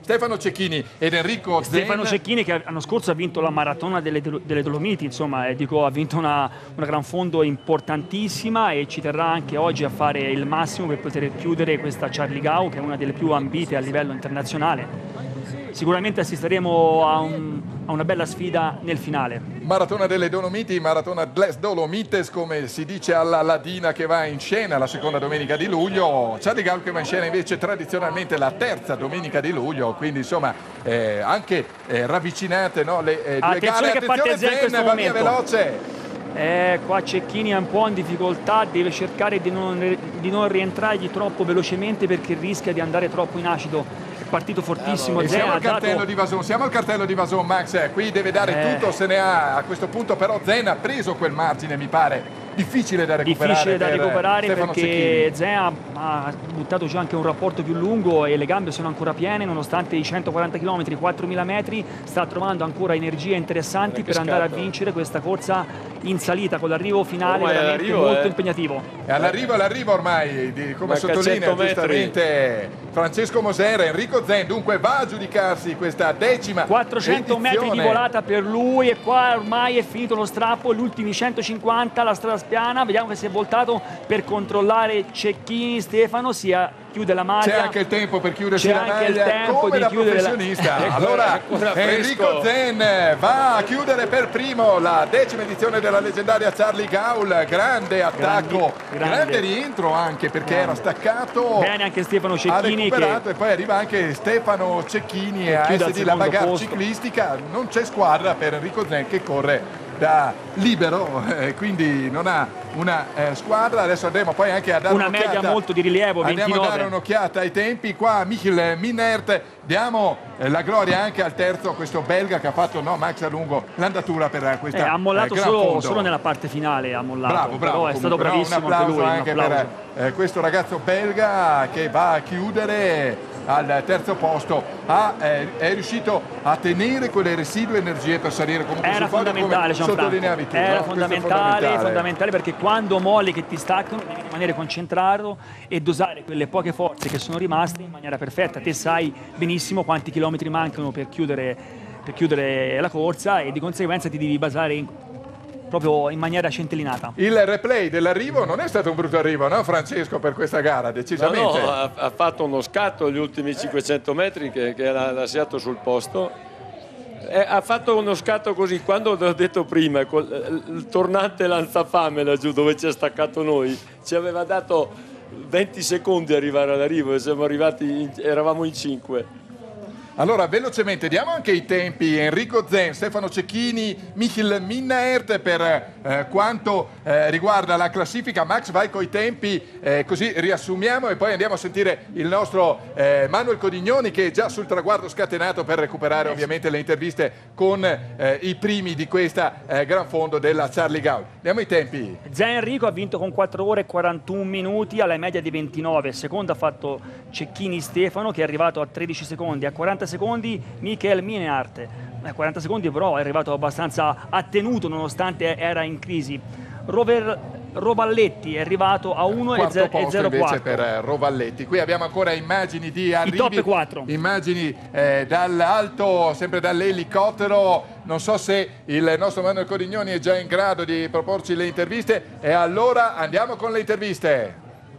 Stefano Cecchini ed Enrico Zen. Stefano Cecchini che l'anno scorso ha vinto la maratona delle, delle Dolomiti, insomma, eh, dico, ha vinto una, una gran fondo importantissima e ci terrà anche oggi a fare il massimo per poter chiudere questa Charlie Gau, che è una delle più ambite a livello internazionale. Sicuramente assisteremo a, un, a una bella sfida nel finale. Maratona delle Dolomiti, maratona Dles Dolomites, come si dice alla ladina, che va in scena la seconda domenica di luglio. Charlie Gau che va in scena invece tradizionalmente la terza domenica di luglio, quindi insomma eh, anche eh, ravvicinate, no, le eh, due attenzione gare. Che parte Zen in questo va via momento. veloce. Eh, qua Cecchini è un po' in difficoltà, deve cercare di non, di non rientrare troppo velocemente perché rischia di andare troppo in acido. Partito fortissimo. E siamo al cartello dato... di Vason, siamo al cartello di Vason, Max, qui deve dare eh. tutto, se ne ha a questo punto, però Zen ha preso quel margine, mi pare difficile da recuperare. Difficile da recuperare Stefano perché Cecchini. Zen ha, ha buttato già anche un rapporto più lungo e le gambe sono ancora piene, nonostante i centoquaranta chilometri, quattromila metri, sta trovando ancora energie interessanti per andare a vincere questa corsa in salita con l'arrivo finale ormai veramente molto eh. impegnativo. E all'arrivo, all'arrivo ormai, di, come Manca sottolinea cento giustamente Francesco Moser, Enrico Zen, dunque va a giudicarsi questa decima quattrocento edizione. metri di volata per lui e qua ormai è finito lo strappo, gli ultimi centocinquanta, la strada spiana, vediamo che si è voltato per controllare Cecchini. Stefano si chiude la maglia. C'è anche il tempo per chiudersi C'è la anche maglia il tempo come di da chiudere professionista. la... Allora Enrico Zen va a chiudere per primo la decima edizione della leggendaria Charlie Gau, grande attacco, grande, grande. grande rientro anche perché grande. Era staccato. Bene anche Stefano Cecchini ha recuperato che... e poi arriva anche Stefano Cecchini che a chiude S D al la secondo bagarre posto. ciclistica. Non c'è squadra per Enrico Zen che corre da libero, eh, quindi non ha una eh, squadra. Adesso andremo poi anche a dare una media molto di rilievo, andiamo ventinove. a dare un'occhiata ai tempi. Qua Michiel Minert, diamo eh, la gloria anche al terzo, questo belga che ha fatto, no, Max a lungo l'andatura per questa eh, ha mollato eh, gran solo, fondo. solo nella parte finale, ha mollato. Bravo, bravo, però è stato comunque, bravissimo no, un applauso anche lui, anche un applauso. per eh, questo ragazzo belga che va a chiudere al terzo posto. Ha, eh, è riuscito a tenere quelle residue energie per salire comunque era sul podio, fondamentale, come sottolineavi tu, era no? fondamentale, Questo è fondamentale. fondamentale perché quando molli che ti staccano devi rimanere concentrato e dosare quelle poche forze che sono rimaste in maniera perfetta. Te sai benissimo quanti chilometri mancano per chiudere, per chiudere la corsa e di conseguenza ti devi basare in, proprio in maniera centellinata. Il replay dell'arrivo non è stato un brutto arrivo, no Francesco, per questa gara, decisamente. No, no, ha, ha fatto uno scatto gli ultimi cinquecento metri che, che l'ha lasciato sul posto. Eh, ha fatto uno scatto così, quando l'ho detto prima, col, il tornante lanzafame laggiù dove ci ha staccato noi, ci aveva dato venti secondi arrivare all'arrivo e siamo arrivati, in, eravamo in cinque. Allora, velocemente, diamo anche i tempi. Enrico Zen, Stefano Cecchini, Michiel Minnaert per eh, quanto eh, riguarda la classifica. Max, vai con i tempi, eh, così riassumiamo e poi andiamo a sentire il nostro eh, Manuel Codignoni che è già sul traguardo scatenato per recuperare ovviamente le interviste con eh, i primi di questa eh, gran fondo della Charlie Gau. Diamo i tempi. Zen Enrico ha vinto con quattro ore e quarantuno minuti alla media di ventinove. Secondo ha fatto Cecchini Stefano che è arrivato a tredici secondi. A quaranta secondi Michiel Minnaert, a quaranta secondi però è arrivato abbastanza attenuto nonostante era in crisi. Rover Rovalletti è arrivato a uno e zero quattro. Invece per Rovalletti. Qui abbiamo ancora immagini di arrivi, i top quattro. Immagini eh, dall'alto, sempre dall'elicottero. Non so se il nostro Manuel Codignoni è già in grado di proporci le interviste e allora andiamo con le interviste.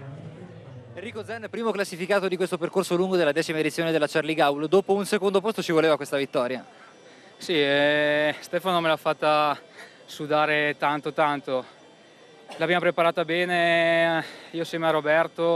Enrico Zen, primo classificato di questo percorso lungo della decima edizione della Charlie Gau. Dopo un secondo posto ci voleva questa vittoria. Sì, eh, Stefano me l'ha fatta sudare tanto tanto. L'abbiamo preparata bene io assieme a Roberto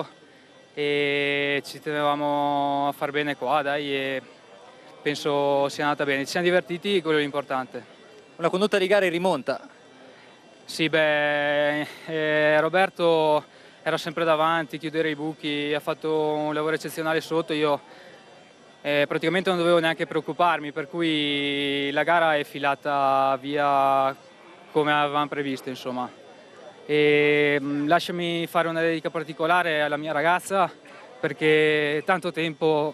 e ci tenevamo a far bene qua, dai, e penso sia andata bene. Ci siamo divertiti, quello è l'importante. Una condotta di gara in rimonta. Sì, beh, eh, Roberto era sempre davanti, chiudere i buchi, ha fatto un lavoro eccezionale sotto, io eh, praticamente non dovevo neanche preoccuparmi, per cui la gara è filata via come avevamo previsto, insomma. E, mh, lasciami fare una dedica particolare alla mia ragazza, perché tanto tempo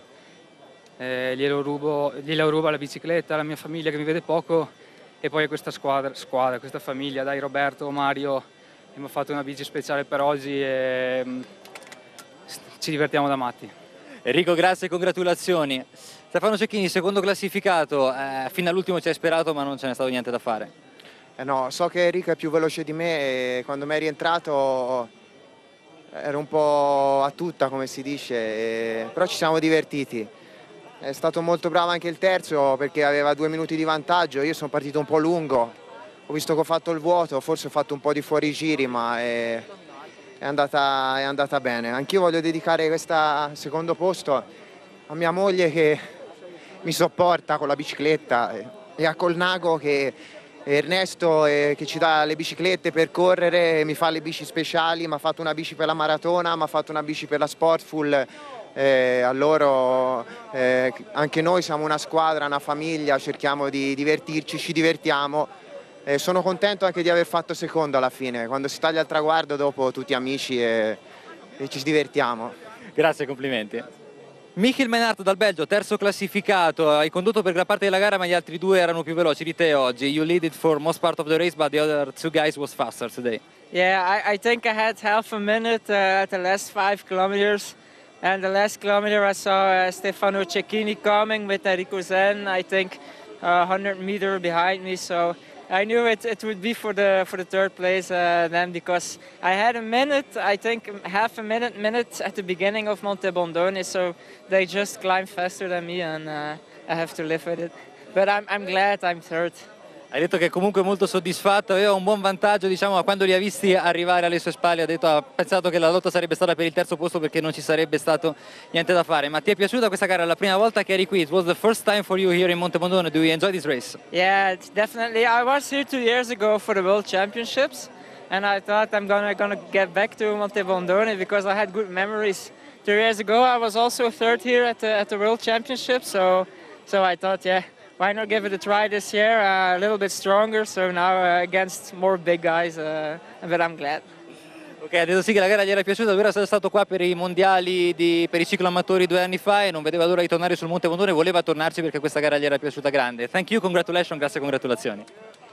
eh, glielo rubo, glielo rubo la bicicletta, alla mia famiglia che mi vede poco, e poi a questa squadra, squadra questa famiglia, dai, Roberto, Mario. Abbiamo fatto una bici speciale per oggi e ci divertiamo da matti. Enrico, grazie e congratulazioni. Stefano Cecchini, secondo classificato, eh, fino all'ultimo ci hai sperato ma non ce n'è stato niente da fare. Eh no, so che Enrico è più veloce di me e quando mi è rientrato ero un po' a tutta, come si dice, e... però ci siamo divertiti. È stato molto bravo anche il terzo perché aveva due minuti di vantaggio, io sono partito un po' lungo, ho visto che ho fatto il vuoto, forse ho fatto un po' di fuorigiri ma è, è, andata, è andata bene. Anch'io voglio dedicare questo secondo posto a mia moglie che mi sopporta con la bicicletta e a Colnago che Ernesto eh, che ci dà le biciclette per correre, mi fa le bici speciali, mi ha fatto una bici per la maratona, mi ha fatto una bici per la Sportful. Eh, a loro, eh, anche noi siamo una squadra, una famiglia, cerchiamo di divertirci, ci divertiamo. Eh, sono contento anche di aver fatto secondo alla fine, quando si taglia il traguardo dopo tutti amici e, e ci divertiamo. Grazie, complimenti. Michiel Menard dal Belgio, terzo classificato, hai condotto per gran parte della gara ma gli altri due erano più veloci di te oggi. You lead it for most part of the race but the other two guys was faster today. Yeah, I, I think I had half a minute uh, at the last five kilometers. And the last kilometer I saw uh, Stefano Cecchini coming with Enrico Zen, I think uh, one hundred meters behind me. So I knew it, it would be for the for the third place uh, then because I had a minute, I think half a minute, minute at the beginning of Monte Bondone. So they just climbed faster than me and uh, I have to live with it. But I'm, I'm glad I'm third. Hai detto che comunque molto soddisfatto, aveva un buon vantaggio, diciamo, ma quando li ha visti arrivare alle sue spalle ha detto ha pensato che la lotta sarebbe stata per il terzo posto perché non ci sarebbe stato niente da fare. Ma ti è piaciuta questa gara? La prima volta che eri qui? It was the first time for you here in Monte Bondone. Do you enjoy this race? Yeah, definitely. I was here two years ago for the World Championships and I thought I'm gonna, gonna get back to Monte Bondone because I had good memories. Two years ago I was also third here at the, at the World Championships, so, so I thought, yeah, why not give it a try this year, uh, a little bit stronger, so now uh, against more big guys, uh, but I'm glad. Ok, ha detto sì che la gara gli era piaciuta, lui era stato qua per i mondiali di, per i cicloamatori due anni fa e non vedeva l'ora di tornare sul Monte Bondone, voleva tornarci perché questa gara gli era piaciuta grande. Thank you, congratulations, grazie e congratulazioni.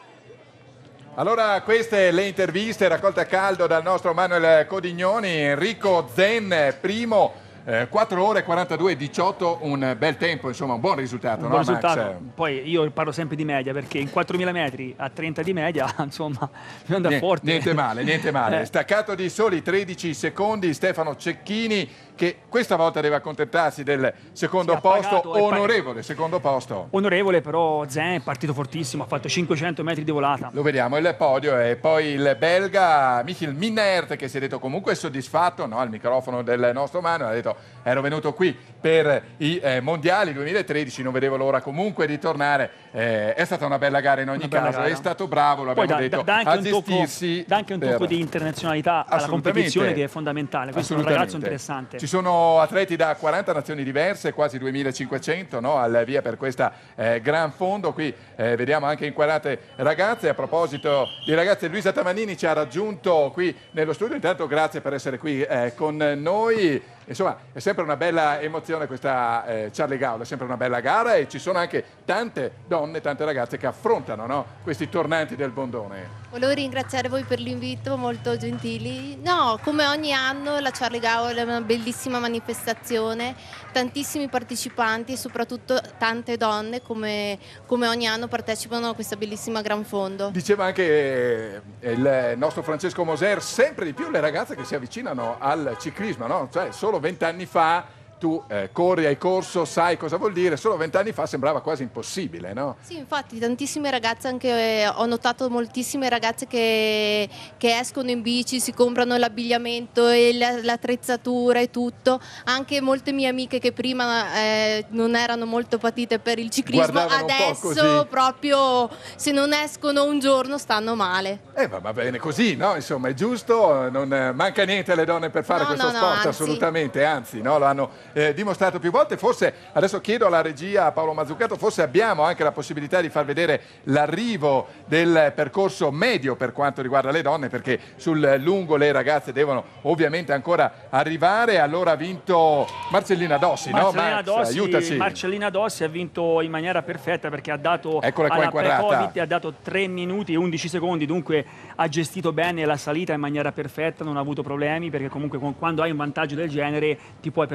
Allora, queste le interviste raccolte a caldo dal nostro Manuel Codignoni. Enrico Zen, primo. Eh, quattro ore quarantadue e diciotto, un bel tempo, insomma un buon risultato, un no, buon risultato. Max? Poi io parlo sempre di media perché in quattromila metri a trenta di media insomma bisogna andare niente, forte. Niente male, niente male. Eh. Staccato di soli tredici secondi Stefano Cecchini che questa volta deve accontentarsi del secondo sì, posto, pagato, onorevole secondo posto. Onorevole, però Zen è partito fortissimo, ha fatto cinquecento metri di volata. Lo vediamo, il podio e poi il belga Michiel Menard che si è detto comunque soddisfatto, no, al microfono del nostro Manuel, ha detto ero venuto qui per i eh, mondiali duemilatredici, non vedevo l'ora comunque di tornare, eh, è stata una bella gara in ogni caso, gara. È stato bravo, lo abbiamo da, detto, da, da a gestirsi. Dà anche un tocco per... di internazionalità alla competizione che è fondamentale, questo è un ragazzo interessante. Ci sono atleti da quaranta nazioni diverse, quasi duemilacinquecento, no, al via per questa eh, gran fondo, qui eh, vediamo anche inquadrate ragazze. A proposito di ragazze, Luisa Tamanini ci ha raggiunto qui nello studio, intanto grazie per essere qui eh, con noi. Insomma, è sempre una bella emozione questa eh, Charlie Gaul, è sempre una bella gara e ci sono anche tante donne, tante ragazze che affrontano, no, questi tornanti del Bondone. Volevo ringraziare voi per l'invito, molto gentili. No, come ogni anno la Charlie Gaul è una bellissima manifestazione, tantissimi partecipanti e soprattutto tante donne come, come ogni anno partecipano a questa bellissima gran fondo. Diceva anche eh, il nostro Francesco Moser, sempre di più le ragazze che si avvicinano al ciclismo, no? Cioè solo vent'anni fa tu eh, corri, hai corso, sai cosa vuol dire, solo vent'anni fa sembrava quasi impossibile, no? Sì, infatti tantissime ragazze, anche eh, ho notato moltissime ragazze che, che escono in bici, si comprano l'abbigliamento e l'attrezzatura e tutto, anche molte mie amiche che prima eh, non erano molto patite per il ciclismo, guardavano adesso proprio se non escono un giorno stanno male. Eh va, va bene così, no? Insomma è giusto, non eh, manca niente alle donne per fare no, questo no, no, sport, anzi. assolutamente, anzi, no? Lo hanno Eh, dimostrato più volte. Forse adesso chiedo alla regia, a Paolo Mazzucato, forse abbiamo anche la possibilità di far vedere l'arrivo del percorso medio per quanto riguarda le donne, perché sul lungo le ragazze devono ovviamente ancora arrivare. Allora ha vinto Marcellina Dossi, Marcellina no Max? Dossi, Aiutaci. Marcellina Dossi ha vinto in maniera perfetta perché ha dato Eccola qua alla pre-Covid, inquadrata. ha dato tre minuti e undici secondi, dunque ha gestito bene la salita in maniera perfetta, non ha avuto problemi perché comunque quando hai un vantaggio del genere ti puoi permettere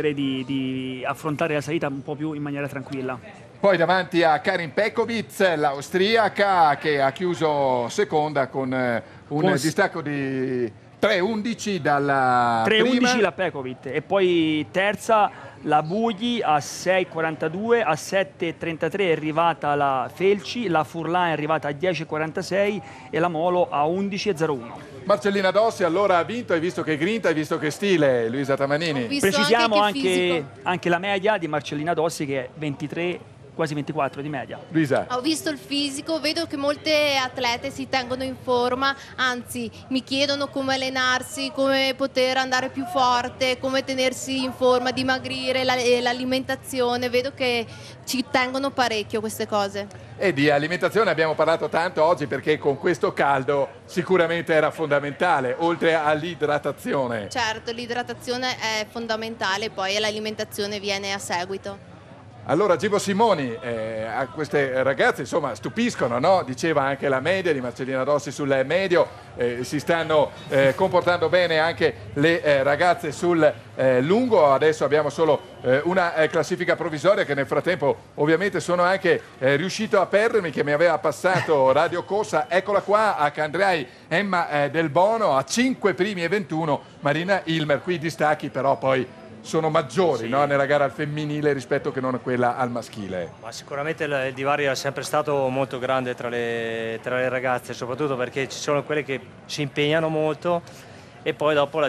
permettere di, di affrontare la salita un po' più in maniera tranquilla. Poi davanti a Karin Pekovic, l'austriaca, che ha chiuso seconda con un con... distacco di tre undici dalla tre undici prima. la Pekovic, e poi terza la Bugli a sei quarantadue, a sette trentatré è arrivata la Felci, la Furlan è arrivata a dieci quarantasei e la Molo a undici zero uno. Marcellina Dossi allora ha vinto, hai visto che grinta, hai visto che stile, Luisa Tamanini. Precisiamo anche che anche, anche la media di Marcellina Dossi, che è ventitré, quasi ventiquattro di media. Luisa. Ho visto il fisico, vedo che molte atlete si tengono in forma, anzi mi chiedono come allenarsi, come poter andare più forte, come tenersi in forma, dimagrire, la, l'alimentazione, vedo che ci tengono parecchio queste cose. E di alimentazione abbiamo parlato tanto oggi, perché con questo caldo sicuramente era fondamentale, oltre all'idratazione. Certo, l'idratazione è fondamentale, poi l'alimentazione viene a seguito. Allora Gibo Simoni, eh, a queste ragazze insomma stupiscono, no? Diceva anche la media di Marcellina Dossi sul medio, eh, si stanno eh, comportando bene anche le eh, ragazze sul eh, lungo. Adesso abbiamo solo eh, una eh, classifica provvisoria, che nel frattempo ovviamente sono anche eh, riuscito a perdermi, che mi aveva passato Radio Corsa. Eccola qua, a Candriai Emma eh, Del Bono, a cinque primi e ventuno Marina Ilmer. Qui i distacchi però poi sono maggiori, sì, no? Nella gara al femminile rispetto che non a quella al maschile. Ma sicuramente il, il divario è sempre stato molto grande tra le, tra le ragazze, soprattutto perché ci sono quelle che si impegnano molto e poi dopo la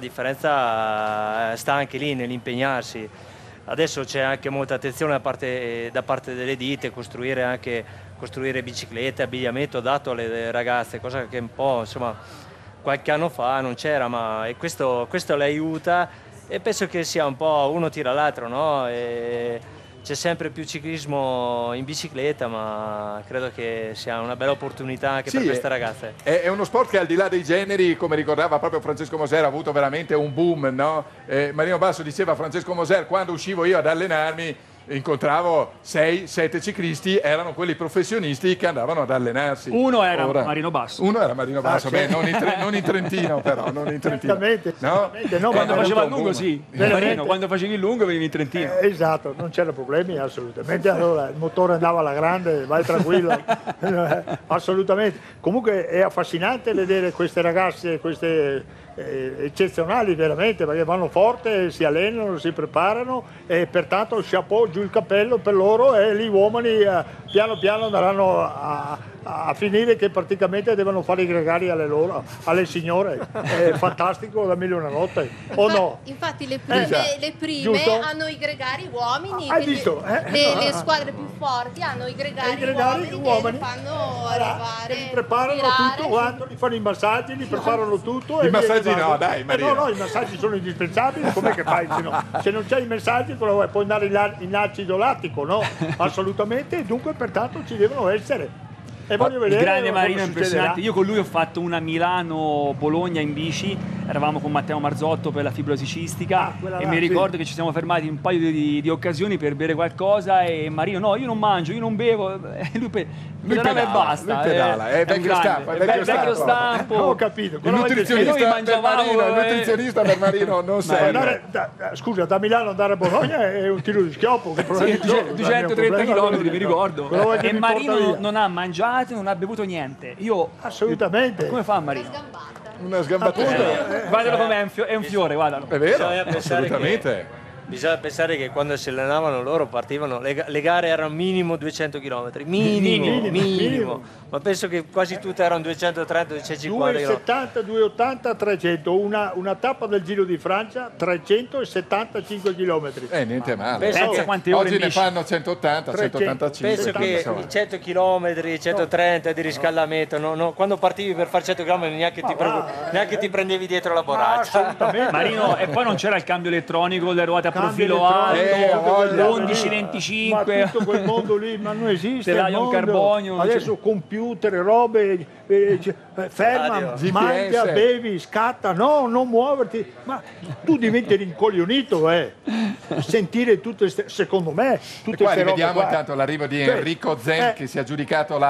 differenza sta anche lì nell'impegnarsi. Adesso c'è anche molta attenzione da parte, da parte delle ditte, costruire anche costruire biciclette, abbigliamento adatto alle ragazze, cosa che un po' insomma qualche anno fa non c'era, ma e questo, questo le aiuta. E penso che sia un po' uno tira l'altro, no? E c'è sempre più ciclismo in bicicletta, ma credo che sia una bella opportunità anche sì, per queste ragazze. È, è uno sport che al di là dei generi, come ricordava proprio Francesco Moser, ha avuto veramente un boom, no? Eh, Marino Basso diceva: Francesco Moser, quando uscivo io ad allenarmi incontravo sei sette ciclisti, erano quelli professionisti che andavano ad allenarsi. Uno era Ora, Marino Basso. Uno era Marino Basso, ah, beh, sì. non, in tre, non in Trentino però, non in Trentino. Esattamente, no? no, quando ma faceva il lungo sì, Marino, quando facevi il lungo venivi in Trentino. Eh, esatto, non c'erano problemi assolutamente, allora il motore andava alla grande, vai tranquillo, assolutamente. Comunque è affascinante vedere queste ragazze, queste eh, eccezionali veramente, perché vanno forte, si allenano, si preparano e pertanto chapeau, giù il cappello per loro, e gli uomini eh, piano piano andranno a, a finire che praticamente devono fare i gregari alle loro, alle signore. È fantastico da mille e una notte, o Infatti, no? infatti le prime, Eh, le prime giusto? hanno i gregari uomini, Ah, hai che visto? le, Eh? le- le squadre più forti hanno i gregari, I gregari uomini, uomini. che li fanno arrivare, Li preparano tirare. tutto quanto, gli fanno i massaggi, li preparano tutto. I e massaggi via che no, vanno. dai, Eh Marino. no, no, i massaggi sono indispensabili, com'è che fai? Se, no, se non c'hai i massaggi, cosa vuoi? Puoi andare in, la- in acido lattico, no? Assolutamente, dunque pertanto ci devono essere. E voglio Il vedere grande cosa Marino è succederà. impressionante. Io con lui ho fatto una Milano-Bologna in bici, eravamo con Matteo Marzotto per la fibrosi cistica quella e là, mi sì. ricordo che ci siamo fermati in un paio di, di occasioni per bere qualcosa e Marino no, io non mangio, io non bevo, e lui, pe- Lui pedalava e pedala, basta. lui pedala, è un vecchio grande, stampo, è è vecchio vecchio stampo. stampo. Ho capito. Il Quello che- nutrizionista, noi per mangiavamo, Marino, il eh. nutrizionista per Marino non Ma serve. andare da- da- scusa, da Milano andare a Bologna è un tiro di schioppo. Che problemi Sì, sono? duecentotrenta chilometri, mi Quello ricordo. vuoi che E mi porta Marino via? non, non ha mangiato, non ha bevuto niente. Io Assolutamente. come fa Marino? Una sgambatura. Eh, guardalo com'è, è un fio- è un fiore, guardalo. È vero, Bisogna pensare assolutamente. che- Bisogna pensare che quando si allenavano loro partivano, le, ga- le gare erano minimo duecento chilometri, minimo, Minimo, minimo, minimo. ma penso che quasi tutte erano duecentotrenta duecentocinquanta due chilometri. settanta, due ottanta, trecento, una, una tappa del Giro di Francia, trecentosettantacinque chilometri. Eh, niente male. Pensa Oggi- che quante ore Oggi in ne bici? fanno centottanta, trecento. centottantacinque. Penso che insomma. i cento chilometri, centotrenta di riscaldamento, no, no, quando partivi per fare cento chilometri neanche, ti, va, pre- neanche ti prendevi dietro la borraccia. Assolutamente. Marino, e poi non c'era il cambio elettronico, le ruote a Cambio profilo alto, elettronico, eh, voglia. undici Ma venticinque. tutto quel mondo lì, ma non esiste. Telaio il mondo. in carbonio, non Adesso computer, robe, eh, c- eh, ferma, Radio. G P S. mangia, bevi, scatta, no, non muoverti. Ma tu diventi rincoglionito, eh. Sentire tutte ste, secondo me, E tutte qua queste robe rivediamo qua. intanto l'arrivo di Cioè, Enrico Zen eh, che si è aggiudicato la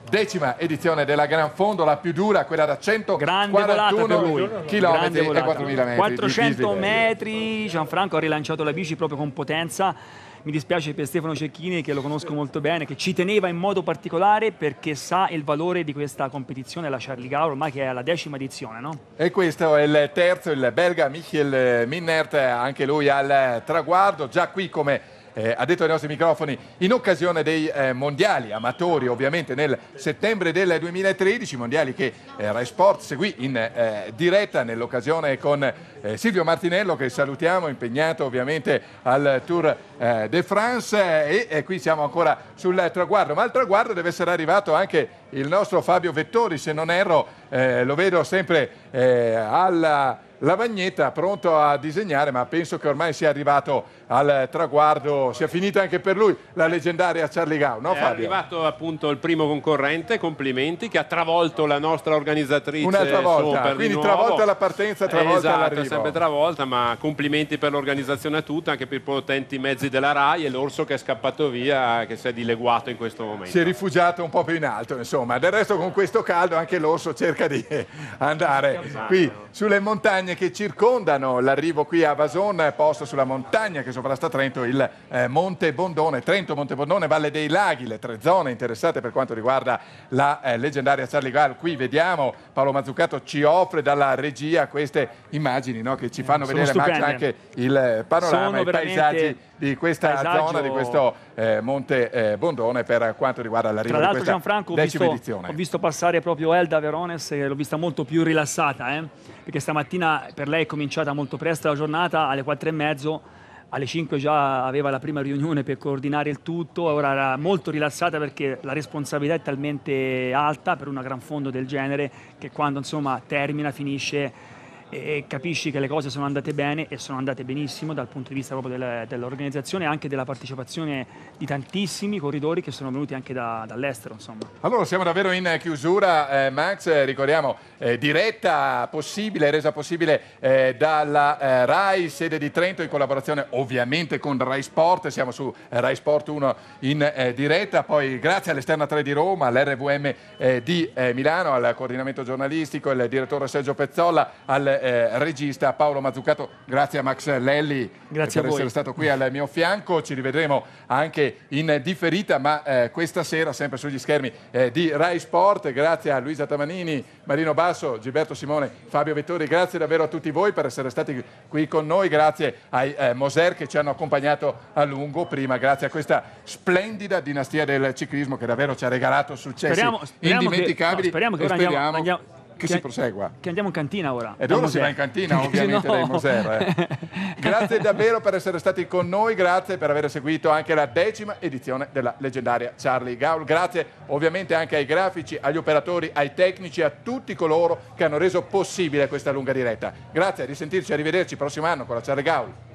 decima edizione della Gran Fondo, la più dura, quella da centoquarantuno chilometri e quattromila metri. quattrocento metri, Gianfranco ha rilanciato la bici proprio con potenza. Mi dispiace per Stefano Cecchini, che lo conosco molto bene, che ci teneva in modo particolare perché sa il valore di questa competizione, la Charlie Gaulle, ormai che è alla decima edizione, no? E questo è il terzo, il belga Michiel Minnert, anche lui al traguardo, già qui come Eh, ha detto ai nostri microfoni in occasione dei eh, mondiali amatori, ovviamente nel settembre del duemilatredici, mondiali che eh, Rai Sport seguì in eh, diretta nell'occasione con eh, Silvio Martinello, che salutiamo, impegnato ovviamente al Tour eh, de France, e, e qui siamo ancora sul traguardo, ma al traguardo deve essere arrivato anche il nostro Fabio Vettori, se non erro, eh, lo vedo sempre eh, alla lavagnetta pronto a disegnare, ma penso che ormai sia arrivato al traguardo, sia finita anche per lui la leggendaria Charlie Gaulle, no Fabio? È arrivato appunto il primo concorrente, complimenti, che ha travolto la nostra organizzatrice. Un'altra volta, Super, quindi di nuovo. travolta la partenza, travolta esatto, l'arrivo. sempre travolta, ma complimenti per l'organizzazione a tutta, anche per i potenti mezzi della Rai, e l'orso che è scappato via, che si è dileguato in questo momento. Si è rifugiato un po' più in alto, insomma. Del resto con questo caldo anche l'orso cerca di andare qui sulle montagne che circondano l'arrivo qui a Vason, posto sulla montagna che sovrasta Trento, il eh, Monte Bondone, Trento, Monte Bondone, Valle dei Laghi, le tre zone interessate per quanto riguarda la eh, leggendaria Charlie Gaulle. Qui vediamo, Paolo Mazzucato ci offre dalla regia queste immagini, no, che ci fanno Sono vedere Max, stupende. anche il panorama, Sono i paesaggi di questa paesaggio... zona, di questo eh, Monte eh, Bondone, per quanto riguarda l'arrivo Tra di l'altro, questa Gianfranco, ho decima visto, edizione. ho visto passare proprio Elda Verones, che l'ho vista molto più rilassata, eh? perché stamattina per lei è cominciata molto presto la giornata, alle quattro e mezzo, alle cinque già aveva la prima riunione per coordinare il tutto, ora era molto rilassata perché la responsabilità è talmente alta per una Gran Fondo del genere che quando insomma termina, finisce e capisci che le cose sono andate bene, e sono andate benissimo dal punto di vista proprio del, dell'organizzazione e anche della partecipazione di tantissimi corridori che sono venuti anche da, dall'estero, insomma. Allora siamo davvero in chiusura, eh, Max, eh, ricordiamo eh, diretta possibile, resa possibile eh, dalla eh, Rai, sede di Trento, in collaborazione ovviamente con Rai Sport, siamo su eh, Rai Sport uno in eh, diretta, poi grazie all'Esterna tre di Roma, all'R V M eh, di eh, Milano, al coordinamento giornalistico, il direttore Sergio Pezzolla, al eh, regista Paolo Mazzucato, grazie a Max Lelli Grazie per a voi. essere stato qui al mio fianco, ci rivedremo anche in differita, ma eh, questa sera sempre sugli schermi eh, di Rai Sport. Grazie a Luisa Tamanini, Marino Basso, Gilberto Simone, Fabio Vettori, grazie davvero a tutti voi per essere stati qui con noi, grazie ai eh, Moser che ci hanno accompagnato a lungo prima, grazie a questa splendida dinastia del ciclismo che davvero ci ha regalato successi Speriamo, speriamo indimenticabili, che, no, speriamo che e ora speriamo andiamo, andiamo, che si prosegua. Che andiamo in cantina ora. Ed ora si va in cantina ovviamente no. dai Moser. Eh. Grazie davvero per essere stati con noi, grazie per aver seguito anche la decima edizione della leggendaria Charlie Gaulle, grazie ovviamente anche ai grafici, agli operatori, ai tecnici, a tutti coloro che hanno reso possibile questa lunga diretta. Grazie, a risentirci, arrivederci prossimo anno con la Charlie Gaulle.